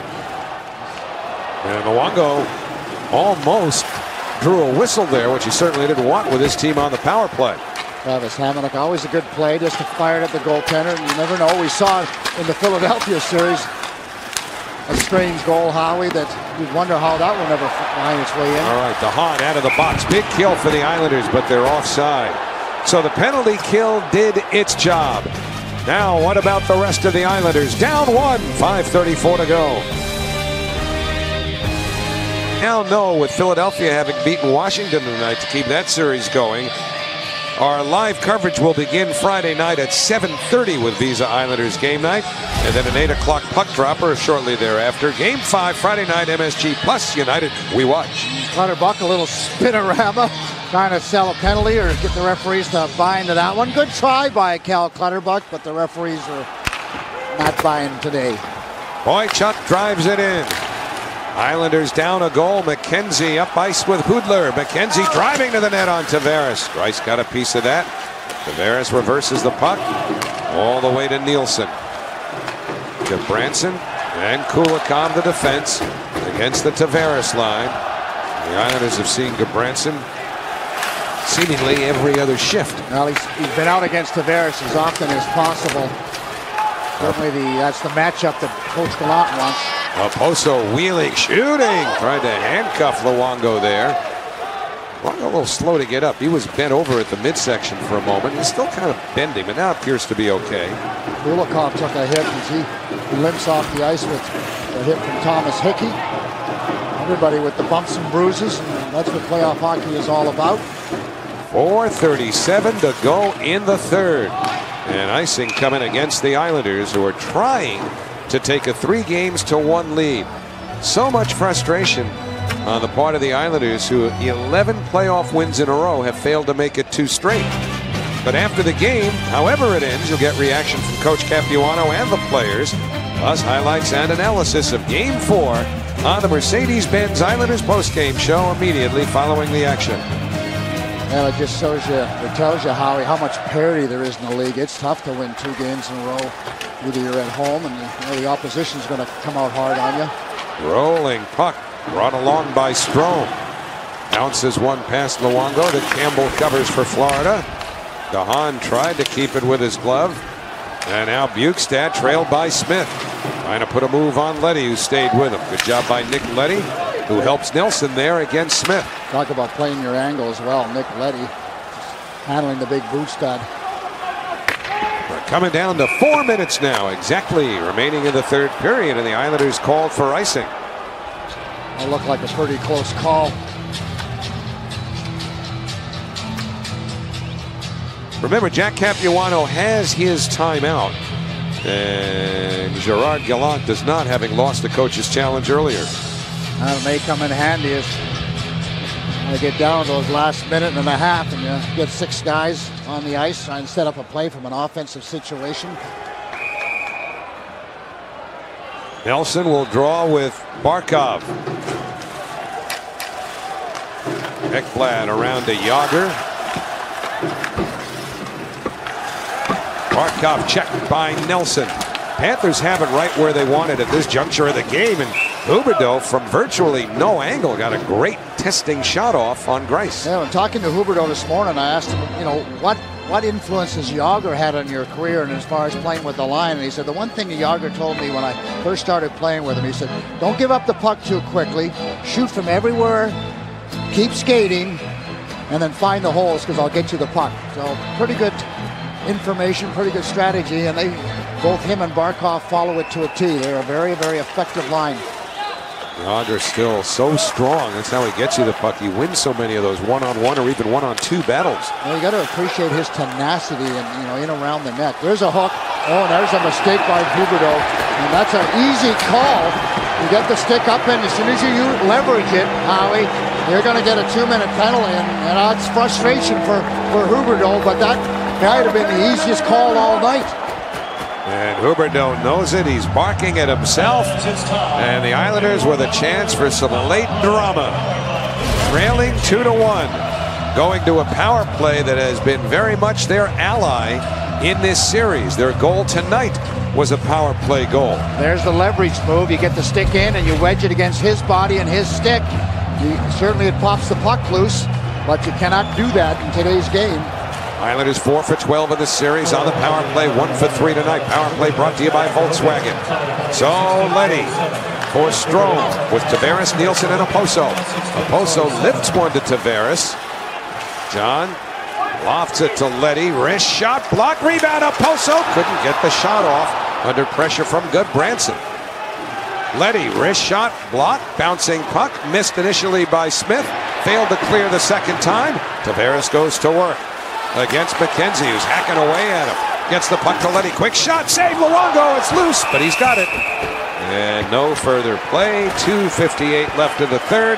And Luongo almost drew a whistle there, which he certainly didn't want with his team on the power play. Travis Hamonic, always a good play, just fired at the goaltender. And you never know. We saw it in the Philadelphia series. A strange goal, Howie, that you'd wonder how that will never find its way in. All right, DeHaan out of the box. Big kill for the Islanders, but they're offside. So the penalty kill did its job. Now, what about the rest of the Islanders? Down 1, 5:34 to go. Now, no, with Philadelphia having beaten Washington tonight to keep that series going, our live coverage will begin Friday night at 7:30 with Visa Islanders game night, and then an 8 o'clock puck dropper shortly thereafter. Game 5 Friday night, MSG Plus United. We watch. Clutterbuck, a little spinorama, trying to sell a penalty or get the referees to buy into that one. Good try by Cal Clutterbuck, but the referees are not buying today. Boychuk drives it in. Islanders down a goal. McKenzie up ice with Hudler. McKenzie driving to the net on Tavares. Grice got a piece of that. Tavares reverses the puck all the way to Nielsen. To Branson and Kulikov the defense against the Tavares line. The Islanders have seen Gabranson seemingly every other shift. Well, he's been out against Tavares as often as possible. Certainly that's the matchup that Coach Gallant wants. Poso wheeling, shooting. Tried to handcuff Luongo there. Luongo a little slow to get up. He was bent over at the midsection for a moment. He's still kind of bending, but now appears to be okay. Kulikov took a hit as he limps off the ice with a hit from Thomas Hickey. Everybody with the bumps and bruises. And that's what playoff hockey is all about. 4:37 to go in the third. And icing coming against the Islanders, who are trying to take a 3-1 lead. So much frustration on the part of the Islanders, who 11 playoff wins in a row have failed to make it 2 straight. But after the game, however it ends, you'll get reaction from Coach Capuano and the players, plus highlights and analysis of Game 4 on the Mercedes-Benz Islanders postgame show immediately following the action. Well, it just shows you, it tells you, Howie, how much parity there is in the league. It's tough to win 2 games in a row. Either you're at home and the opposition's going to come out hard on you. Rolling puck brought along by Strome. Bounces one past Luongo that Campbell covers for Florida. DeHaan tried to keep it with his glove. And now Bjugstad trailed by Smith. Trying to put a move on Leddy, who stayed with him. Good job by Nick Leddy, who helps Nilsson there against Smith. Talk about playing your angle as well. Nick Leddy handling the big Bjugstad. We're coming down to 4 minutes now, exactly remaining in the third period, and the Islanders called for icing. It looked like a pretty close call. Remember, Jack Capuano has his timeout, and Gerard Gallant does not, having lost the coach's challenge earlier. It may come in handy as they get down to those last minute and a half, and you get 6 guys on the ice trying to set up a play from an offensive situation. Nelson will draw with Barkov. Ekblad around to Yager. Barkov checked by Nelson. Panthers have it right where they wanted at this juncture of the game, and Huberdeau from virtually no angle got a great testing shot off on Greiss. Yeah, when talking to Huberdeau this morning, I asked him, you know, what influence has Yager had on your career and as far as playing with the line? And he said the one thing Yager told me when I first started playing with him, he said, don't give up the puck too quickly, shoot from everywhere, keep skating, and then find the holes because I'll get you the puck. So pretty good information, pretty good strategy, and both him and Barkov follow it to a T. They're a very, very effective line. Yager's still so strong. That's how he gets you the puck. He wins so many of those one-on-one or even one-on-2 battles. Well, you got to appreciate his tenacity and, you know, in around the net. There's a hook. Oh, and there's a mistake by Huberdeau, and that's an easy call. You get the stick up, and as soon as you leverage it, Howie, you're going to get a 2-minute penalty, and that's frustration for Huberdeau, but that might have been the easiest call all night. And Huberdeau knows it. He's barking at himself. And the Islanders with a chance for some late drama. Trailing 2-1. Going to a power play that has been very much their ally in this series. Their goal tonight was a power play goal. There's the leverage move. You get the stick in and you wedge it against his body and his stick. Certainly it pops the puck loose, but you cannot do that in today's game. Islanders 4 for 12 in the series on the power play, 1 for 3 tonight. Power play brought to you by Volkswagen. So Leddy for Strome with Tavares, Nielsen, and Oposo. Oposo lifts one to Tavares. John lofts it to Leddy. Wrist shot, block, rebound. Oposo couldn't get the shot off under pressure from Goodbranson. Leddy, wrist shot, block, bouncing puck, missed initially by Smith, failed to clear the second time. Tavares goes to work against McKenzie, who's hacking away at him. Gets the puck to Leddy. Quick shot, save Luongo. It's loose, but he's got it. And no further play. 2:58 left in the third.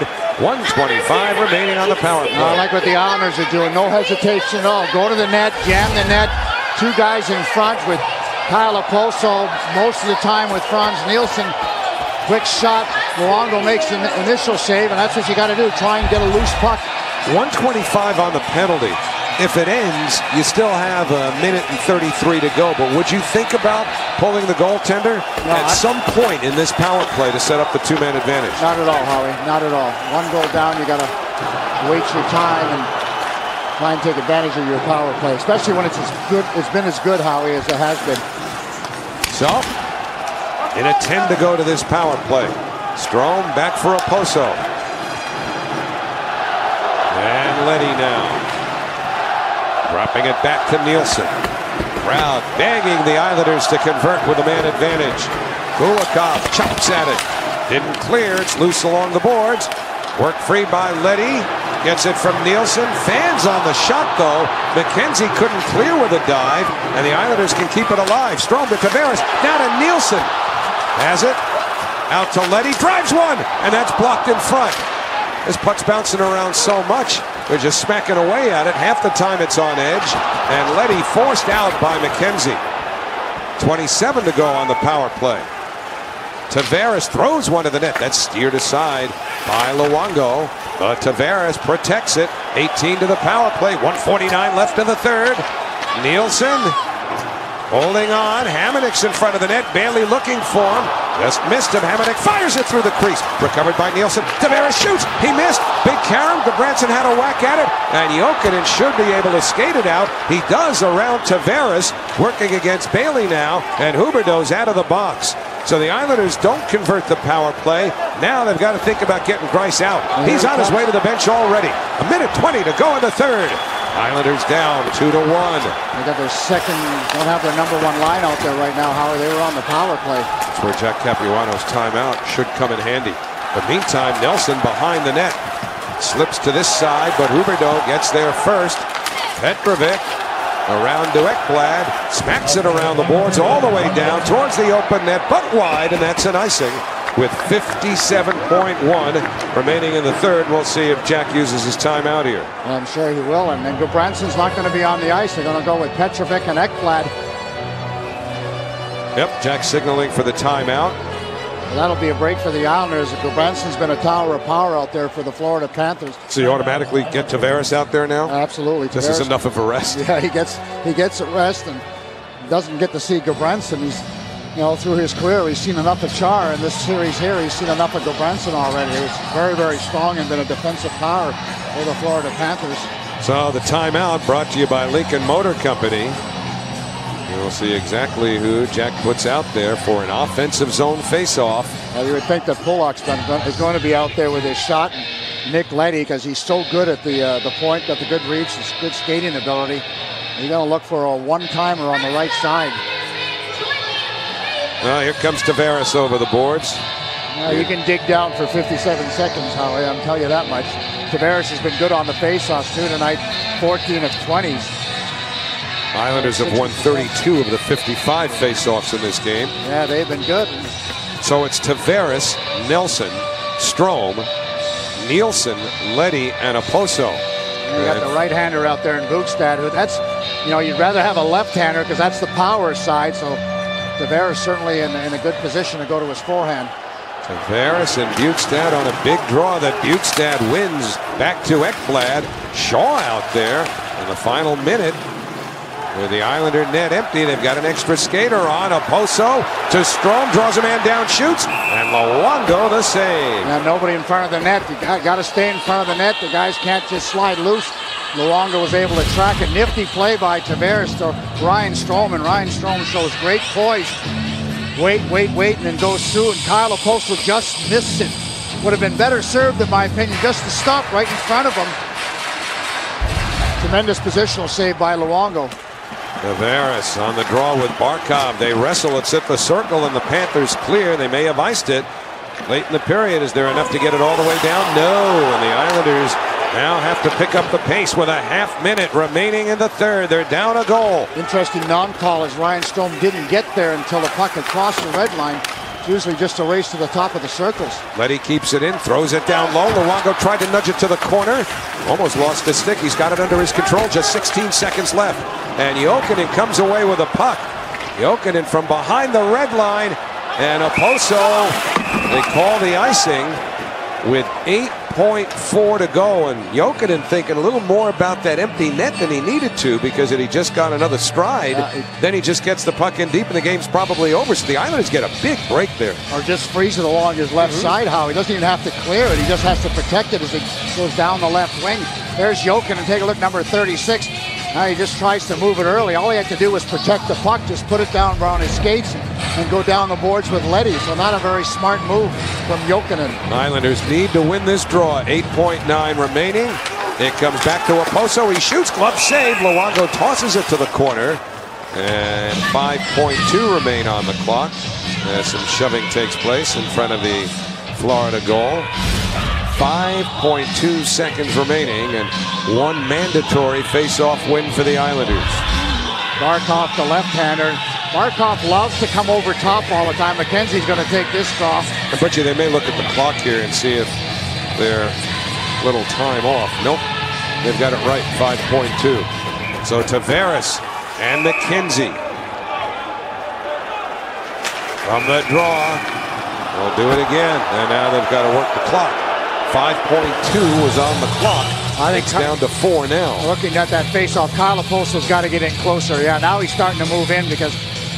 1:25 remaining on the power play. I like what the Islanders are doing. No hesitation at all. Go to the net, jam the net. 2 guys in front with Kyle Oposo most of the time with Franz Nielsen. Quick shot. Luongo makes an initial save, and that's what you got to do. Try and get a loose puck. 1:25 on the penalty. If it ends, you still have 1:33 to go. But would you think about pulling the goaltender at some point in this power play to set up the 2-man advantage? Not at all, Howie. Not at all. 1 goal down, you got to wait your time and try and take advantage of your power play, especially when it's as good. It's been as good, Howie, as it has been. So, in a 10 to go to this power play. Strome back for Oposo. And Leddy now. Dropping it back to Nielsen. Crowd begging the Islanders to convert with a man advantage. Kulikov chops at it. Didn't clear. It's loose along the boards. Work free by Leddy. Gets it from Nielsen. Fans on the shot, though. McKenzie couldn't clear with a dive, and the Islanders can keep it alive. Strome to Tavares. Now to Nielsen. Has it. Out to Leddy. Drives one, and that's blocked in front. This puck's bouncing around so much. They're just smacking away at it. Half the time it's on edge. And Leddy forced out by McKenzie. 27 to go on the power play. Tavares throws one to the net. That's steered aside by Luongo. But Tavares protects it. 18 to the power play. 1:49 left in the third. Nielsen holding on. Hamonic's in front of the net. Bailey looking for him. Just missed him. Hamonic fires it through the crease. Recovered by Nielsen. Tavares shoots. He missed. Big carom. Gudbranson had a whack at it. And Jokinen should be able to skate it out. He does around Tavares. Working against Bailey now. And Huberdeau's out of the box. So the Islanders don't convert the power play. Now they've got to think about getting Greiss out. He's on his way to the bench already. 1:20 to go in the third. Islanders down 2-1. They got their second, don't have their number one line out there right now, Howard. They were on the power play. That's where Jack Capuano's timeout should come in handy. But meantime, Nelson behind the net. Slips to this side, but Huberdeau gets there first. Petrovic around to Ekblad. Smacks it around the boards all the way down towards the open net, but wide, and that's an icing. With 57.1 remaining in the third. We'll see if Jack uses his timeout here. I'm sure he will. And then Gudbranson's not going to be on the ice. They're going to go with Petrovic and Ekblad. Yep, Jack signaling for the timeout. Well, that'll be a break for the Islanders. Gudbranson's been a tower of power out there for the Florida Panthers. So you automatically get Tavares out there now? Absolutely. This is enough of a rest. Yeah, he gets a rest and doesn't get to see Gudbranson. He's, through his career, he's seen enough of Char. In this series here, he's seen enough of Gudbranson already. He was very, very strong and been a defensive power for the Florida Panthers. So the timeout brought to you by Lincoln Motor Company. We'll see exactly who Jack puts out there for an offensive zone faceoff. Well, you would think that Pulock's is going to be out there with his shot. Nick Leddy, because he's so good at the point, got the good reach, his good skating ability. He's going to look for a one-timer on the right side. Well, here comes Tavares over the boards. You can dig down for 57 seconds, Howie, I'll tell you that much. Tavares has been good on the faceoffs too tonight, 14 of 20s. Islanders have won 32 of the 55 faceoffs in this game. Yeah, they've been good. So it's Tavares, Nelson, Strome, Nielsen, Leddy, and Oposo. You got the right-hander out there in Bukestad. That's, you'd rather have a left-hander because that's the power side. So Tavares certainly in a good position to go to his forehand. Tavares and Bukestad on a big draw that Bukestad wins back to Ekblad. Shaw out there in the final minute. With the Islander net empty, they've got an extra skater on. Oposo to Strome, draws a man down, shoots, and Luongo the save. And nobody in front of the net. You got to stay in front of the net. The guys can't just slide loose. Luongo was able to track a nifty play by Tavares to Ryan Strome, and Ryan Strome shows great poise. Wait, and then goes through, and Kyle Oposo just missed it. Would have been better served, in my opinion, just to stop right in front of him. Tremendous positional save by Luongo. Tavares on the draw with Barkov. They wrestle. It's at the circle, and the Panthers clear. They may have iced it late in the period. Is there enough to get it all the way down? No. And the Islanders now have to pick up the pace with a half-minute remaining in the third. They're down a goal. Interesting non-call as Ryan Strome didn't get there until the puck had crossed the red line. It's usually just a race to the top of the circles. Leddy keeps it in, throws it down low. Luongo tried to nudge it to the corner. Almost lost his stick. He's got it under his control. Just 16 seconds left. And Jokinen comes away with a puck. Jokinen from behind the red line. And Oposo, they call the icing with 8.4 to go. And Jokinen thinking a little more about that empty net than he needed to, because he just got another stride. Then he just gets the puck in deep and the game's probably over. So the Islanders get a big break there. Or just freeze it along his left side, How he doesn't even have to clear it. He just has to protect it as it goes down the left wing. There's Jokinen. Take a look, number 36. Now he just tries to move it early. All he had to do was protect the puck, just put it down around his skates and go down the boards with Leddy. So not a very smart move from Jokinen. Islanders need to win this draw. 8.9 remaining. It comes back to Oposo. He shoots, glove save. Luongo tosses it to the corner. And 5.2 remain on the clock as some shoving takes place in front of the Florida goal. 5.2 seconds remaining and one mandatory face-off win for the Islanders. Barkov, the left-hander. Barkov loves to come over top all the time. McKenzie's going to take this draw. I bet you they may look at the clock here and see if they're a little time off. Nope. they've got it right, 5.2. So Tavares and McKenzie from the draw. They'll do it again, and now they've got to work the clock. 5.2 was on the clock. I think it's down to 4 now. Looking at that face-off, Kyle Oposto's got to get in closer. Yeah, now he's starting to move in because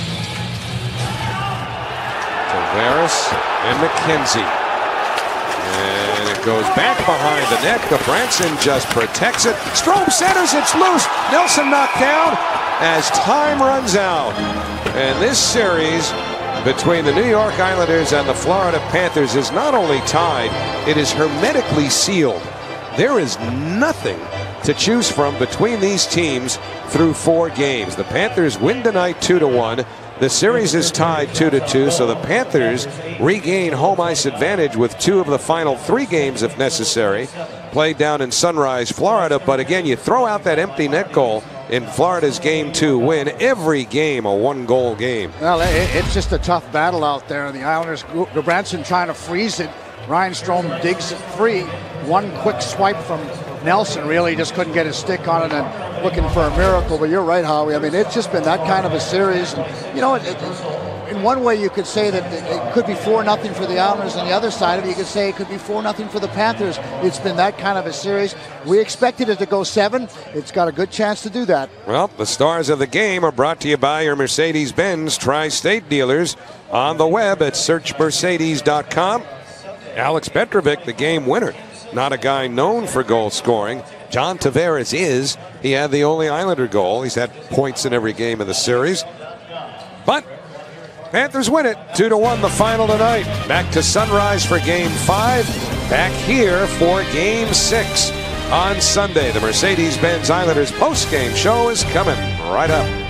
Tavares and McKenzie. And it goes back behind the net. Gudbranson just protects it. Strome centers, it's loose. Nelson knocked down as time runs out. And this series between the New York Islanders and the Florida Panthers is not only tied, it is hermetically sealed. There is nothing to choose from between these teams through 4 games. The Panthers win tonight 2-1. The series is tied 2-2, so the Panthers regain home ice advantage with 2 of the final 3 games if necessary, played down in Sunrise, Florida. But again, you throw out that empty net goal in Florida's Game 2 win. Every game a 1-goal game. Well, it's just a tough battle out there. The Islanders, Gudbranson trying to freeze it. Ryan Strome digs it free. One quick swipe from Nelson, really just couldn't get his stick on it and looking for a miracle. But you're right, Howie. I mean, it's just been that kind of a series. And, you know, in one way you could say that it could be 4-0 for the Islanders. On the other side of it, you could say it could be 4-0 for the Panthers. It's been that kind of a series. We expected it to go 7. It's got a good chance to do that. Well, the stars of the game are brought to you by your Mercedes-Benz Tri-State dealers on the web at searchmercedes.com. Alex Petrovic, the game winner. Not a guy known for goal scoring. John Tavares is. He had the only Islander goal. He's had points in every game of the series. But Panthers win it 2-1 the final tonight. Back to Sunrise for Game 5. Back here for Game 6 on Sunday. The Mercedes-Benz Islanders post-game show is coming right up.